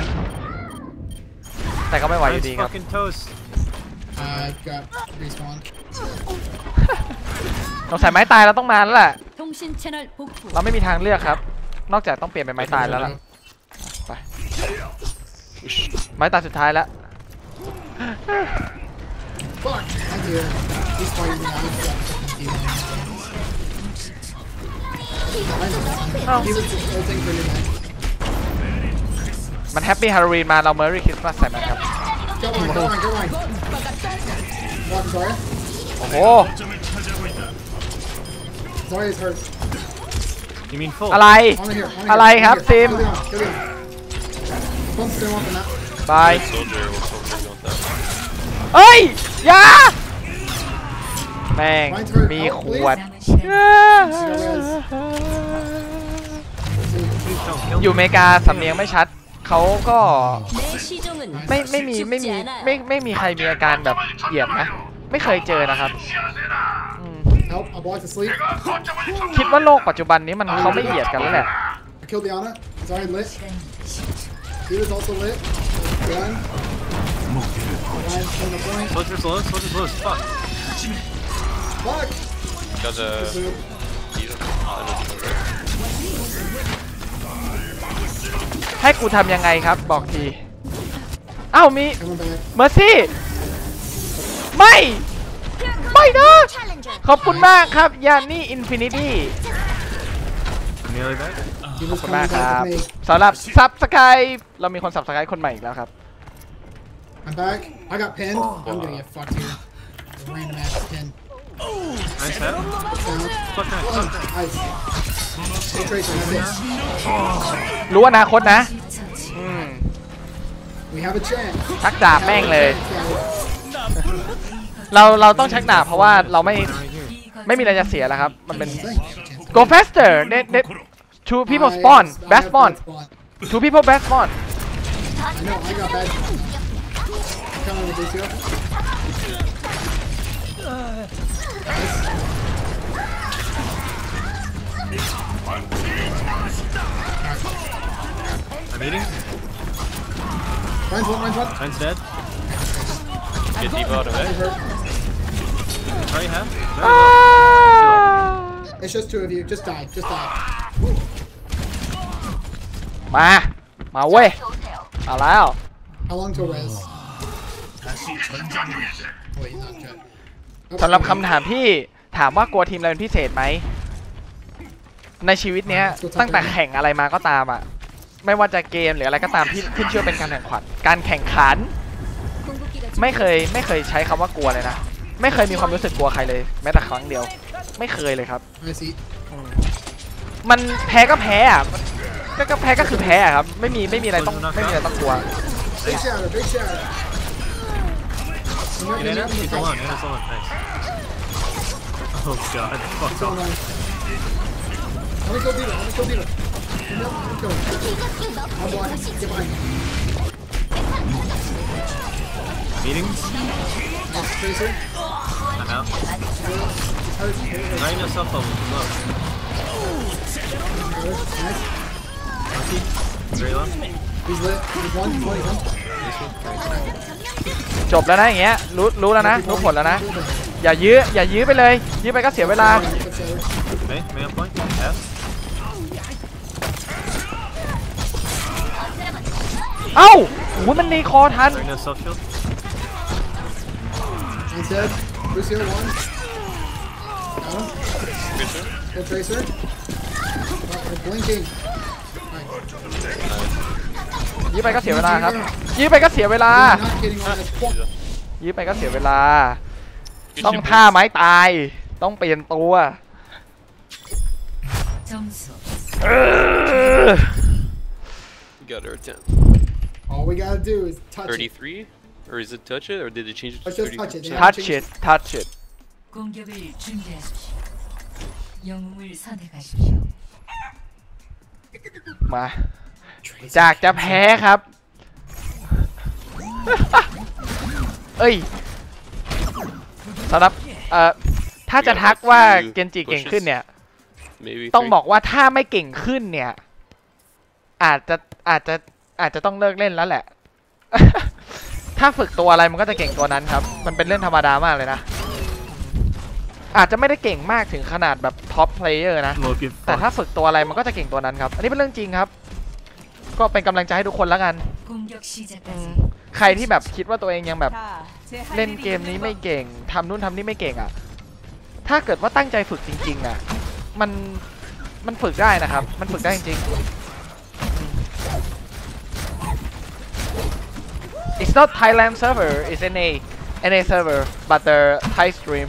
แต่ก็ไม่ไหวอยู่ Nice ดีครับ fucking toast. Got respawn. สงสัยไม้ตายเราต้องมาแล้วแหละ 통신 채널 복구. เราไม่มีทางเลือกครับ นอกจากต้องเปลี่ยนเป็นไม้ตายแล้วล่ะ ไป ไม้ตายสุดท้ายแล้ว Fuck. Thank you. He's fighting me. I'm He was just ulting for you, man. มันแฮปปี้ฮาโลวีนมาเราเมอร์รี่คริสต์มาสใส่มันครับ Go on. Walk Zarya. โอ้โห Zarya's hurt. You mean full? อะไร On here. อะไรครับซิม Kill him. Pump them off and out. บาย Soldier will probably want that. เอ้ยอยาแม่งมีขวดอยู่อเมริกาสำเนียงไม่ชัดเขาก็ไม่มีใครมีอาการแบบเหยียบนะไม่เคยเจอนะครับ Help, I'm about to sleep. คิดว่าโลกปัจจุบันนี้มันเขาไม่เหยียดกันแล้วแหละ I killed the Ana. He's already lit. He was also lit. Gun. Ryan's on the point. Soldier's low, soldier's low as fuck. Fuck! Got a... I ให้กูทำยังไงครับบอกทีอ้าวมีเมอร์ซี่ไม่นะขอบคุณมากครับยานี่อินฟินิตี้ขอบคุณมากครับสำหรับซับสไครป์เรามีคนซับสไครป์คนใหม่อีกแล้วครับ I'm back. I got pinned. I'm gonna get fucked here. Random ass pin. Nice head. Fuck that, fuck that. Nice. No tracer, that's it. รู้อนาคตนะ We have a chance. ชักดาบแม่งเลย เราต้องชักดาบเพราะว่าเราไม่มีอะไรจะเสียแล้วครับมันเป็น go faster two people spawn best spawn two people best spawn I know, I got bad. Come on with this here. I'm eating. Ryan's one. Ryan's dead. get deep out of it. Right half. It's just two of you. Just die. Just die. มาเว้ยเอาแล้ว How long till res? Wait, not good. สำหรับคำถามที่ถามว่ากลัวทีมอะไรเป็นพิเศษไหมในชีวิตเนี้ยตั้งแต่แข่งอะไรมาก็ตามอ่ะไม่ว่าจะเกมหรืออะไรก็ตามที่ขึ้นชื่อเป็นการแข่งขันไม่เคยใช้คำว่ากลัวเลยนะไม่เคยมีความรู้สึกกลัวใครเลยแม้แต่ครั้งเดียวไม่เคยเลยครับมันแพ้ก็แพ้อ่ะก็แพ้ก็คือแพ้อ่ะครับไม่มีอะไรต้องกลัว Big shatter. Big shatter. He's alone. Nice. Oh god. Fuck off. Let me kill Diva. Let me kill him. I'm blocking. Get behind me. Meeting? Tracer. I'm out. Ryan yourself up. Low. Nice. Monkey. Very low. He's lit. He's one. This จบแล้วนะอย่างเงี้ยรู้แล้วนะรู้ผลแล้วนะอย่ายื้อไปเลยยื้อไปก็เสียเวลา Okay, man point. F. เอ้าโหมันรีคอร์ทัน Ryan self shield. He's dead. Lucio one. Go Tracer. Blinking. ยื้อไปก็เสียเวลาครับยื้อไปก็เสียเวลายื้อไปก็เสียเวลาต้องท่าไม้ตายต้องเปลี่ยนตัว Got our 10. All we gotta do is touch 33? Or is it touch it? Or did they change it to Let's just 30? touch it. Yeah. touch it 공격을 준비하십시오. 영웅을 선택하십시오. มาจากจะแพ้ครับ เอ้ยสำหรับถ้าจะทักว่าเกนจิเก่งขึ้นเนี่ยต้องบอกว่าถ้าไม่เก่งขึ้นเนี่ยอาจจะต้องเลิกเล่นแล้วแหละ ถ้าฝึกตัวอะไรมันก็จะเก่งตัวนั้นครับมันเป็นเรื่องธรรมดามากเลยนะอาจจะไม่ได้เก่งมากถึงขนาดแบบท็อปเพลเยอร์นะแต่ถ้าฝึกตัวอะไรมันก็จะเก่งตัวนั้นครับอันนี้เป็นเรื่องจริงครับก็เป็นกำลังใจให้ทุกคนแล้วกันใครที่แบบคิดว่าตัวเองยังแบบเล่นเกมนี้ไม่เก่งทำนู่นทำนี่ไม่เก่งอ่ะถ้าเกิดว่าตั้งใจฝึกจริงๆอ่ะมันฝึกได้นะครับมันฝึกได้จริงๆ It's not Thailand server it's NA server but the Thai stream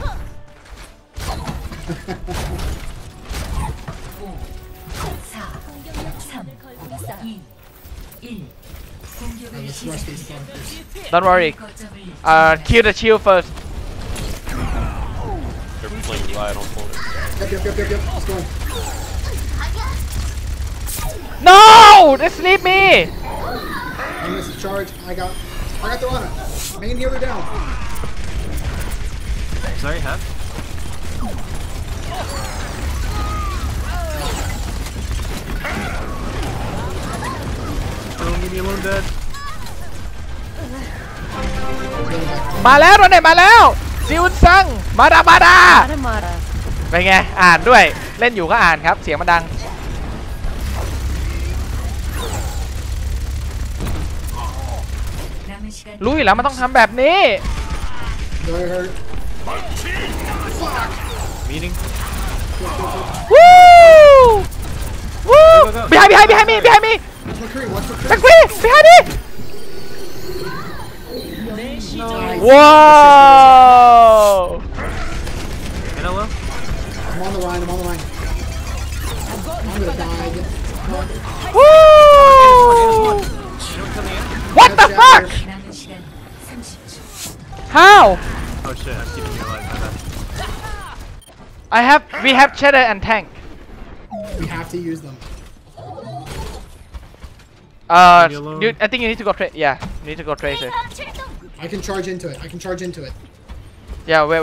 4, 3, 2, 1 Let's rush these fuckers. Don't worry. Kill the shield first. They're playing right on point. Yep. Let's go. No! They sleep me! I missed the charge. I got the runner. Main healer down. Sorry, half. Don't leave me alone, Dad. มาแล้วโดนเน็ตมาแล้วซิวซังมาดาเป็นไงอ่านด้วยเล่นอยู่ก็อ่านครับเสียงมันดังรู้อยู่แล้วมันต้องทำแบบนี้ Meeting. วู้วู้ behind me McCree behind me Whoa! Hello? I'm on the line. I'm gonna die. Woo! What the fuck? How? Oh shit, I'm keeping you alive. We have cheddar and tank. We have to use them. I think you need to go yeah, you need to go tracer. I can charge into it. Yeah, wait.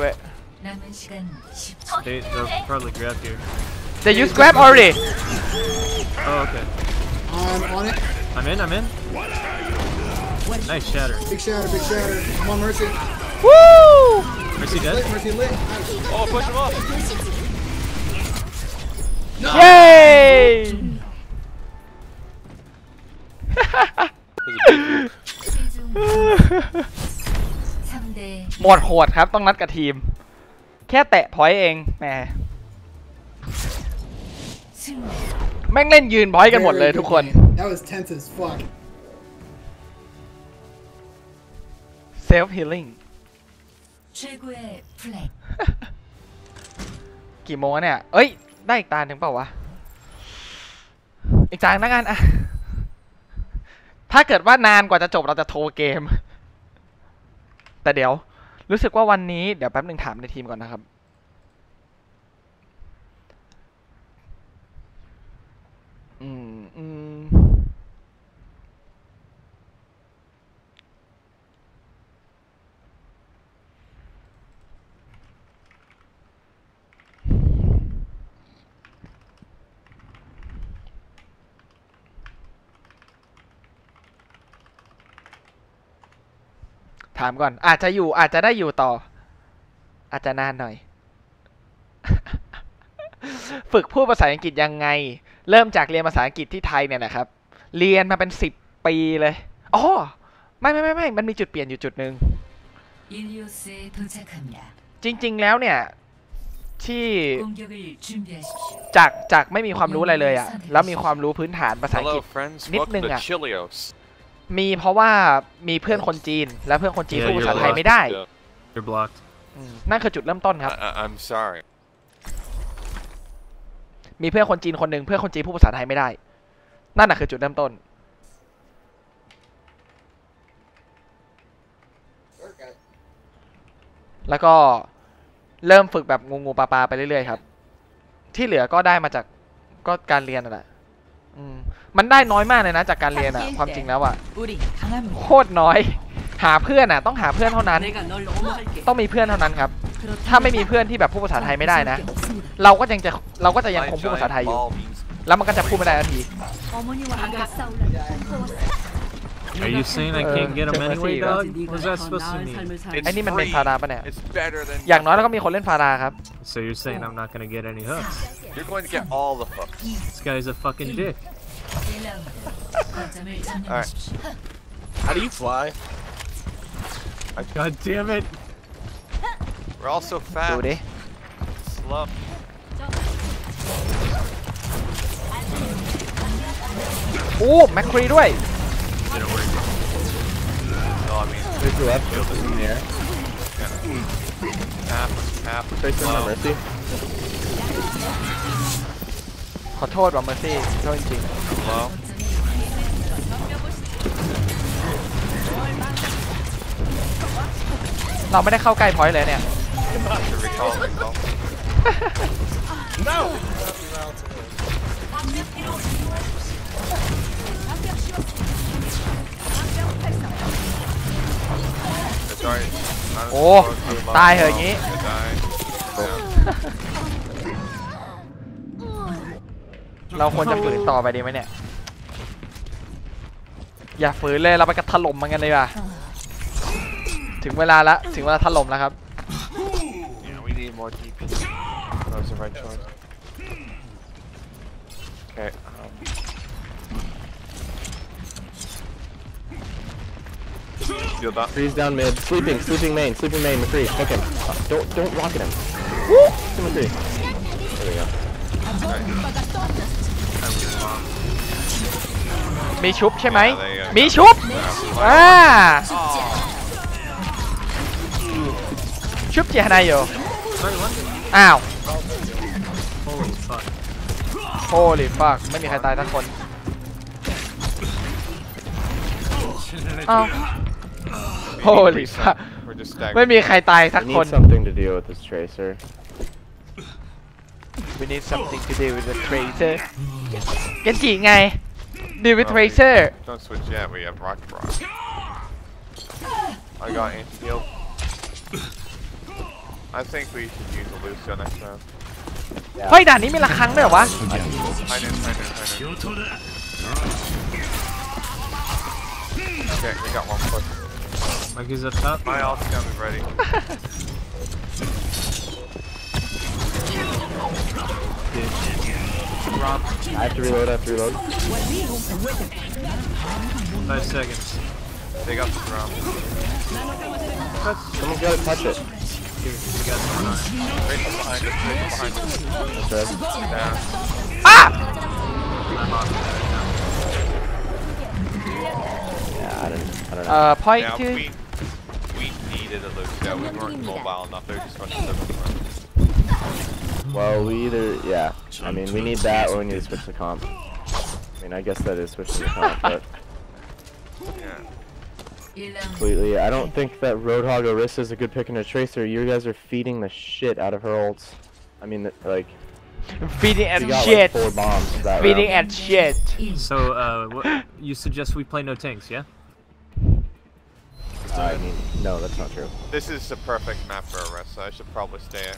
They'll probably grab here. They use grab already. Oh, okay. I'm on it. I'm in. Nice shatter. Big shatter. I'm on Mercy. Woo! Mercy dead? Mercy lit. Nice. Oh, push him off! No! Yay! หมดโหดครับต้องนัดกับทีมแค่แตะพอยต์เองแหมแม่งเล่นยืนพอยต์กันหมดเลยทุกคน That was tense as fuck. Self healing กี่โมงเนี่ยเอ้ยได้อีกตาหนึ่งเปล่าวะอีกตาหนึ่งกันอะถ้าเกิดว่านานกว่าจะจบเราจะโทรเกมแต่เดี๋ยวรู้สึกว่าวันนี้เดี๋ยวแป๊บหนึ่งถามในทีมก่อนนะครับถามก่อนอาจจะได้อยู่ต่ออาจจะนานหน่อย ฝึกพูดภาษาอังกฤษยังไงเริ่มจากเรียนภาษาอังกฤษที่ไทยเนี่ยนะครับเรียนมาเป็น10 ปีเลยอ๋อไม่มันมีจุดเปลี่ยนอยู่จุดหนึ่งจริงๆแล้วเนี่ยที่จากไม่มีความรู้อะไรเลยอะแล้วมีความรู้พื้นฐานภาษาอังกฤษนิดนึงอะมีเพราะว่ามีเพื่อนคนจีนและเพื่อนคนจีนพูดภาษาไทยไม่ได้ You're blocked. นั่นคือจุดเริ่มต้นครับ I'm sorry. มีเพื่อนคนจีนคนหนึ่งเพื่อนคนจีนพูดภาษาไทยไม่ได้นั่นคือจุดเริ่มต้นแล้วก็เริ่มฝึกแบบงูปลาไปเรื่อยๆครับที่เหลือก็ได้มาจากก็การเรียนนั่นแหละมันได้น้อยมากเลยนะจากการเรียนอะความจริงแล้วอะโคตรน้อยหาเพื่อนอะต้องหาเพื่อนเท่านั้นต้องมีเพื่อนเท่านั้นครับถ้าไม่มีเพื่อนที่แบบพูดภาษาไทยไม่ได้นะเราก็จะยังคงพูดภาษาไทยอยู่แล้วมันก็จะพูดไม่ได้ทันที Are you saying I can't get him anyway, dog? What's that supposed to mean? ไอ้นี่มันเป็นฟาราปะเนี่ยอย่างน้อยเราก็มีคนเล่นฟาราครับ So you're saying I'm not gonna get any hooks? You're going to get all the hooks. This guy's a fucking dick. Alright. How do you fly? God damn it! We're all so fast. ดูดิ Slow. โอ้แมคครีด้วย Didn't work. No, I mean. There's the left in the air. Half. Tracer on Mercy. ขอโทษว่ะเมอร์ซี่โทษจริง Low. เราไม่ได้เข้าใกล้พอยต์เลยเนี่ย recall. No! It's alright. โอ้ตายเหอะอย่างงี้ เราควรจะฝืนต่อไปดีไหมเนี่ยอย่าฝืนเลยเราไปกระถล่มมันกันเลยว่ะถึงเวลาถล่มแล้วครับ Yeah, we need more DP. That was the right choice. Okay. Feel that? Freeze down mid. Sleeping main, McCree. Hook him. Don't rocket him. McCree. There we go. มีชุบใช่ไหม Yeah, there you go. มีชุบชุบเจียนายอยู่อ้าว Holy fuck ไม่มีใครตายทั้งคนอ้าว Holy fuck ไม่มีใครตายทั้ง We คน need something to deal with this tracer. We need something to deal with the tracer เกนจิไง deal with tracer Don't switch yet, we have Rocket Rock. I got anti-heal. I think we should use a Lucio next round. เฮ้ยด่านนี้มีระฆังด้วยเหรอวะ I know. Okay, we got one push. Mikey's up top. My ult's gonna be ready. I have to reload. 5 seconds. They got the drum. Someone's gotta touch it. Right behind us. That's right. Down. Ah! Yeah, I don't know. Point Yeah, to we needed a Lucio. We weren't mobile enough. They're just going to Well, yeah. I mean, we need that or we need to switch the comp. I mean, I guess that is switching the comp, but Yeah. completely. I don't think that Roadhog Orisa is a good pick in a tracer. You guys are feeding the shit out of her ults. I mean, like, feeding and she got shit. like 4 bombs that Feeding round. and shit. So, you suggest we play no tanks, yeah? I mean, no, that's not true. This is the perfect map for Orisa. I should probably stay in.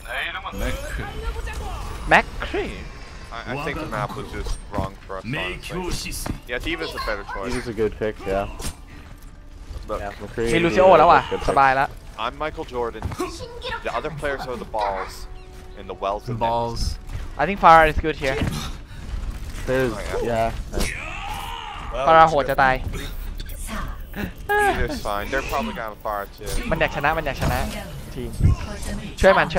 McCree. I think the map was just wrong for us, honestly. Yeah, D.Va's a better choice. He's a good pick, yeah. Look, Yeah, McCree. มีลูซิโอแล้วว่ะสบายแล้ว I'm Michael Jordan. The other players are the balls. And the wells and balls. I think Farah is good here There's, yeah. Farah โหดจะตาย Either's fine. They're probably gonna have fire too. มันอยากชนะทีมช่วยมัน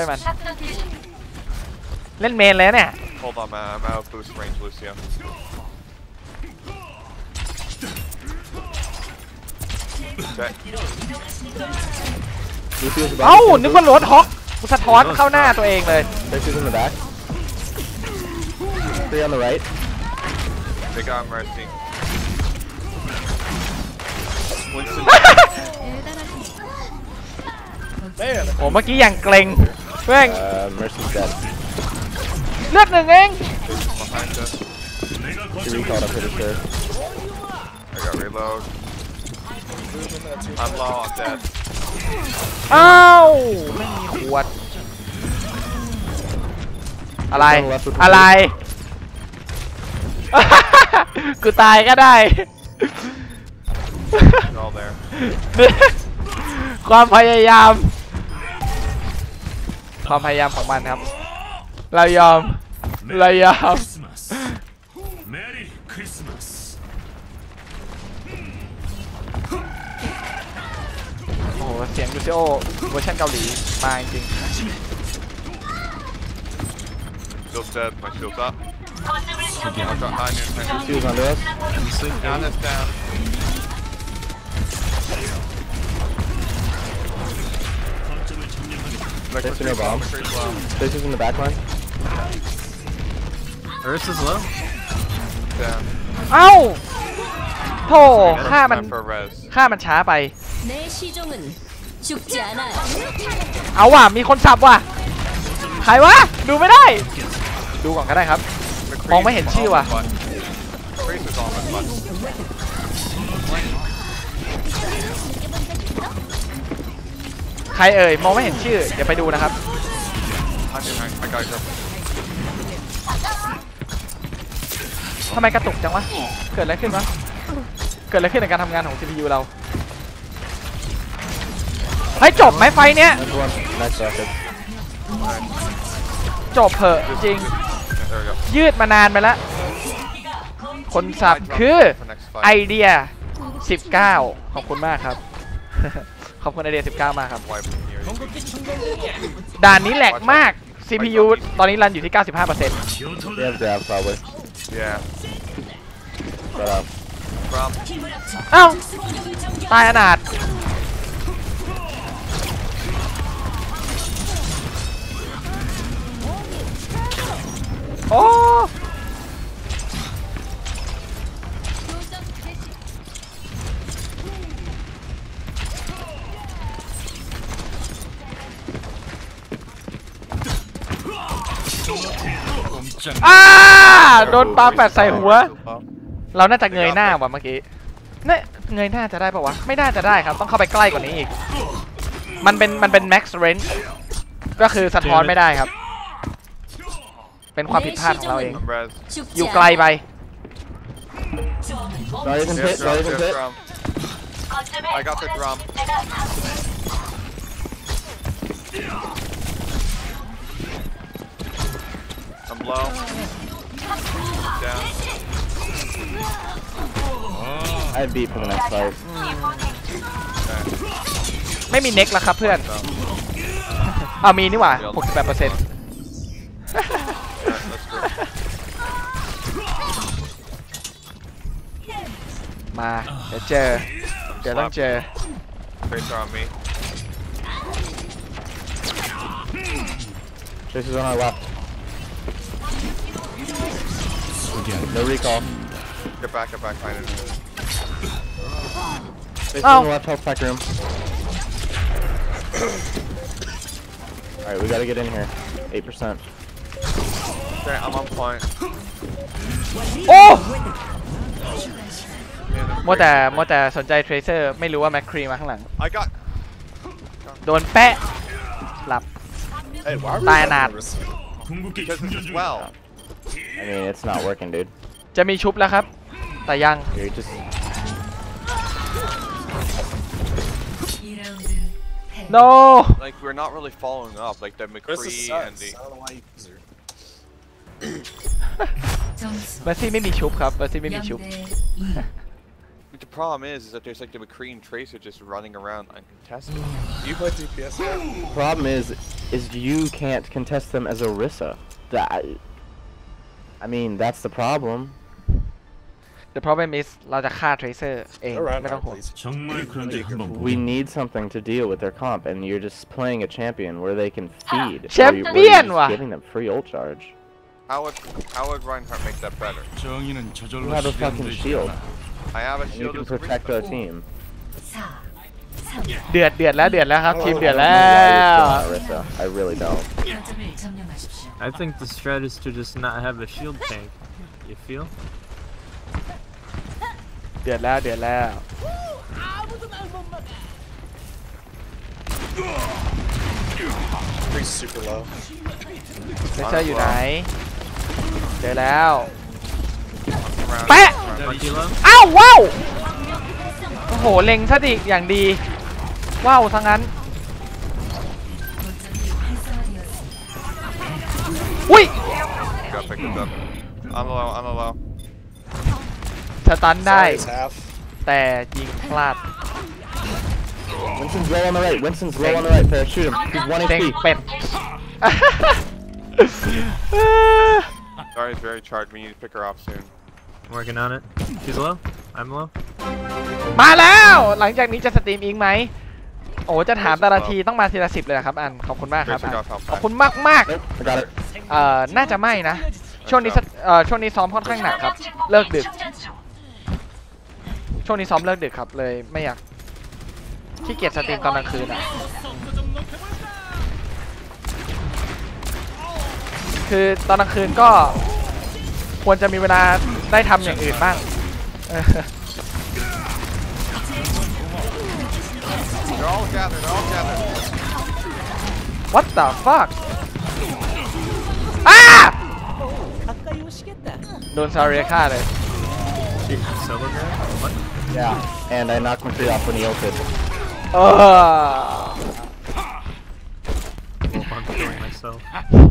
เล่นเมนเลยเนี่ย Hold on, man. I'm out of boost range, Lucio. Okay. เอ้านึกว่าโรดฮอกกูสะท้อนเข้าหน้าตัวเองเลย Tracer's in the back. 3 on the right. They got Mercy. Winston. โอ้เมื่อกี้อย่างเกรงแม่ง Mercy's dead. เลือดหนึ่งเอง Behind us. She recalled up pretty sure. I got reload. I'm low, I'm dead. อ้าวไม่มีขวดอะไร กูตายก็ได้ They're all there. ความพยายามของมันครับเรายอม Merry Christmas. โอ้โหเสียงลูซิโอเวอร์ชันเกาหลีมาจริง Shield's dead, my shield's up. I've got 9 here, 10 She was under us. Down, that's down. Tracer no bomb. Tracer's in the back line. Orisa's low. Down. เอ้าโธ่ฆ่ามัน Time for res. ช้าไปเอาว่ะมีคนสับว่ะใครวะดูไม่ได้ดูก่อนก็ได้ครับมองไม่เห็นชื่อว่ะใครเอ่ยมองไม่เห็นชื่อเดี๋ยวไปดูนะครับทำไมกระตุกจังวะเกิดอะไรขึ้นวะเกิดอะไรขึ้นในการทำงานของ CPU เราให้จบไหมไฟเนี้ยจบเถอะจริงยืดมานานไปแล้วคนสับคือไอเดีย19ขอบคุณมากครับ ขอบคุณไอเดีย19มากครับด่านนี้แหลกมาก CPU ตอนนี้รันอยู่ที่ 95%เอ้าตายอนาถโอ้โดนปาแปดใส่หัวเราน่าจะเงยหน้าว่ะเมื่อกี้เนี่ยเงยหน้าจะได้ปะวะไม่น่าจะได้ครับต้องเข้าไปใกล้กว่านี้อีกมันเป็น max range ก็คือสะท้อนไม่ได้ครับเป็นความผิดพลาดของเราเองอยู่ไกลไป I got the drum. I'm low. Down. I beat for the next fight. ไม่มีเน็กแล้วครับเพื่อนมีนี่หว่า 68% มาเดี๋ยวต้องเจอ Tracer on me. Tracer's on our left. No recall. Get back, find it. Tracer's in the left health pack room. Alright, we gotta get in here. 8%. Okay, I'm on point. โอ้มัวแต่สนใจเทรเซอร์ไม่รู้ว่าแมคครีมาข้างหลังโดนแปะหลับตายอนาถ I mean, it's not working, dude. จะมีชุบแล้วครับแต่ยัง You're just... No Like we're not really following up like the McCree and the เบอร์ซี่ไม่มีชุบครับเบอร์ซี่ไม่มีชุบ The problem is that there's like the McCree and Tracer just running around uncontested. You play DPS now? The problem is you can't contest them as Orisa. I mean, that's the problem. The problem is เราจะฆ่า Tracer เองไม่ต้องห่วง We need something to deal with their comp, and you're just playing a champion where they can feed. Champion where you're just giving them free ult charge. How would Reinhardt make that better? You have a fucking shield. I have a You shield. can protect our team. เดือดแล้วครับทีมเดือดแล้ว I really don't. I think the strat is to just not have a shield tank. You feel? เดือดแล้ว super low. เทรเซอร์อยู่ไหนเจอแล้วแปะอ้าวว้าวโอ้โหเล็งซะดิอย่างดีว้าวทั้งนั้นอุ้ย I'm low. สตันได้แต่ยิงพลาด Winston's low on the right. Winston's low on the right. Fair, shoot him. He's 1 HP. เป็ด Dari's very charged. We need to pick her off soon. I'm working on it. She's low. I'm low. มาแล้วหลังจากนี้จะสตรีมอิงไหมโอ้จะถามแต่ละทีต้องมาทีละ10เลยครับอันขอบคุณมากครับขอบคุณมากน่าจะไม่นะช่วงนี้ซ้อมค่อนข้างหนักครับเลิกดึกช่วงนี้ซ้อมเลิกดึกครับเลยไม่อยากขี้เกียจสตรีมตอนกลางคืนอ่ะคือตอนกลางคืนก็ควรจะมีเวลาได้ทำอย่างอื่นบ้าง They're all gathered. They're all gathered. What the fuck? โดนซาเรียฆ่าเลย Yeah, and I knocked McCree off when he ulted. I'm killing myself.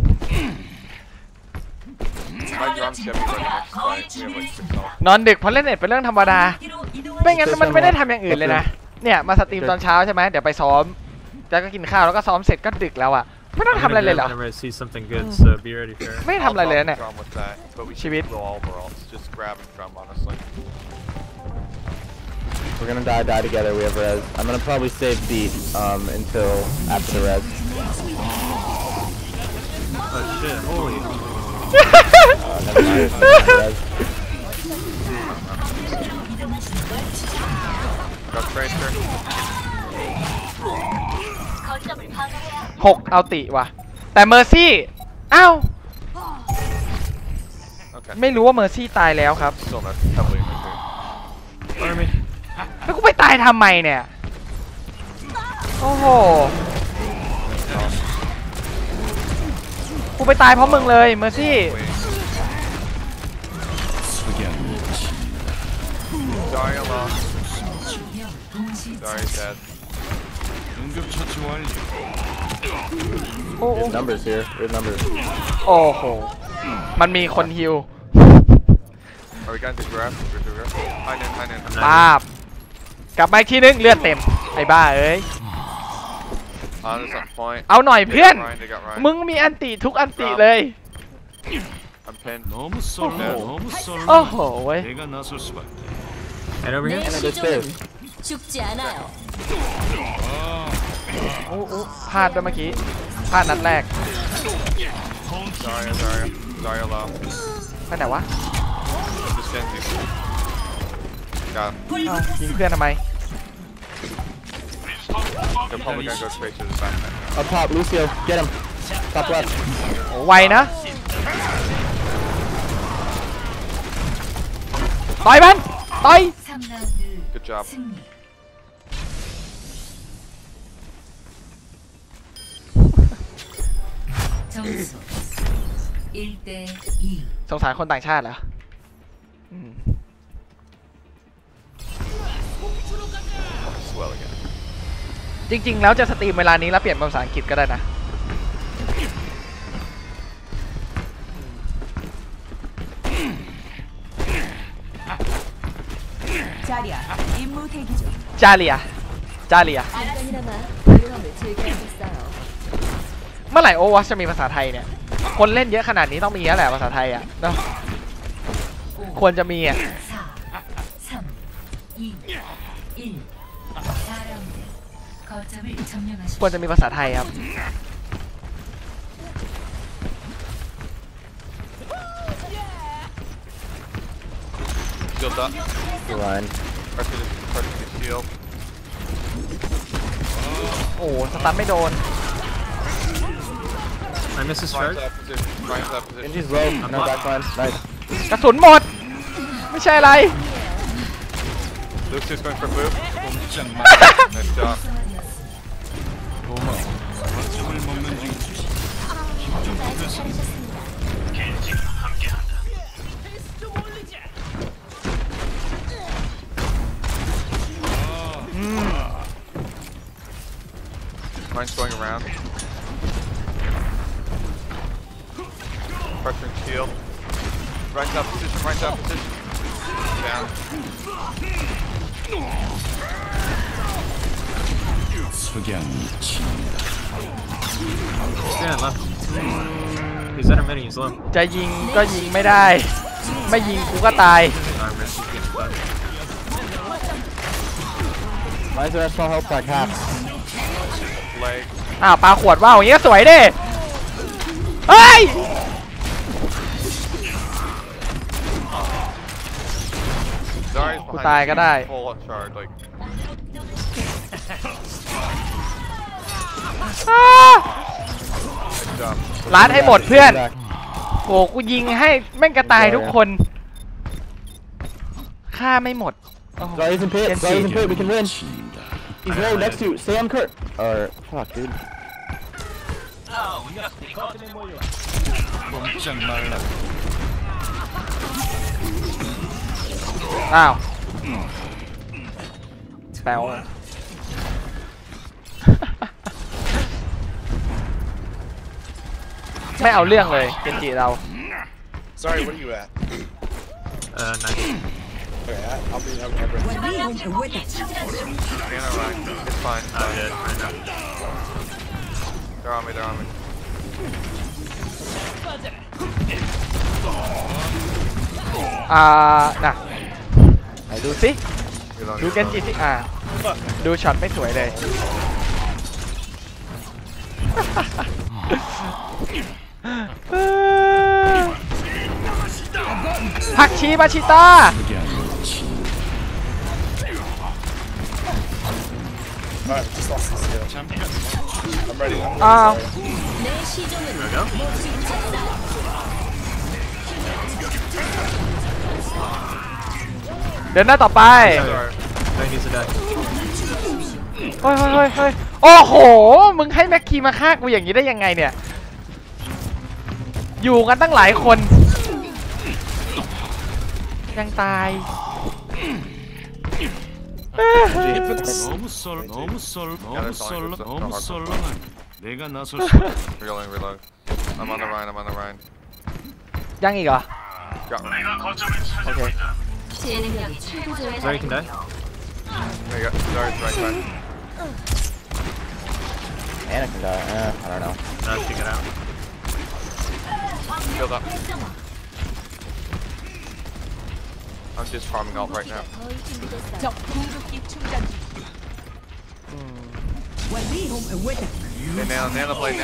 My drum's gonna be running next fight. We have like 6 health. นอนดึกเพราะเล่นเน็ตเป็นเรื่องธรรมดาไม่งั้นมันไม่ได้ทำอย่างอื่นเลยนะเนี่ยมาสตรีมตอนเช้าใช่ไหมเดี๋ยวไปซ้อมแล้วก็กินข้าวแล้วก็ซ้อมเสร็จก็ดึกแล้วอ่ะไม่ต้องทำอะไรเลยเหรอ Whenever I see something good, so be ready for it. ไม่ทำอะไรเลยเนี่ย Drum with that, but we ชีวิต should go all over ults. Just grab and drum, honestly. We're gonna die together. We have res. I'm gonna probably save beat until after the res. Oh shit! Holy. Never mind. Res. Go Tracer. 6เอาติว่ะแต่เมอร์ซี่อ้าว Okay. ไม่รู้ว่าเมอร์ซี่ตายแล้วครับ Still not heavily in the Army. แล้วกูไปตายทำไมเนี่ยโอ้โหกูไปตายเพราะมึงเลยเมอร์ซี่ Zarya lost. Zarya's dead. Good numbers here. Good numbers. โอ้โหมันมีคนฮิว Are we going to grab? High noon. ป้าบกลับมาอีกทีนึงเลือดเต็มไอ้บ้าเอ้ย Honest on point. เอาหน่อยเพื่อน They got Ryan. มึงมีอันติทุกอันติเลย I'm pinned. 너무 썰어. 너무 썰어. โอ้โหเว้ย 내가 나설 수밖에. And over here. 내 시종은 죽지 않아요. โอ้พลาดไปเมื่อกี้พลาดนัดแรก Zarya low. ไปไหนวะ Just Genji. Got him. ยิงเพื่อนทำไม They're probably gonna go straight to the back now. Up top, Lucio. Get him. Top left. ไวนะต่อยมันต่อย Good job. 점수 1대2. สงสารคนต่างชาติเหรออืม Swell again. จริงๆแล้วจะสตรีมเวลานี้แล้วเปลี่ยนเป็นภาษาอังกฤษก็ได้นะ 자리야, 임무 대기 중. จาเลีย 잠깐이나마 조용함을 즐겨야겠어요. เมื่อไหร่โอวัชจะมีภาษาไทยเนี่ยคนเล่นเยอะขนาดนี้ต้องมีแล้วแหละภาษาไทยอ่ะเนาะควรจะมีอ่ะ 4, 3, 2, 1. 4라운드. 거점을 점령하십시오. ควรจะมีภาษาไทยครับ Shield up. Good line. Pressure the shield. โอ้สตันไม่โดน I missed his Ryan's charge. up position. Ryan's up position. Genji's low. No backline. Nice. กระสุนหมด ไม่ใช่อะไร Lucius going for boop. Nice job. 거점을 먹는 중. Mine's going around. Pressuring shield. Ryan's up position. Down. Yeah, left. He's intermitting. He's low. จะยิงก็ยิงไม่ได้ ไม่ยิงกูก็ตาย Why is there a small health pack half? Leg. อ้าวปลาขวดว่าวอย่างเงี้ยสวยดิเฮ้ย Zarya's กูตายก็ได้ full charge. Like ร้านให้หมดเพื่อนโอ้กูยิงให้แม่งกระตายทุกคนฆ่าไม่หมด Zarya's in pit. Zarya's in pit. We can win. He's low next to. Stay on Kurt. Or fuck, dude. 꼼짝 말라. อ้าวแปลว่าไม่เอาเรื่องเลยเกนจิเรา Sorry, what are you at? 90. Okay, I'll be everything. It's fine. I'm dead right now. They're on me. They're on me. น่ะไหนดูสิดูเกนจิสิดูช็อตไม่สวยเลยผักชีมาชิต้า Alright, just lost this skill. I'm ready. อ้าวเดินหน้าต่อไปเฮ้ยโอ้โหมึงให้แม็กคีมาฆ่ากูอย่างนี้ได้ยังไงเนี่ยอยู่กันตั้งหลายคนยังตาย 너무 썰렁한. 내가 나설 수. Reload. I'm on the Rhine. ยังอีกเหรอ Got me. โอเค Zarya can die. There you go. Zarya's right back. Anna can die. I don't know. She got out. Build up. I'm just farming ult right now. Okay, nano blade.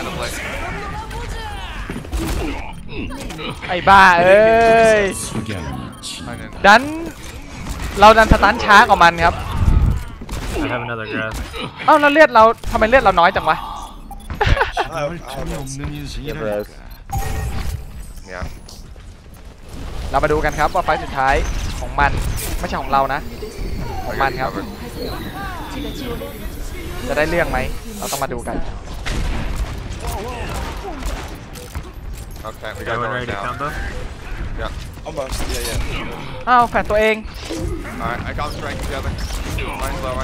ไอ้บ้าเอ้ยดันเราดันสตันช้ากว่ามันครับ I have another grab. เอ้าแล้วเลือดเราทำไมเลือดเราน้อยจังวะ Yeah. เรามาดูกันครับว่าไฟล์สุดท้ายของมันไม่ใช่ของเรานะของมันครับจะได้เรื่องไหมเราต้องมาดูกัน Okay, we got Everyone going ready to now. combo? Yeah. Almost. Yeah. อ้าวแฝดตัวเอง Alright, I got strength together. Mine's low.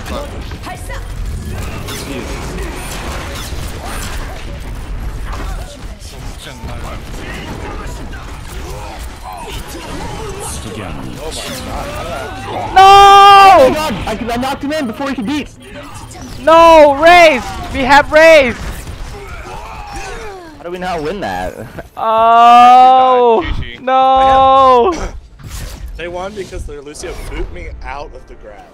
No! Oh my god! I knocked him in before he could beat. No! Raise! We have raise! How do we not win that? Oh! No! They won because their Lucio booped me out of the grab.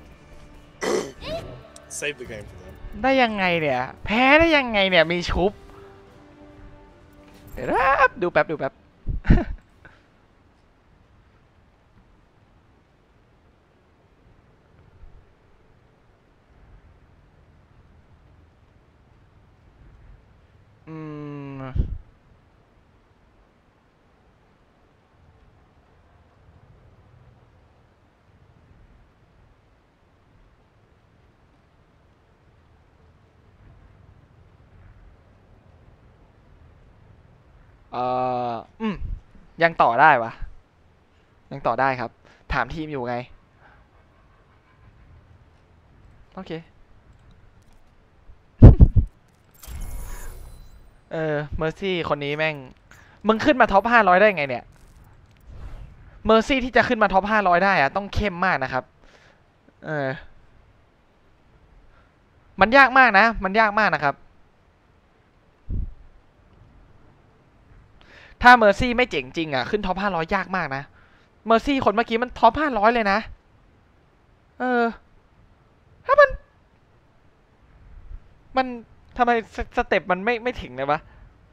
Saved the game for them. ได้ยังไงเนี่ยแพ้ได้ยังไงเนี่ยมีชุบเดี๋ยวนะดูแป๊บ ยังต่อได้วะยังต่อได้ครับถามทีมอยู่ไงโอเคเมอร์ซี่คนนี้แม่งมึงขึ้นมาท็อป500ได้ไงเนี่ยเมอร์ซี่ที่จะขึ้นมาท็อป500ได้อะต้องเข้มมากนะครับมันยากมากนะนะครับถ้าเมอร์ซี่ไม่เจ๋งจริงอ่ะขึ้นท็อป500ยากมากนะเมอร์ซี่คนเมื่อกี้มันท็อป500เลยนะถ้ามันทำไมสเต็ปมันไม่ถึงเลยวะ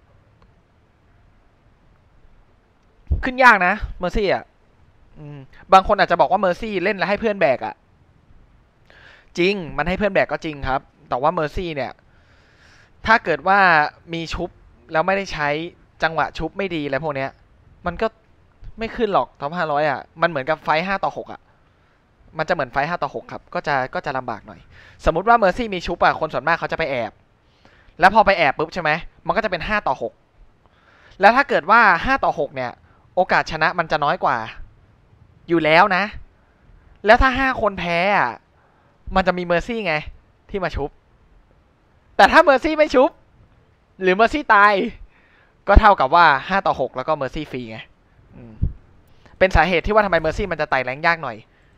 ขึ้นยากนะเมอร์ซี่อ่ะบางคนอาจจะบอกว่าเมอร์ซี่เล่นแล้วให้เพื่อนแบกอ่ะจริงมันให้เพื่อนแบกก็จริงครับแต่ว่าเมอร์ซี่เนี่ยถ้าเกิดว่ามีชุบแล้วไม่ได้ใช้จังหวะชุบไม่ดีอะไรพวกเนี้ยมันก็ไม่ขึ้นหรอกท็อป500อ่ะมันเหมือนกับไฟต์5 ต่อ 6อ่ะมันจะเหมือนไฟต์5 ต่อ 6ครับก็จะลำบากหน่อยสมมุติว่าเมอร์ซี่มีชุบอ่ะคนส่วนมากเขาจะไปแอบแล้วพอไปแอบปุ๊บใช่ไหมมันก็จะเป็น5 ต่อ 6แล้วถ้าเกิดว่า5 ต่อ 6เนี่ยโอกาสชนะมันจะน้อยกว่าอยู่แล้วนะแล้วถ้า5 คนแพ้อ่ะมันจะมีเมอร์ซี่ไงที่มาชุบแต่ถ้าเมอร์ซี่ไม่ชุบหรือเมอร์ซี่ตายก็เท่ากับว่า5 ต่อ 6แล้วก็เมอร์ซี่ฟรีไงเป็นสาเหตุที่ว่าทำไมเมอร์ซี่มันจะไต่แรงยากหน่อย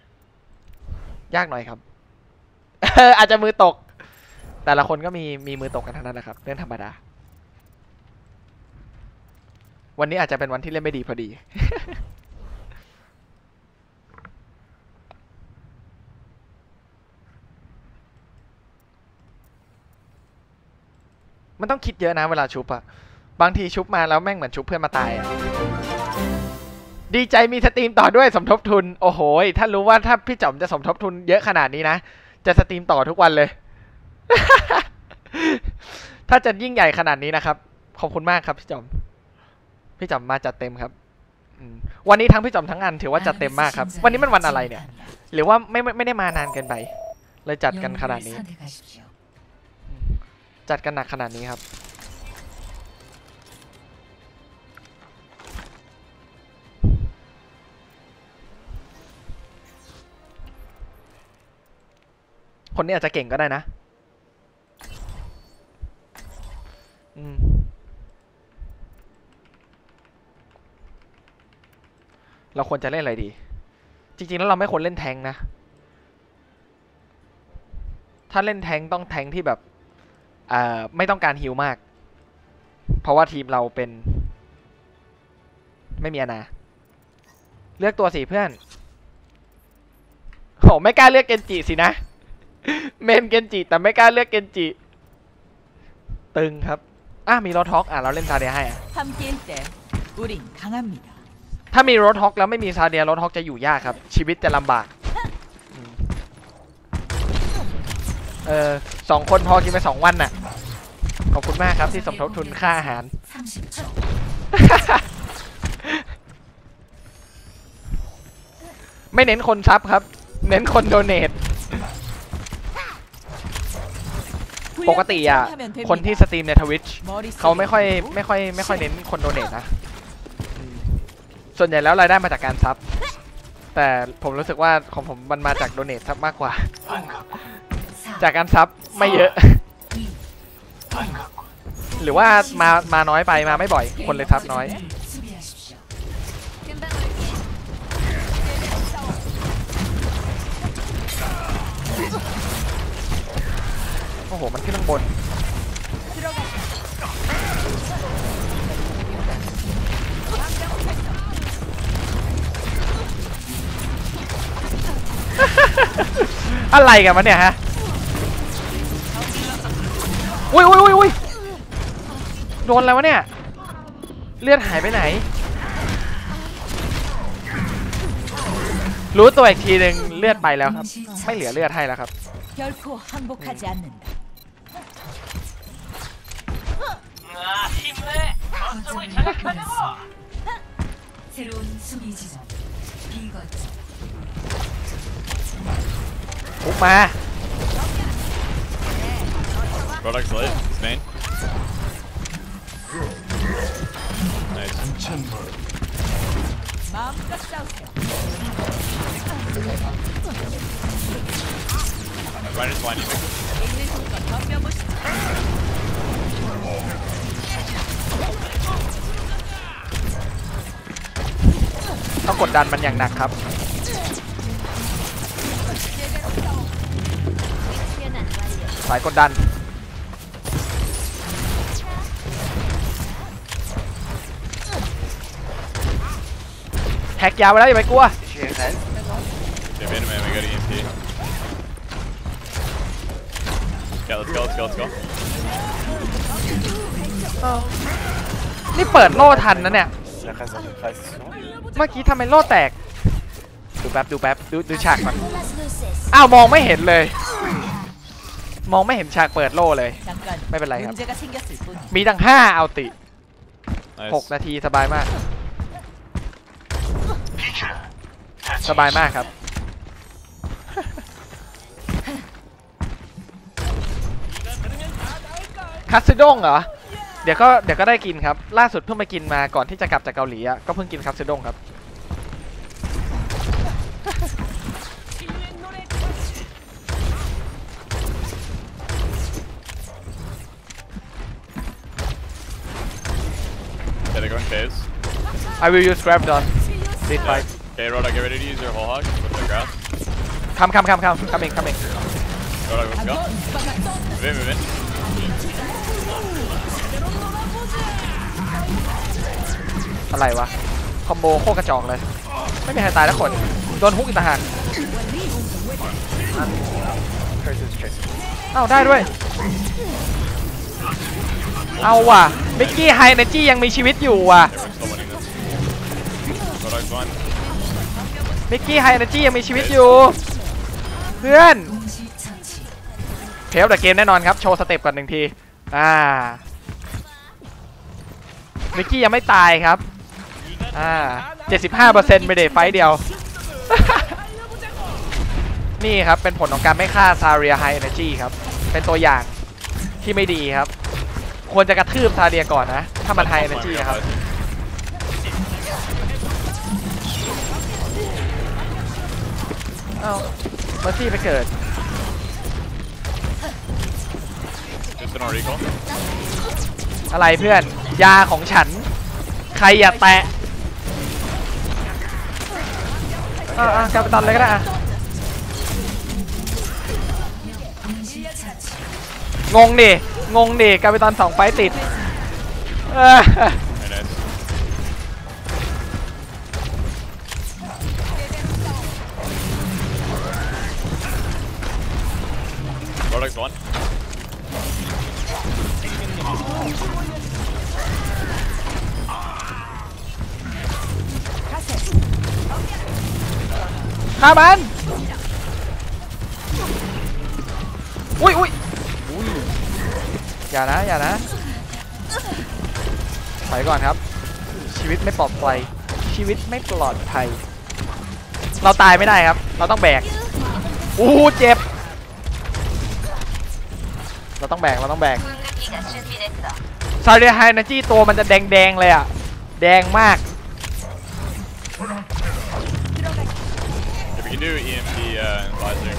ครับ อาจจะมือตกแต่ละคนก็มีมือตกกันทั้งนั้นนะครับเรื่องธรรมดาวันนี้อาจจะเป็นวันที่เล่นไม่ดีพอดี มันต้องคิดเยอะนะเวลาชุบอะบางทีชุบมาแล้วแม่งเหมือนชุบเพื่อนมาตายอะดีใจมีสตรีมต่อด้วยสมทบทุนโอ้โหถ้ารู้ว่าถ้าพี่จอมจะสมทบทุนเยอะขนาดนี้นะจะสตรีมต่อทุกวันเลย ถ้าจะยิ่งใหญ่ขนาดนี้นะครับขอบคุณมากครับพี่จอมมาจัดเต็มครับวันนี้ทั้งพี่จอมทั้งอันถือว่าจัดเต็มมากครับวันนี้มันวันอะไรเนี่ยหรือว่าไม่ได้มานานเกินไปเลยจัดกันขนาดนี้จัดกันหนักขนาดนี้ครับคนนี้อาจจะเก่งก็ได้นะเราควรจะเล่นอะไรดีจริงๆแล้วเราไม่ควรเล่นแทงนะถ้าเล่นแทงต้องแทงที่แบบไม่ต้องการฮิลมากเพราะว่าทีมเราเป็นไม่มีอนาเลือกตัวสิเพื่อนโหไม่กล้าเลือกเกนจิสินะเมนเกนจิแต่ไม่กล้าเลือกเกนจิตึงครับมีโรท็อกเราเล่นซาเดียให้ถ้ามีโรท็อกแล้วไม่มีซาเดียโรท็อกจะอยู่ยากครับชีวิตจะลำบาก2 คนพอกินไป2 วันน่ะขอบคุณมากครับที่สมทบทุนค่าอาหาร ไม่เน้นคนซับครับเน้นคนโดเนทปกติคนที่สตรีมในทวิตเขาไม่ค่อยเน้นคนโดเนทนะส่วนใหญ่แล้วรายได้มาจากการซับแต่ผมรู้สึกว่าของผมมันมาจากโดเนทซับมากกว่าจากการซับไม่เยอะหรือว่ามาน้อยไปมาไม่บ่อยคนเลยซับน้อยโอ้โหมันขึ้นข้างบนอะไรกันมันเนี่ยฮะอุ้ยโดนอะไรวะเนี่ยเลือดหายไปไหนรู้ตัวอีกทีหนึ่งเลือดไปแล้วครับไม่เหลือเลือดให้แล้วครับปุ๊บมา Product's lit. It's main. Nice. Ryan is blinding me. ต้องกดดันมันอย่างหนักครับสายกดดันแฮกยาวไปแล้วอย่าไปกลัว Okay, man, we got EMP. Okay, let's go. นี่เปิดโล่ทันนะเนี่ยเมื่อกี้ทำไมโล่แตกดูแป๊บดูฉากมันอ้าวมองไม่เห็นเลย มองไม่เห็นฉากเปิดโล่เลยไม่เป็นไรครับมีตั้ง5เอาติ6 นาทีสบายมากครับคัตสึด้งเหรอเดี๋ยวก็ได้กินครับล่าสุดเพิ่งไปกินมาก่อนที่จะกลับจากเกาหลีอ่ะก็เพิ่งกินคัตสึด้งครับ Yeah, they're going phase. I will use grab on this fight. Okay, Roda, get ready to use your whole hog with the grass. Coming. Roda, let's go. Move in. อะไรวะคอมโบโคตรกระจอกเลยไม่มีใครตายแล้วคนโดนฮุกอีกต่างหากเอ้าได้ด้วยเอาว่ะมิกกี้ไฮเนจี้ยังมีชีวิตอยู่ว่ะมิกกี้ไฮเนจี้ยังมีชีวิตอยู่เพื่อนเพลย์เดอะเกมแน่นอนครับโชว์สเต็ปก่อน1 ทีมิกกี้ยังไม่ตายครับ75%ไม่ได้ไฟเดียว นี่ครับเป็นผลของการไม่ฆ่าซาเรียไฮเอเนจีครับเป็นตัวอย่างที่ไม่ดีครับควรจะกระทืบซาเรียก่อนนะถ้ามันไฮเอเนจีนะครับเอ้าเมอร์ซี่ไปเกิดอะไรเพื่อนยาของฉันใครอย่าแตะกลับไปตอนเลยก็ได้งงดิกลับไปตอน2 ไฟติดฆ่ามันอุ้ยอย่านะถอยก่อนครับชีวิตไม่ปลอดภัยเราตายไม่ได้ครับเราต้องแบกเจ็บเราต้องแบกซาเรียไฮเนจี้ตัวมันจะแดงเลยอ่ะแดงมาก You can do EMP advisor.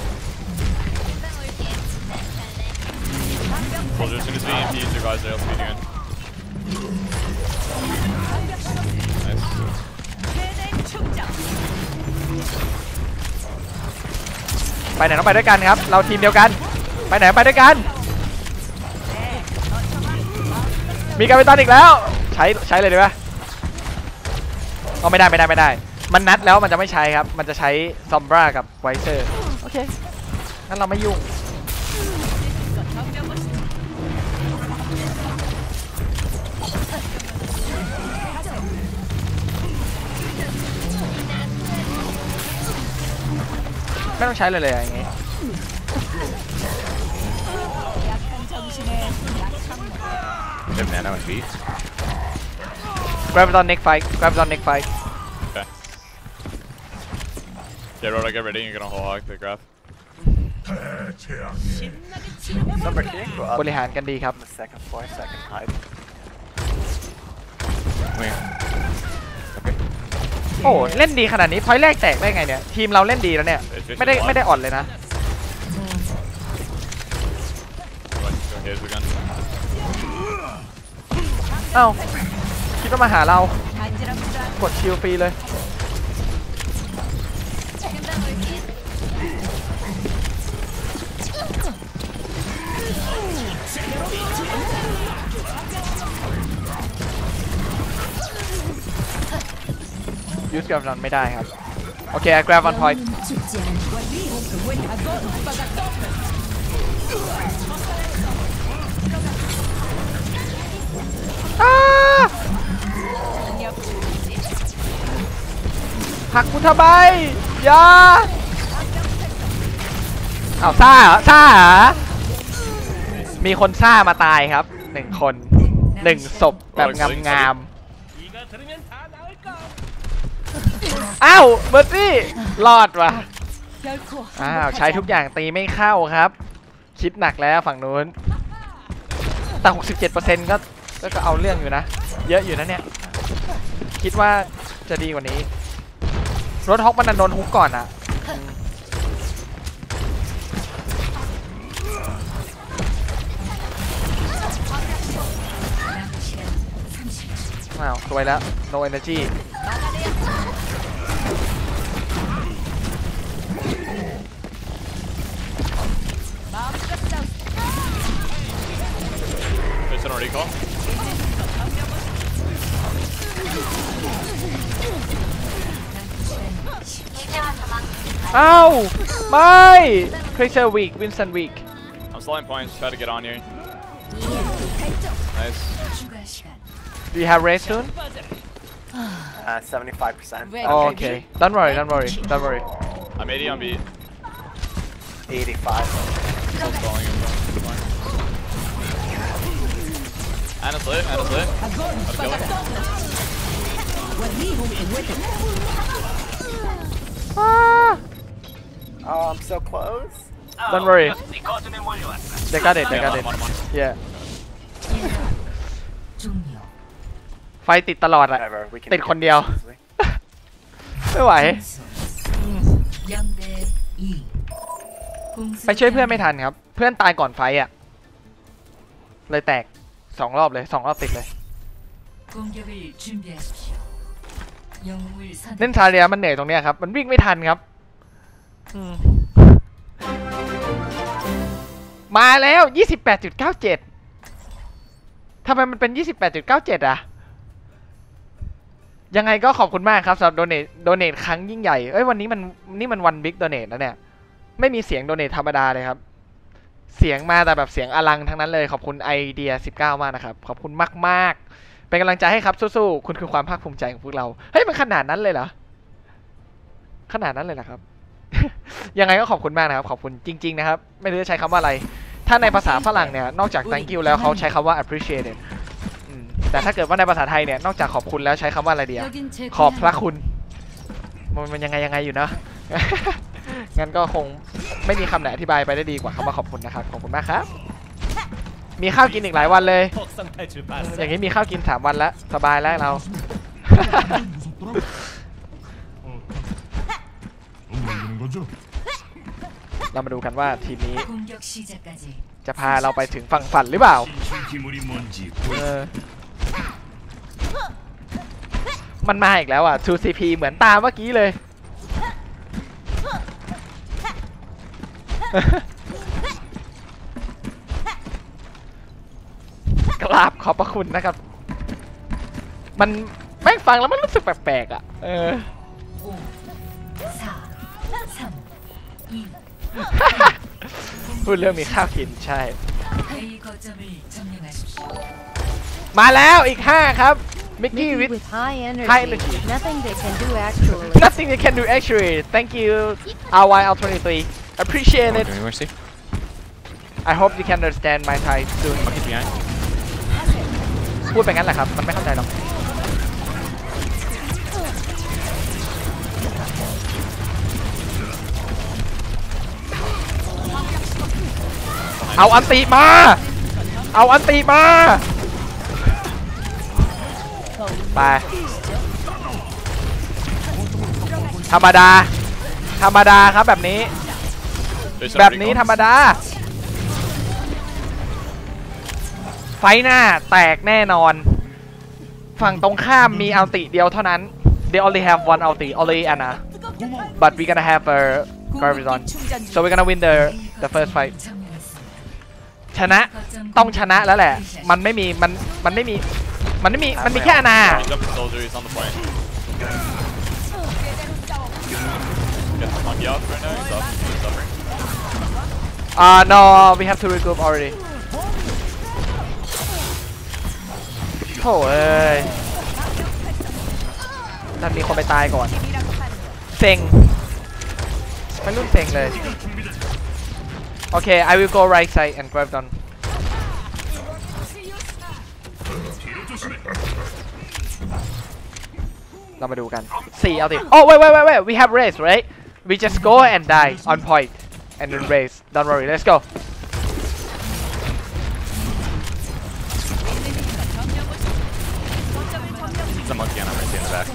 Soldier, as soon as we EMP use your visor, else be doing. Nice. ไปไหนต้องไปด้วยกันครับเราทีมเดียวกันไปไหนไปด้วยกันมีการไปตันอีกแล้วใช้เลยดีป่ะก็ไม่ได้มันนัดแล้วมันจะไม่ใช้ครับมันจะใช้ซอมบรากับไวเซอร์โอเคงั้นเราไม่ยุ่งไม่ต้องใช้เลยอย่างงี้ Nano and beat. Grab it on neck fight. Okay. Yeah, Roda, get ready. You're gonna whole hog the graph. Number king, go up. บริหารกันดีครับ The second floor, second hide. โอ้เล่นดีขนาดนี้พอยต์แรกแตกได้ไงเนี่ยทีมเราเล่นดีแล้วเนี่ยไม่ได้อ่อนเลยนะเอ้าคิดว่ามาหาเรากดชิลฟรีเลยยูสกราฟรันไม่ได้ครับโอเค I grab one point หักกูทำไมอย่าเอาซ่าเหรอซ่าเหรอมีคนซ่ามาตายครับ1 คน1 ศพแบบงามๆอ้าวเบอร์ซี่รอดว่ะอ้าวใช้ทุกอย่างตีไม่เข้าครับคิดหนักแล้วฝั่งนู้นแต่ 67% ก็เอาเรื่องอยู่นะเยอะอยู่นะเนี่ยคิดว่าจะดีกว่านี้รถฮอกมันโดนฮุกก่อนอ่ะอ้าวสวยแล้ว no energy There's an already call. อ้าวไม่คริสเซอร์วีกวินสันวีก I'm sliding points. Try to get on here. Nice. Do you have race soon? 75%. Oh, okay. Don't worry, don't worry, don't worry. I'm 80 on beat. 85. Still stalling him. Anna's lit. Anna's lit. Let's kill her. Ah. Oh, I'm so close. Don't worry. They got it. They got it. Yeah. ไฟติดตลอดอะติดคนเดียว ไม่ไหวไปช่วยเพื่อนไม่ทันครับเพื่อนตายก่อนไฟอะเลยแตก2 รอบเลย2 รอบติดเลยเล่นซาเรียมันเหนื่อยตรงเนี้ยครับมันวิ่งไม่ทันครับมาแล้ว 28.97 ทำไมมันเป็น 28.97 อ่ะยังไงก็ขอบคุณมากครับสำหรับโดเนทครั้งยิ่งใหญ่เอ้ยวันนี้มันวันบิ๊กโดเนทนะเนี่ยไม่มีเสียงโดเนทธรรมดาเลยครับเสียงมาแต่แบบเสียงอลังทั้งนั้นเลยขอบคุณไอเดีย19มากนะครับขอบคุณมากๆเป็นกำลังใจให้ครับสู้ๆคุณคือความภาคภูมิใจของพวกเราเฮ้ยมันขนาดนั้นเลยเหรอขนาดนั้นเลยเหรอครับ ยังไงก็ขอบคุณมากนะครับขอบคุณจริงๆนะครับไม่รู้จะใช้คำว่าอะไรถ้าในภาษาฝรั่งเนี่ยนอกจาก thank you แล้วเขาใช้คำว่า appreciate it แต่ถ้าเกิดว่าในภาษาไทยเนี่ยนอกจากขอบคุณแล้วใช้คำว่าอะไรเดียวขอบพระคุณมันยังไงอยู่นะ งั้นก็คงไม่มีคำไหนอธิบายไปได้ดีกว่าคำว่าขอบคุณนะครับขอบคุณมากครับมีข้าวกินอีกหลายวันเลยอย่างนี้มีข้าวกิน3 วันแล้วสบายแล้วเรา เรามาดูกันว่าทีมนี้จะพาเราไปถึงฝั่งฝันหรือเปล่ามันมาอีกแล้วอ่ะ 2CP เหมือนตามเมื่อกี้เลย กราบขอบพระคุณนะครับมันแม่งฟังแล้วมันรู้สึกแปลกๆอ่ะพูดเรื่องมีข้าวกินใช่มาแล้วอีก5ครับมิกกี้ with high energy nothing they can do actually nothing they can do actually thank you RYL23 appreciate it I hope you can understand my Thai soon พูดไปงั้นแหละครับมันไม่เข้าใจหรอกเอาอันติมาเอาอันติมาไปธรรมดาครับแบบนี้ธรรมดาไฟหน้าแตกแน่นอนฝั่งตรงข้ามมีอัลติเดียวเท่านั้น they only have one ulti only Anna but we gonna have a Garbizon so we gonna win the first fight ชนะต้องชนะแล้วแหละมันไม่มีแค่Anna no we have to regroup already โถ่เอ้ยนั่นมีคนไปตายก่อนเซ็งไม่รุ่นเซ็งเลยโอเค I will go right side and grab down เรามาดูกัน4เอาดิ oh wait we have race right we just go and die on point and then race don't worry let's go Someone can right in the back.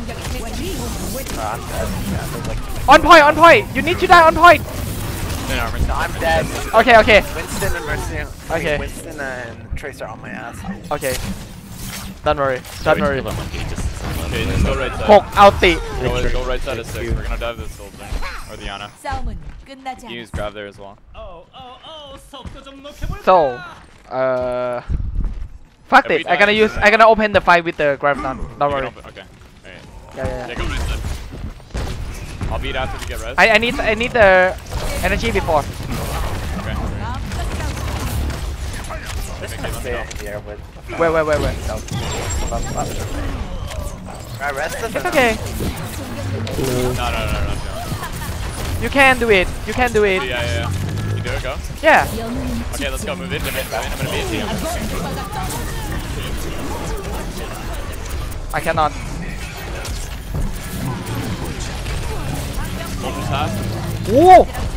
on point you need to die on point No, I'm dead. okay Winston and Mercy. Okay. Winston and Tracer on my ass. okay don't worry Okay, just go right side. 6เอาติ Go right side of 6. We're gonna dive this whole thing. Or the Ana. 싸움은 끝나지 You 않았어. use grab there as well. so fuck this I gonna open the fight with the grab down don't worry Okay. Alright. yeah Take a right side. I'll beat after we get res. I need the energy before Okay. Just gonna stay in here with. wait I rested. it's okay No. you can do it Yeah. You do it, go. yeah Okay, let's go. Move in. I'm gonna be a team. I cannot Ultra fast. โอ้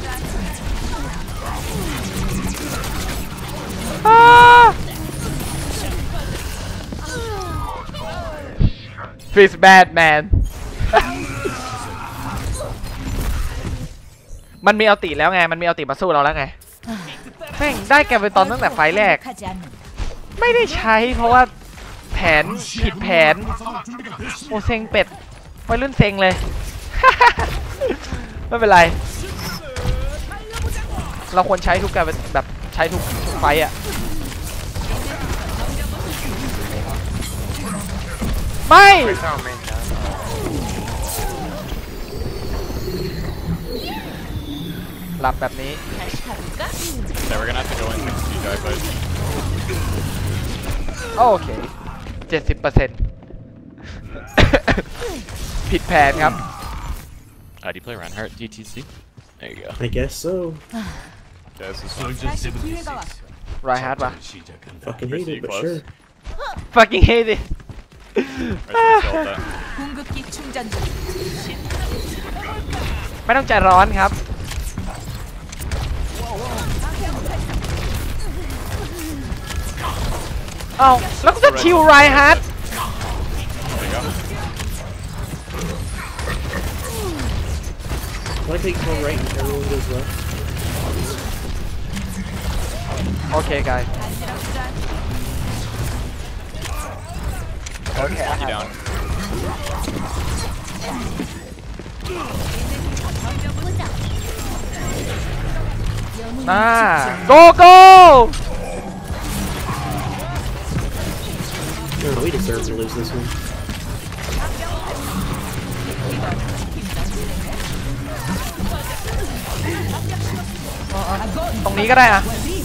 Feels bad man มันมีเอาติแล้วไงมันมีเอาติมาสู้เราแล้วไงแม่งได้แกไปตอนตั้งแต่ไฟแรกไม่ได้ใช้เพราะว่าแผนผิดแผนโอเซ็งเป็ดวัยรุ่นเซ็งเลย ไม่เป็นไรเราควรใช้ทุกการแบบใช้ทุกไฟอ่ะไม่หลับแบบนี้ Okay, we're gonna have to go in 60 dive fight. โอเค 70% ผิดแผนครับ Do you play Reinhardt DTC? There you go. I guess so. Okay, this is 다시 기회가 왔어. Reinhardt ปะ Fucking hate it, but sure. fucking hate it 궁극기 충전 중. ไม่ต้องใจร้อนครับเอ้าแล้วก็จะชิวไรฮาร์ด Why take one right and everyone goes left? โอเค guys Okay, I have. น่า go go No, we deserve to lose this one. ตรงนี้ก็ได้อะ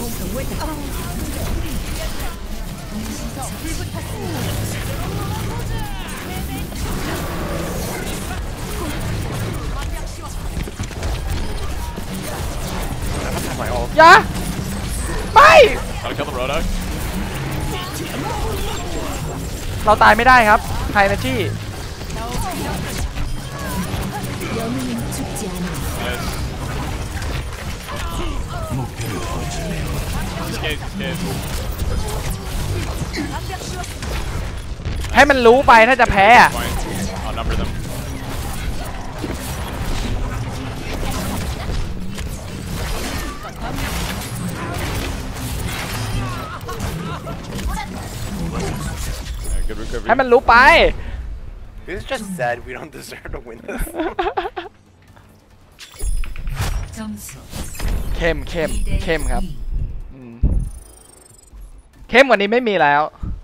อย่าไม่ Gotta kill the Roadhog. เราตายไม่ได้ครับไฮนาจี้ Escape. ให้มันรู้ไปถ้าจะแพ้อะ I'll number them. Good recovery. ให้มันรู้ไป Who's just said we don't deserve to win this? 점수 เข้มครับเข้มกว่านี้ไม่มีแล้ว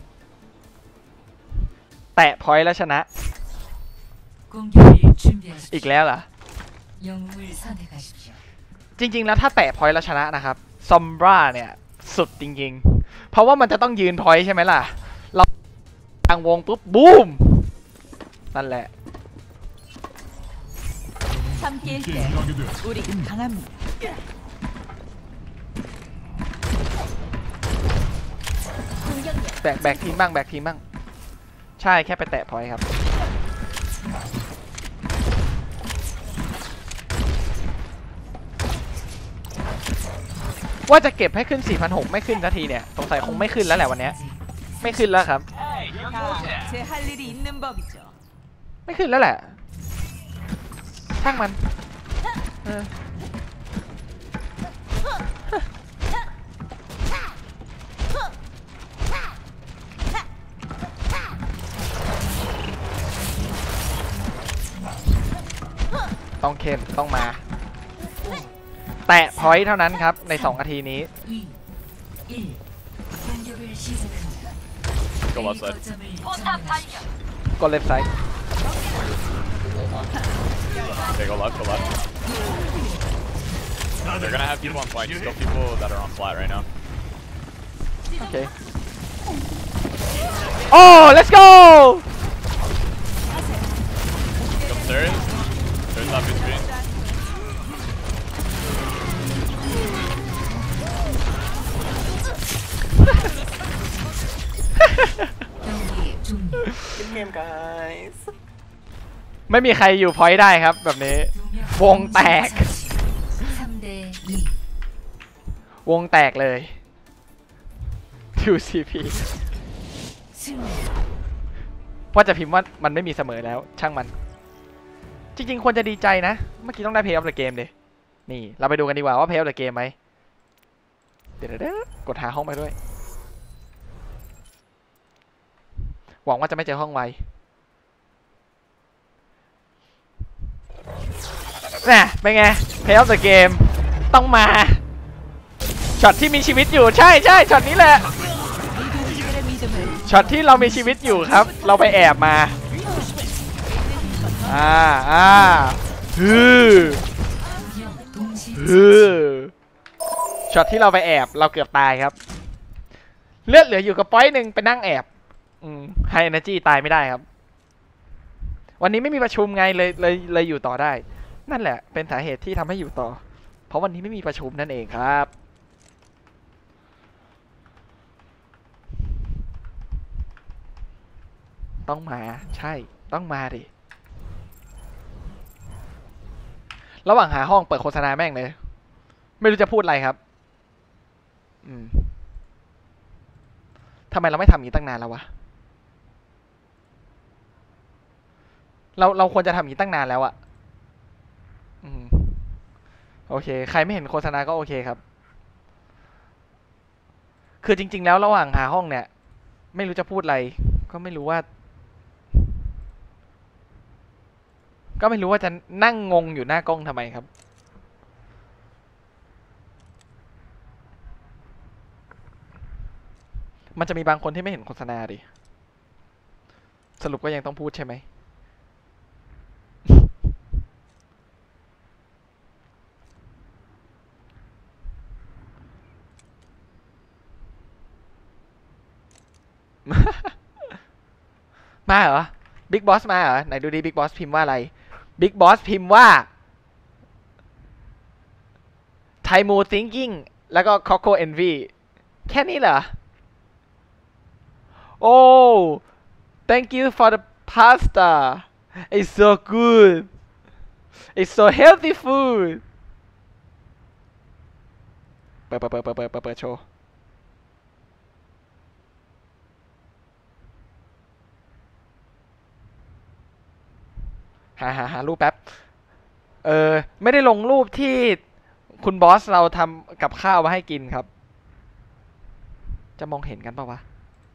แตะพอยต์แล้วชนะ 공격을 준비하십시오. อีกแล้วเหรอ 영웅을 선택하십시오. จริงๆแล้วถ้าแตะพอยต์แล้วชนะนะครับซอมบราเนี่ยสุดจริงๆเพราะว่ามันจะต้องยืนพอยต์ใช่ไหมล่ะเราทางวงปุ๊บบูมนั่นแหละ 함께일 때 우리는 강합니다. แบกทีมบ้างแบกทีมบ้างใช่แค่ไปแตะพอยต์ครับว่าจะเก็บให้ขึ้น 4,600 ไม่ขึ้นนาทีเนี่ยสงสัยคงไม่ขึ้นแล้วแหละวันนี้ไม่ขึ้นแล้วครับ 제 할 일이 있는 법이죠. ไม่ขึ้นแล้วแหละช่างมันต้องเข้มต้องมาแตะพอยต์เท่านั้นครับใน2นาทีนี้ Go left side. กดเล็บไซด์ Okay, go left, go left. They're gonna have people on flank. Just go people that are on flat right now. Okay. Oh, let's go! Go stairs. There's not between. Good game, guys. ไม่มีใครอยู่พอยต์ได้ครับแบบนี้วงแตกวงแตกเลย 2CP ว่าจะพิมพ์ว่ามันไม่มีเสมอแล้วช่างมันจริงๆควรจะดีใจนะเมื่อกี้ต้องได้ Play of the Game ดินี่เราไปดูกันดีกว่าว่า Play of the Game ไหมเดี๋ยวกดหาห้องไปด้วยหวังว่าจะไม่เจอห้องไวน่ะเป็นไง Play of the Game ต้องมาช็อตที่มีชีวิตอยู่ใช่ช็อตนี้แหละช็อตที่เรามีชีวิตอยู่ครับเราไปแอบมาช็อตที่เราไปแอบเราเกือบตายครับเลือดเหลืออยู่กับป้อยหนึ่งไปนั่งแอบไฮเอเนอร์จีตายไม่ได้ครับวันนี้ไม่มีประชุมไงเลยอยู่ต่อได้นั่นแหละเป็นสาเหตุที่ทำให้อยู่ต่อเพราะวันนี้ไม่มีประชุมนั่นเองครับต้องมาใช่ต้องมาดิระหว่างหาห้องเปิดโฆษณาแม่งเลยไม่รู้จะพูดอะไรครับทำไมเราไม่ทำอย่างนี้ตั้งนานแล้ววะเราควรจะทำอย่างนี้ตั้งนานแล้วอะโอเคใครไม่เห็นโฆษณาก็โอเคครับคือจริงๆแล้วระหว่างหาห้องเนี่ยไม่รู้จะพูดอะไรก็ไม่รู้ว่าจะนั่งงงอยู่หน้ากล้องทำไมครับมันจะมีบางคนที่ไม่เห็นโฆษณาดิสรุปก็ยังต้องพูดใช่ไหม มาเหรอบิ๊กบอสมาเหรอไหนดูดิบิ๊กบอสพิมพ์ว่าอะไรบิ๊กบอสพิมพ์ว่าไทมูทิงกิ้งแล้วก็คอโคเอนวีแค่นี้เหรอโอ้ thank you for the pasta it's so good it's so healthy food เปิดโชว์หารูปแป๊บไม่ได้ลงรูปที่คุณบอสเราทำกับข้าวมาให้กินครับจะมองเห็นกันปะวะ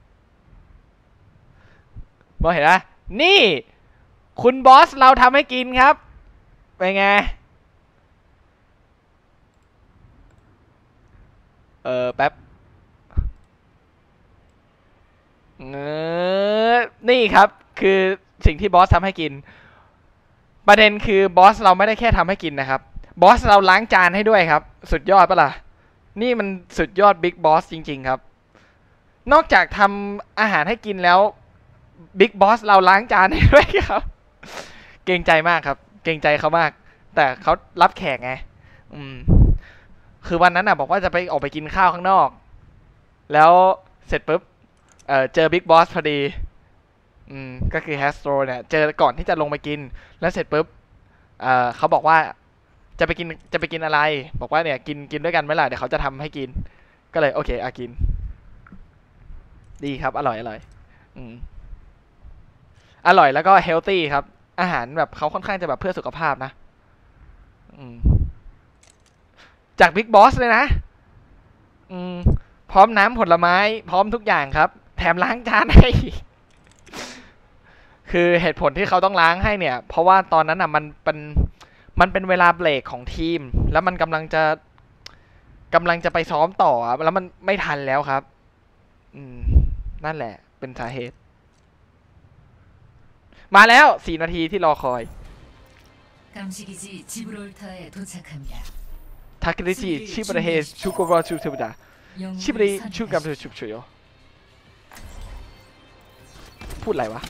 มองเห็นนะนี่คุณบอสเราทำให้กินครับเป็นไงแป๊บนี่ครับคือสิ่งที่บอสทำให้กินประเด็นคือบอสเราไม่ได้แค่ทำให้กินนะครับบอสเราล้างจานให้ด้วยครับสุดยอดปะล่ะนี่มันสุดยอดบิ๊กบอสจริงๆครับนอกจากทำอาหารให้กินแล้วบิ๊กบอสเราล้างจานให้ด้วยครับเกรงใจมากครับเกรงใจเขามากแต่เขารับแขกไงคือวันนั้นบอกว่าจะไปออกไปกินข้าวข้างนอกแล้วเสร็จปุ๊บเจอบิ๊กบอสพอดีก็คือแฮสโตรเนี่ยเจอก่อนที่จะลงไปกินแล้วเสร็จปุ๊บเขาบอกว่าจะไปกินอะไรบอกว่าเนี่ยกินด้วยกันไหมล่ะเดี๋ยวเขาจะทำให้กินก็เลยโอเคกินดีครับอร่อยแล้วก็เฮลตี้ครับอาหารแบบเขาค่อนข้างจะแบบเพื่อสุขภาพนะจากบิ๊กบอสเลยนะพร้อมน้ำผลไม้พร้อมทุกอย่างครับแถมล้างจานให้คือเหตุผลที่เขาต้องล้างให้เนี่ยเพราะว่าตอนนั้นมันเป็นเวลาเบรกของทีมแล้วมันกำลังจะไปซ้อมต่อแล้วมันไม่ทันแล้วครับนั่นแหละเป็นสาเหตุมาแล้ว4 นาทีที่รอคอยทาคิริจิชิบะเฮชูโกบะชูเทบุดะชิบะริชูกัมเทชุบชุยพูดอะไรวะ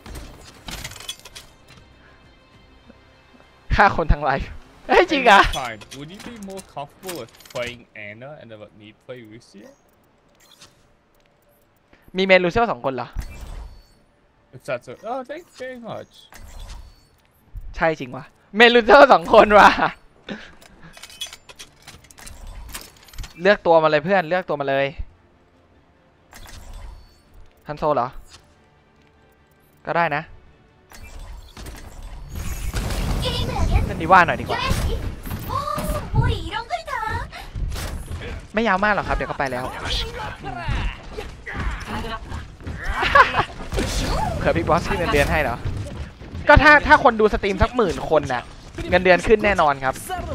ฆ่าคนทั้งไลฟ์เฮ้ยจริงอ่ะ Would you be more comfortable with playing Ana and let me play Lucio? มีเมนลูเซีย2 คนเหรอ If that's a thank you very much. ใช่จริงวะเมนลูเซีย2 คนว่ะเลือกตัวมาเลยเพื่อนเลือกตัวมาเลยฮันโซเหรอก็ได้นะเล่นดีว่าหน่อยดีกว่าไม่ยาวมากหรอกครับเดี๋ยวก็ไปแล้วเผื่อพี่บอสขึ้นเงินเดือนให้เหรอก็ถ้าคนดูสตรีมสัก10,000 คนน่ะเงินเดือนขึ้นแน่นอนครับ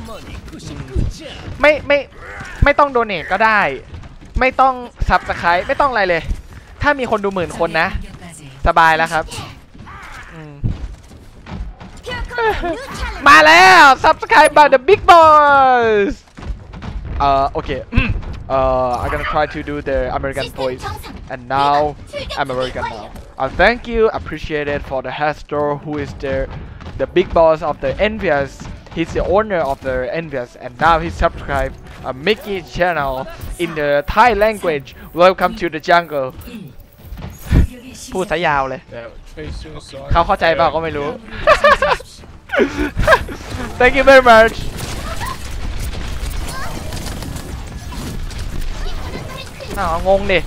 ไม่ต้องโดเนทก็ได้ไม่ต้องซับสไครป์ไม่ต้องอะไรเลยถ้ามีคนดู10,000 คนนะสบายแล้วครับมาแล้ว subscribe by the big boss okay I'm gonna try to do the American voice and now I'm American now thank you appreciate it for the Hastor who is the big boss of the Envious he's the owner of the Envious and now he subscribed a Mickey channel in the Thai language welcome to the jungle พูดซะยาวเลยเขาเข้าใจเปล่าก็ไม่รู้ Thank you very much งงดิ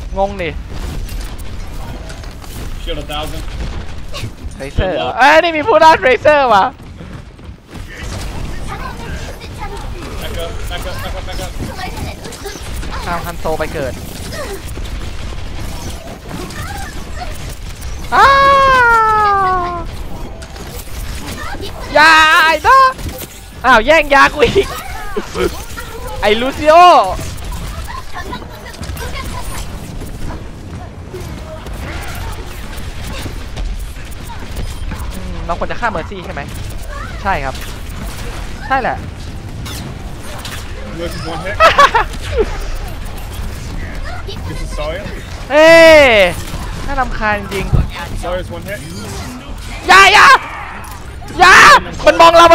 Shield 1,000 เรเซอร์นี่มีผู้ด้านเรเซอร์ว่ะข้ามฮันโซไปเกิดยาไอ้ต้าแย่งยากูอีกไอ้ลูซิโอเราควรจะฆ่าเมอร์ซี่ใช่ไหมใช่ครับใช่แหละเฮ้น่ารำคาญจริงอย่ามันมองเรา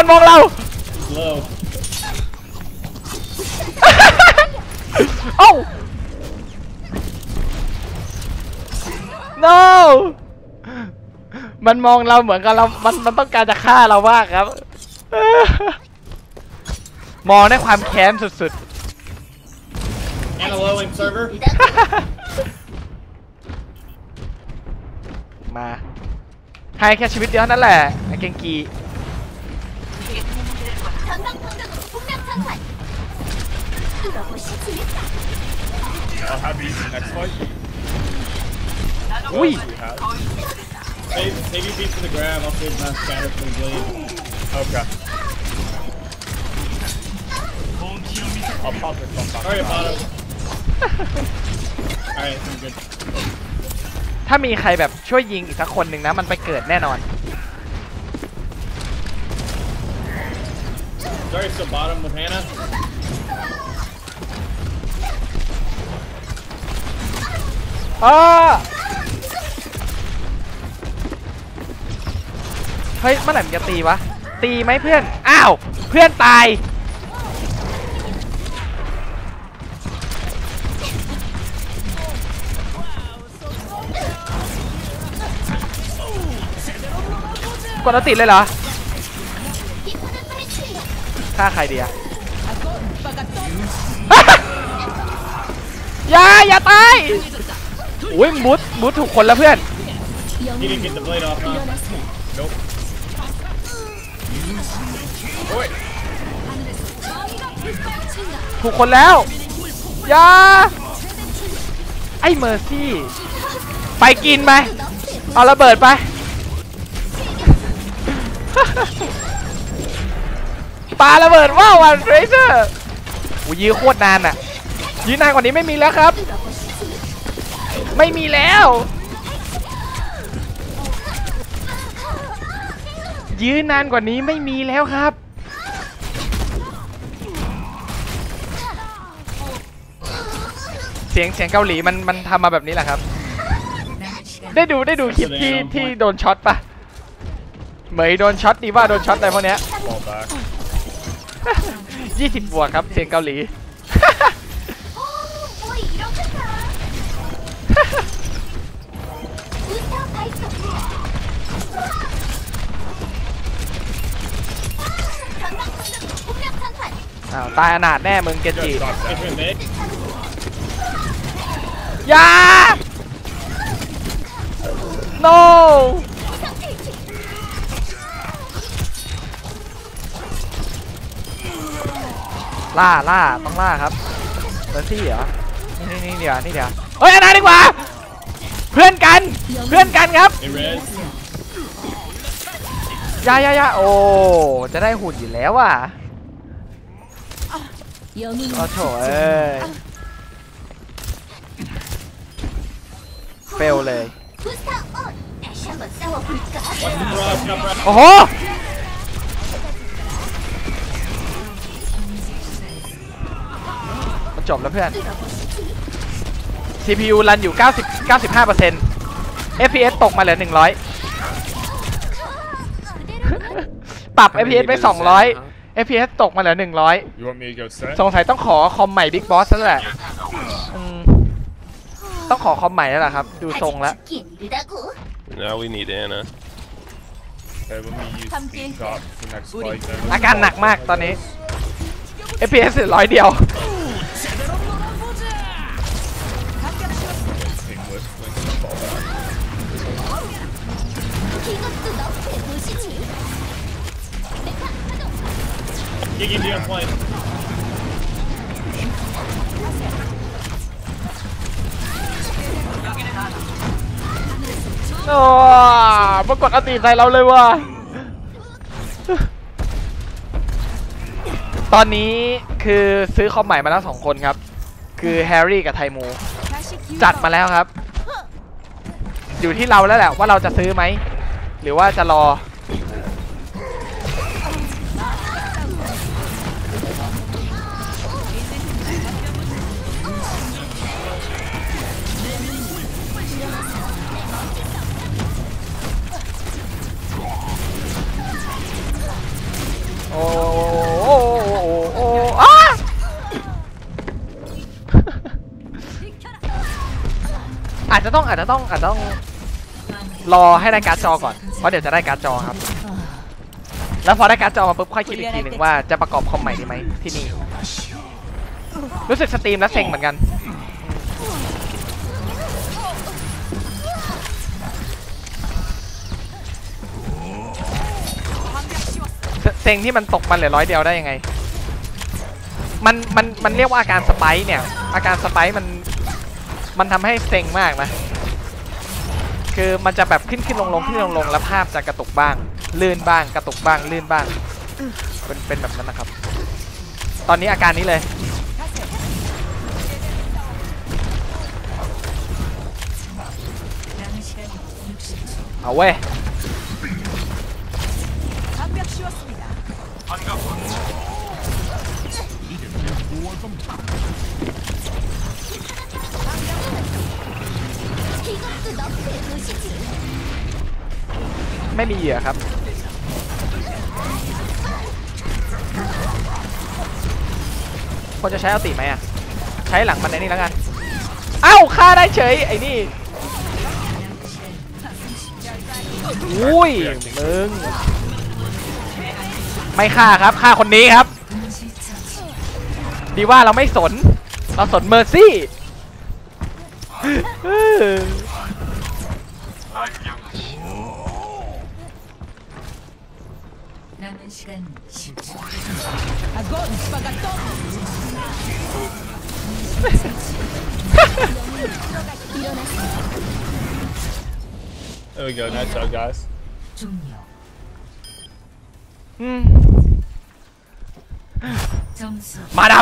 โอ้ no มันมองเราเหมือนกับเรามันต้องการจะฆ่าเรามากครับมองด้วยความแค้นสุดๆมาให้แค่ชีวิตเดียวนั่นแหละไอ้เกงกี I'll have you next fight. อุ้ย Maybe beat to the grab. I'll save my scatter for the blade. Okay. I'll pop it. Alright, bottom. Alright, I'm good. ถ้ามีใครแบบช่วยยิงอีกสักคนหนึ่งนะมันไปเกิดแน่นอน Sorry, so bottom with Hannah. เฮ้ยเมื่อไหร่มันจะตีวะตีไหมเพื่อนอ้าวเพื่อนตายกดอัลติเลยเหรอฆ่าใครดีอะอย่าตายอุ้ยมุดถูกคนแล้วเพื่อน He didn't get the blade off, huh? Nope. ถูกคนแล้วอย่าไอ้เมอร์ซี่ไปกินไปเอาระเบิดไปปาระเบิดว้าววันเทรเซอร์ยื้อโคตรนานอ่ะยื้อนานกว่านี้ไม่มีแล้วครับไม่มีแล้วยื้อนานกว่านี้ไม่มีแล้วครับเสียงเกาหลีมันทำมาแบบนี้แหละครับได้ดูคลิปที่โดนช็อตปะเหมยโดนช็อตดีว่าโดนช็อตอะไรพวกเนี้ย20 บวกครับเสียงเกาหลีอ้าวตายอนาถแน่มึงเกจิอย่า no ล่าต้องล่าครับเบอร์ซี่เหรอนี่เดี๋ยวเฮ้ยอนาถดีกว่าเพื่อนกันครับอย่าโอ้จะได้หุ่นอยู่แล้วว่ะโอ้โถเฟลเลยโอ้โหจบแล้วเพื่อน CPU รันอยู่ 95% FPS ตกมาเหลือ 100 ปรับ FPS ไป 200 FPS ตกมาเหลือ 100 สงสัยต้องขอคอมใหม่ Big Boss แล้วแหละต้องขอคอมใหม่แล้วล่ะครับดูทรงแล้ว Now we need Anna. Okay, let me use speed top for next fight then. อาการหนักมากตอนนี้ FPS 100 เดียว Gigi, be on point. โอ้ปรากฏอติใส่เราเลยว่ะตอนนี้คือซื้อคอมใหม่มาแล้ว2 คนครับคือแฮร์รี่กับไทมูจัดมาแล้วครับอยู่ที่เราแล้วแหละว่าเราจะซื้อไหมหรือว่าจะรออาจจะต้องรอให้ได้การ์ดจอก่อนเพราะเดี๋ยวจะได้การ์ดจอครับแล้วพอได้การ์ดจอมาปุ๊บค่อยคิดอีกทีหนึ่งว่าจะประกอบคอมใหม่ดีไหมที่นี่รู้สึกสตรีมแล้วเซ็งเหมือนกันเซ็งที่มันตกมันเหลือ100 เดียวได้ยังไงมันเรียกว่าอาการสไปค์เนี่ยอาการสไปค์มันทำให้เซ็งมากนะคือมันจะแบบขึ้นลงแล้วภาพจะกระตุกบ้างลื่นบ้างกระตุกบ้างลื่นบ้างเป็นแบบนั้นนะครับตอนนี้อาการนี้เลยเอาเว้ยไม่มีเหยื่อครับคนจะใช้เอาติไหมอ่ะใช้หลังมันไอ้นี่แล้วกันเอ้าฆ่าได้เฉยไอ้นี่อุ้ยมึงไม่ฆ่าครับฆ่าคนนี้ครับดีว่าเราไม่สนเราสนเมอร์ซี่ There we go. Nice job, guys. มาดา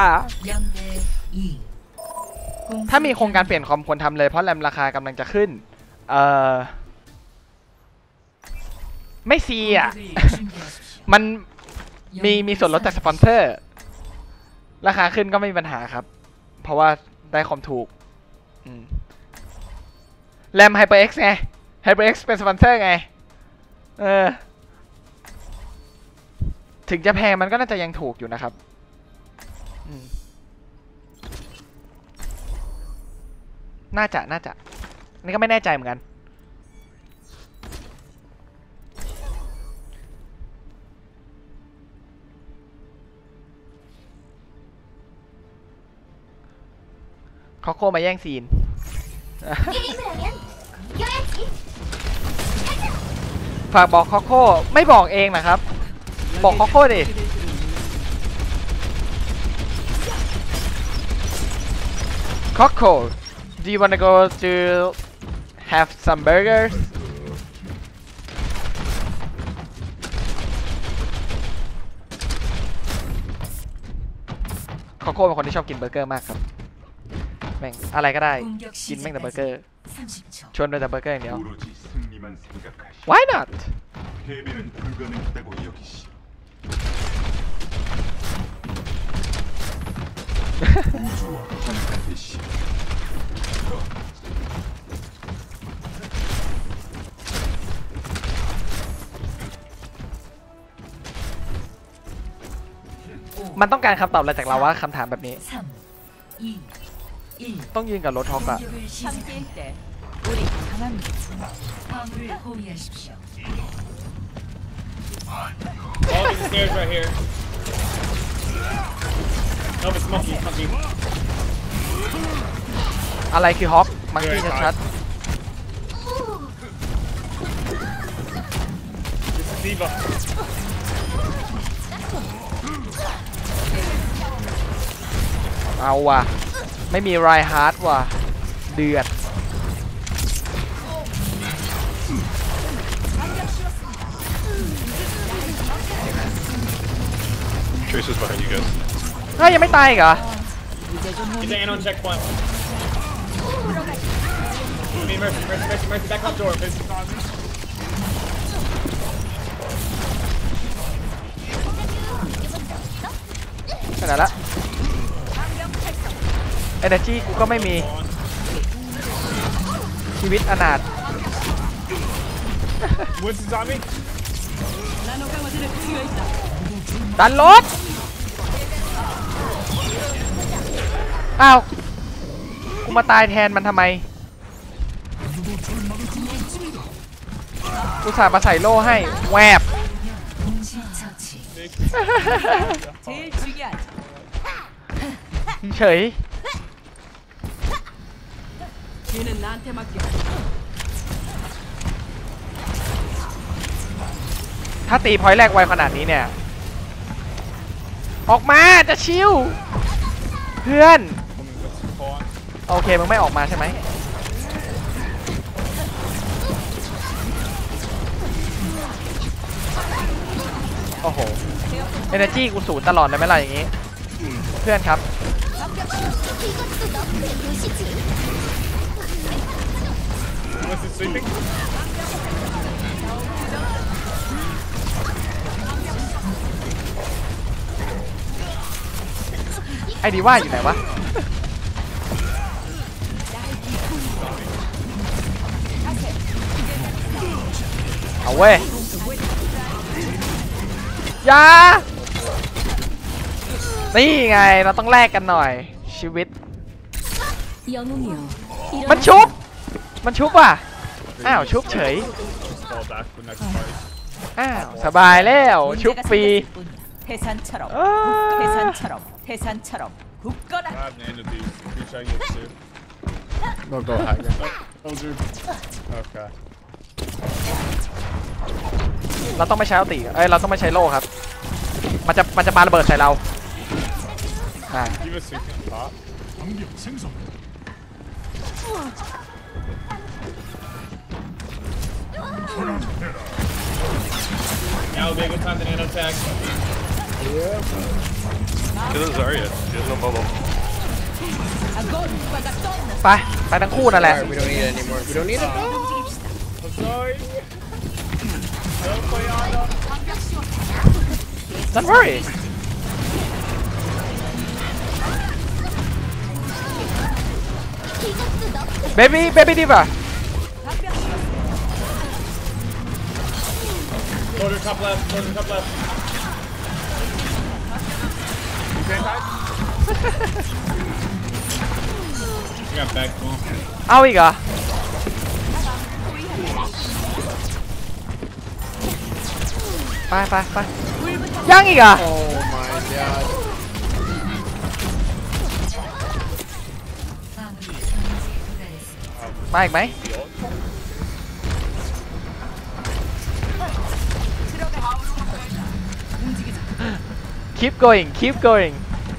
ถ้ามีโครงการเปลี่ยนคอมควรทำเลยเพราะแรมราคากำลังจะขึ้นไม่ซีอ่ะ มันมีส่วนลดจากสปอนเซอร์ราคาขึ้นก็ไม่มีปัญหาครับเพราะว่าได้คอมถูกแรม HyperX ไง HyperX เป็นสปอนเซอร์ไงถึงจะแพงมันก็น่าจะยังถูกอยู่นะครับน่าจะนี่ก็ไม่แน่ใจเหมือนกันคอโค่มาแย่งซีนฝากบอกคอโค่ไม่บอกเองนะครับบอกคอโค่ดิคอโค่ do you wanna go to have some burgers คอโค่เป็นคนที่ชอบกินเบอร์เกอร์มากครับแม่งอะไรก็ได้กินแม่งแต่เบอร์เกอร์ชวนด้วยแต่เบอร์เกอร์อย่างเดียว Why notมันต้องการคำตอบอะไรจากเราว่าคำถามแบบนี้ต้องยืนกับรถท็อกอะ All these stairs right here. No, it's monkey. อะไรคือฮอกมังกี้ชัด This is Diva. เอาว่ะไม่มีไรฮาร์ดว่ะเดือด Tracer's behind you guys. เฮ้ยยังไม่ตายอีกเหรอ Get the Anon checkpoint. Mercy, back up door. Mercy. ขนาดละ Energy กูก็ไม่มีชีวิตอนาถ What's the zombie? ดันรถอ้าวกูมาตายแทนมันทำไมอุตส่าห์มาใส่โล่ให้แวบเฉยถ้าตีพอยต์แรกไวขนาดนี้เนี่ยออกมาจะชิวเพื่อนโอเคมึงไม่ออกมาใช่ไหมโอ้โห Energy กูสูญตลอดเลยไหมล่ะอย่างงี้เพื่อนครับไอ้ดีว่าอยู่ไหนวะเอาเว้ยยานี่ไงเราต้องแลกกันหน่อยชีวิตมันชุบว่ะอ้าวชุบเฉย Fall back for next party. อ้าวสบายแล้วชุบฟรี 해산처럼 굳거라. I have nano these. You trying to get too? No, go high. Oh, dude. Okay. เราต้องไม่ใช้อัลติเราต้องไม่ใช้โล่ครับมันจะปาระเบิดใส่เรา Give us a pop. Now would be a good time to nano tag. Get a Zarya. She has no bubble. ไปทั้งคู่นั่นแหละ We don't need it anymore. We don't need it. I'm sorry. Don't play on. Don't worry. Baby diva. Soldier top left. Soldier top left. You got back ball. เอาอีกเหรอไปยังอีกเหรอ Oh my god. มาอีกไหม Keep going.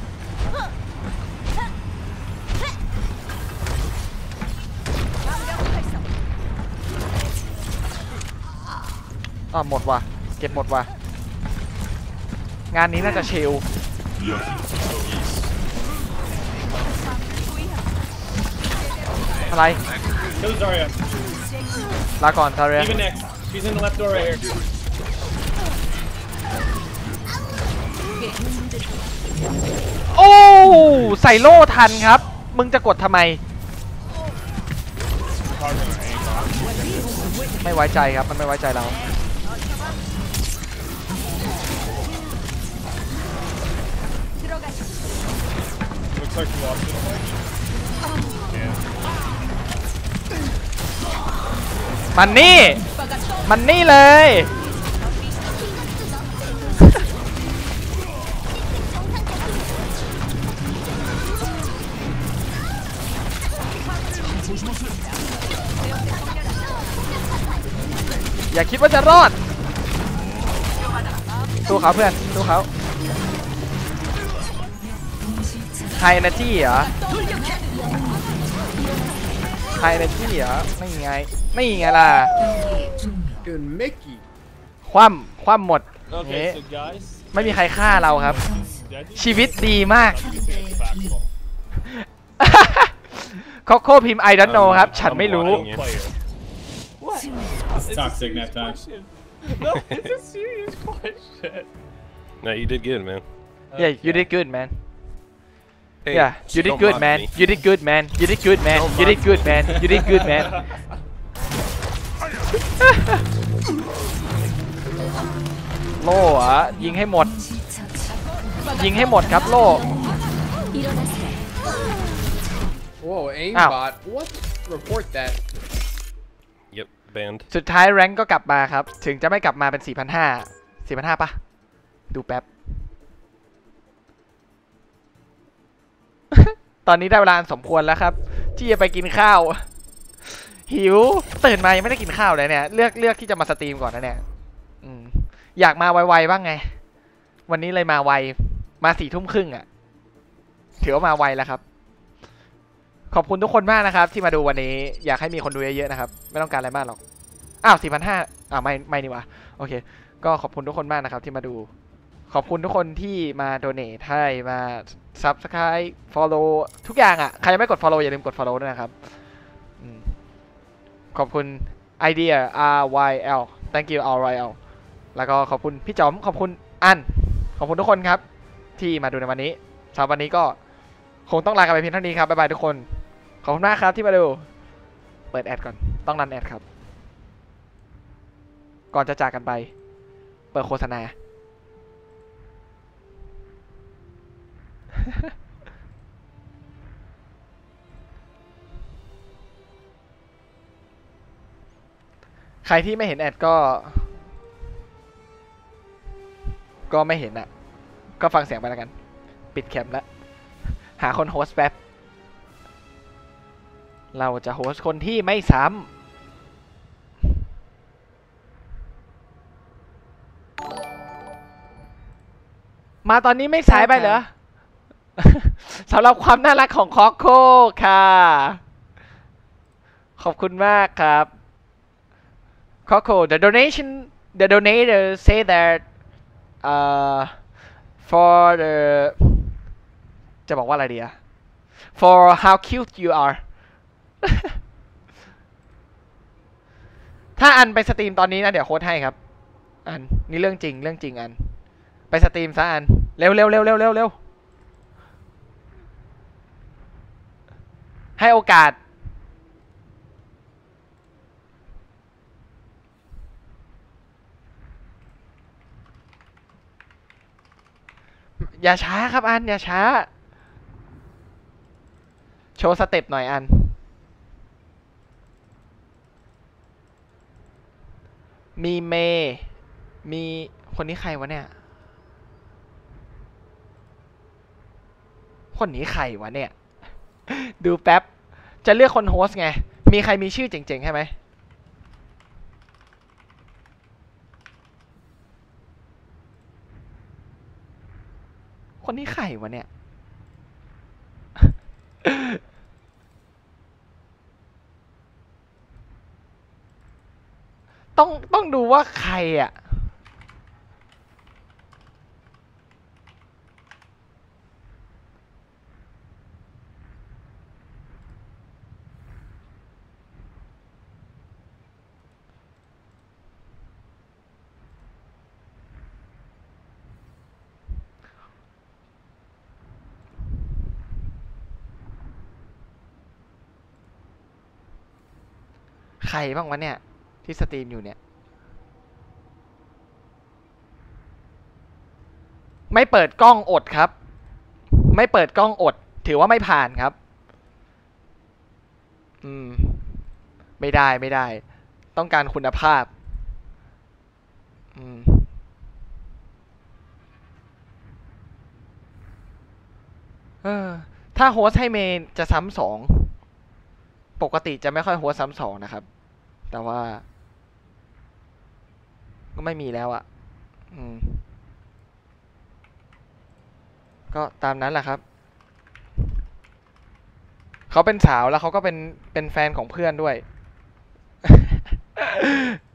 หมดว่ะเก็บหมดว่ะงานนี้น่าจะชิลอะไร Kill Zarya. ลาก่อนซาเรีย Even next. She's in the left door right here. โอ้ใส่โล่ทันครับมึงจะกดทำไมไม่ไว้ใจครับมันไม่ไว้ใจเรา Looks like you lost it. Yeah. มันนี่เลยอย่าคิดว่าจะรอดสู้เขาเพื่อนสู้เขาไฮเอเนจีเหรอไฮเอเนจีเหรอไม่ไงล่ะ Dude, Mickey. คว่ำหมด Okay, so guys. ไม่มีใครฆ่าเราครับชีวิตดีมากโคโค่พิมพ์ I don't know ครับฉันไม่รู้ It's toxic that time. No, it's a serious question. No, you did good, man. Yeah, you did good, man. Hey, Yeah, you did don't good, mock man. me. You did good, man. You did good, man. Don't You did mock good, me. man. You did good, man. โล่เหรอยิงให้หมดครับโล่ Whoa, Ow. aimbot. What? Report that. Yep, banned. สุดท้ายแรงก็กลับมาครับถึงจะไม่กลับมาเป็น 4,500 ปะดูแป๊บ ตอนนี้ได้เวลาสมควรแล้วครับที่จะไปกินข้าวหิวตื่นมายังไม่ได้กินข้าวเลยเนี่ยเลือกที่จะมาสตรีมก่อนนะเนี่ยอยากมาไวๆบ้างไงวันนี้เลยมาไวมา4:30อ่ะถือว่ามาไวแล้วครับขอบคุณทุกคนมากนะครับที่มาดูวันนี้อยากให้มีคนดูเยอะๆนะครับไม่ต้องการอะไรมากหรอกอ้าว 4,500ไม่นี่วะโอเคก็ขอบคุณทุกคนมากนะครับที่มาดูขอบคุณทุกคนที่มาโดเนทให้มา Subscribe Follow ทุกอย่างอ่ะใครยังไม่กด Follow อย่าลืมกด Follow ด้วยนะครับขอบคุณ Idea RYL Thank you RYL แล้วก็ขอบคุณพี่จอมขอบคุณอันขอบคุณทุกคนครับที่มาดูในวันนี้สำหรับวันนี้ก็คงต้องลากันไปเพียงเท่านี้ครับบ๊ายบายทุกคนขอบคุณมากครับที่มาดูเปิดแอดก่อนต้องรันแอดครับก่อนจะจากกันไปเปิดโฆษณาใครที่ไม่เห็นแอดก็ไม่เห็นอ่ะก็ฟังเสียงไปแล้วกันปิดแคมป์แล้วหาคนโฮสต์แป๊บเราจะโฮสต์คนที่ไม่ซ้ำมาตอนนี้ไม่สายไปเหรอ สำหรับความน่ารักของคอโค่ค่ะขอบคุณมากครับ Coco, the donator say that for the จะบอกว่าอะไรดีอะ for how cute you are ถ้าอันไปสตรีมตอนนี้นะเดี๋ยวโค้ดให้ครับอันนี่เรื่องจริงอันไปสตรีมซะอันเร็วให้โอกาสอย่าช้าครับอันอย่าช้าโชว์สเต็ปหน่อยอันมีเมย์มีคนนี้ใครวะเนี่ยคนนี้ใครวะเนี่ยดูแป๊บจะเลือกคนโฮสต์ไงมีใครมีชื่อเจ๋งๆใช่ไหมคนนี้ใครวะเนี่ยต้องดูว่าใครอ่ะใครบ้างวะเนี่ยที่สตรีมอยู่เนี่ยไม่เปิดกล้องอดครับไม่เปิดกล้องอดถือว่าไม่ผ่านครับไม่ได้ต้องการคุณภาพถ้าโฮสต์ให้เมนจะซ้ำ2ปกติจะไม่ค่อยโฮสต์ซ้ำ2นะครับแต่ว่าก็ไม่มีแล้วอ่ะก็ตามนั้นแหละครับเขาเป็นสาวแล้วเขาก็เป็นแฟนของเพื่อนด้วย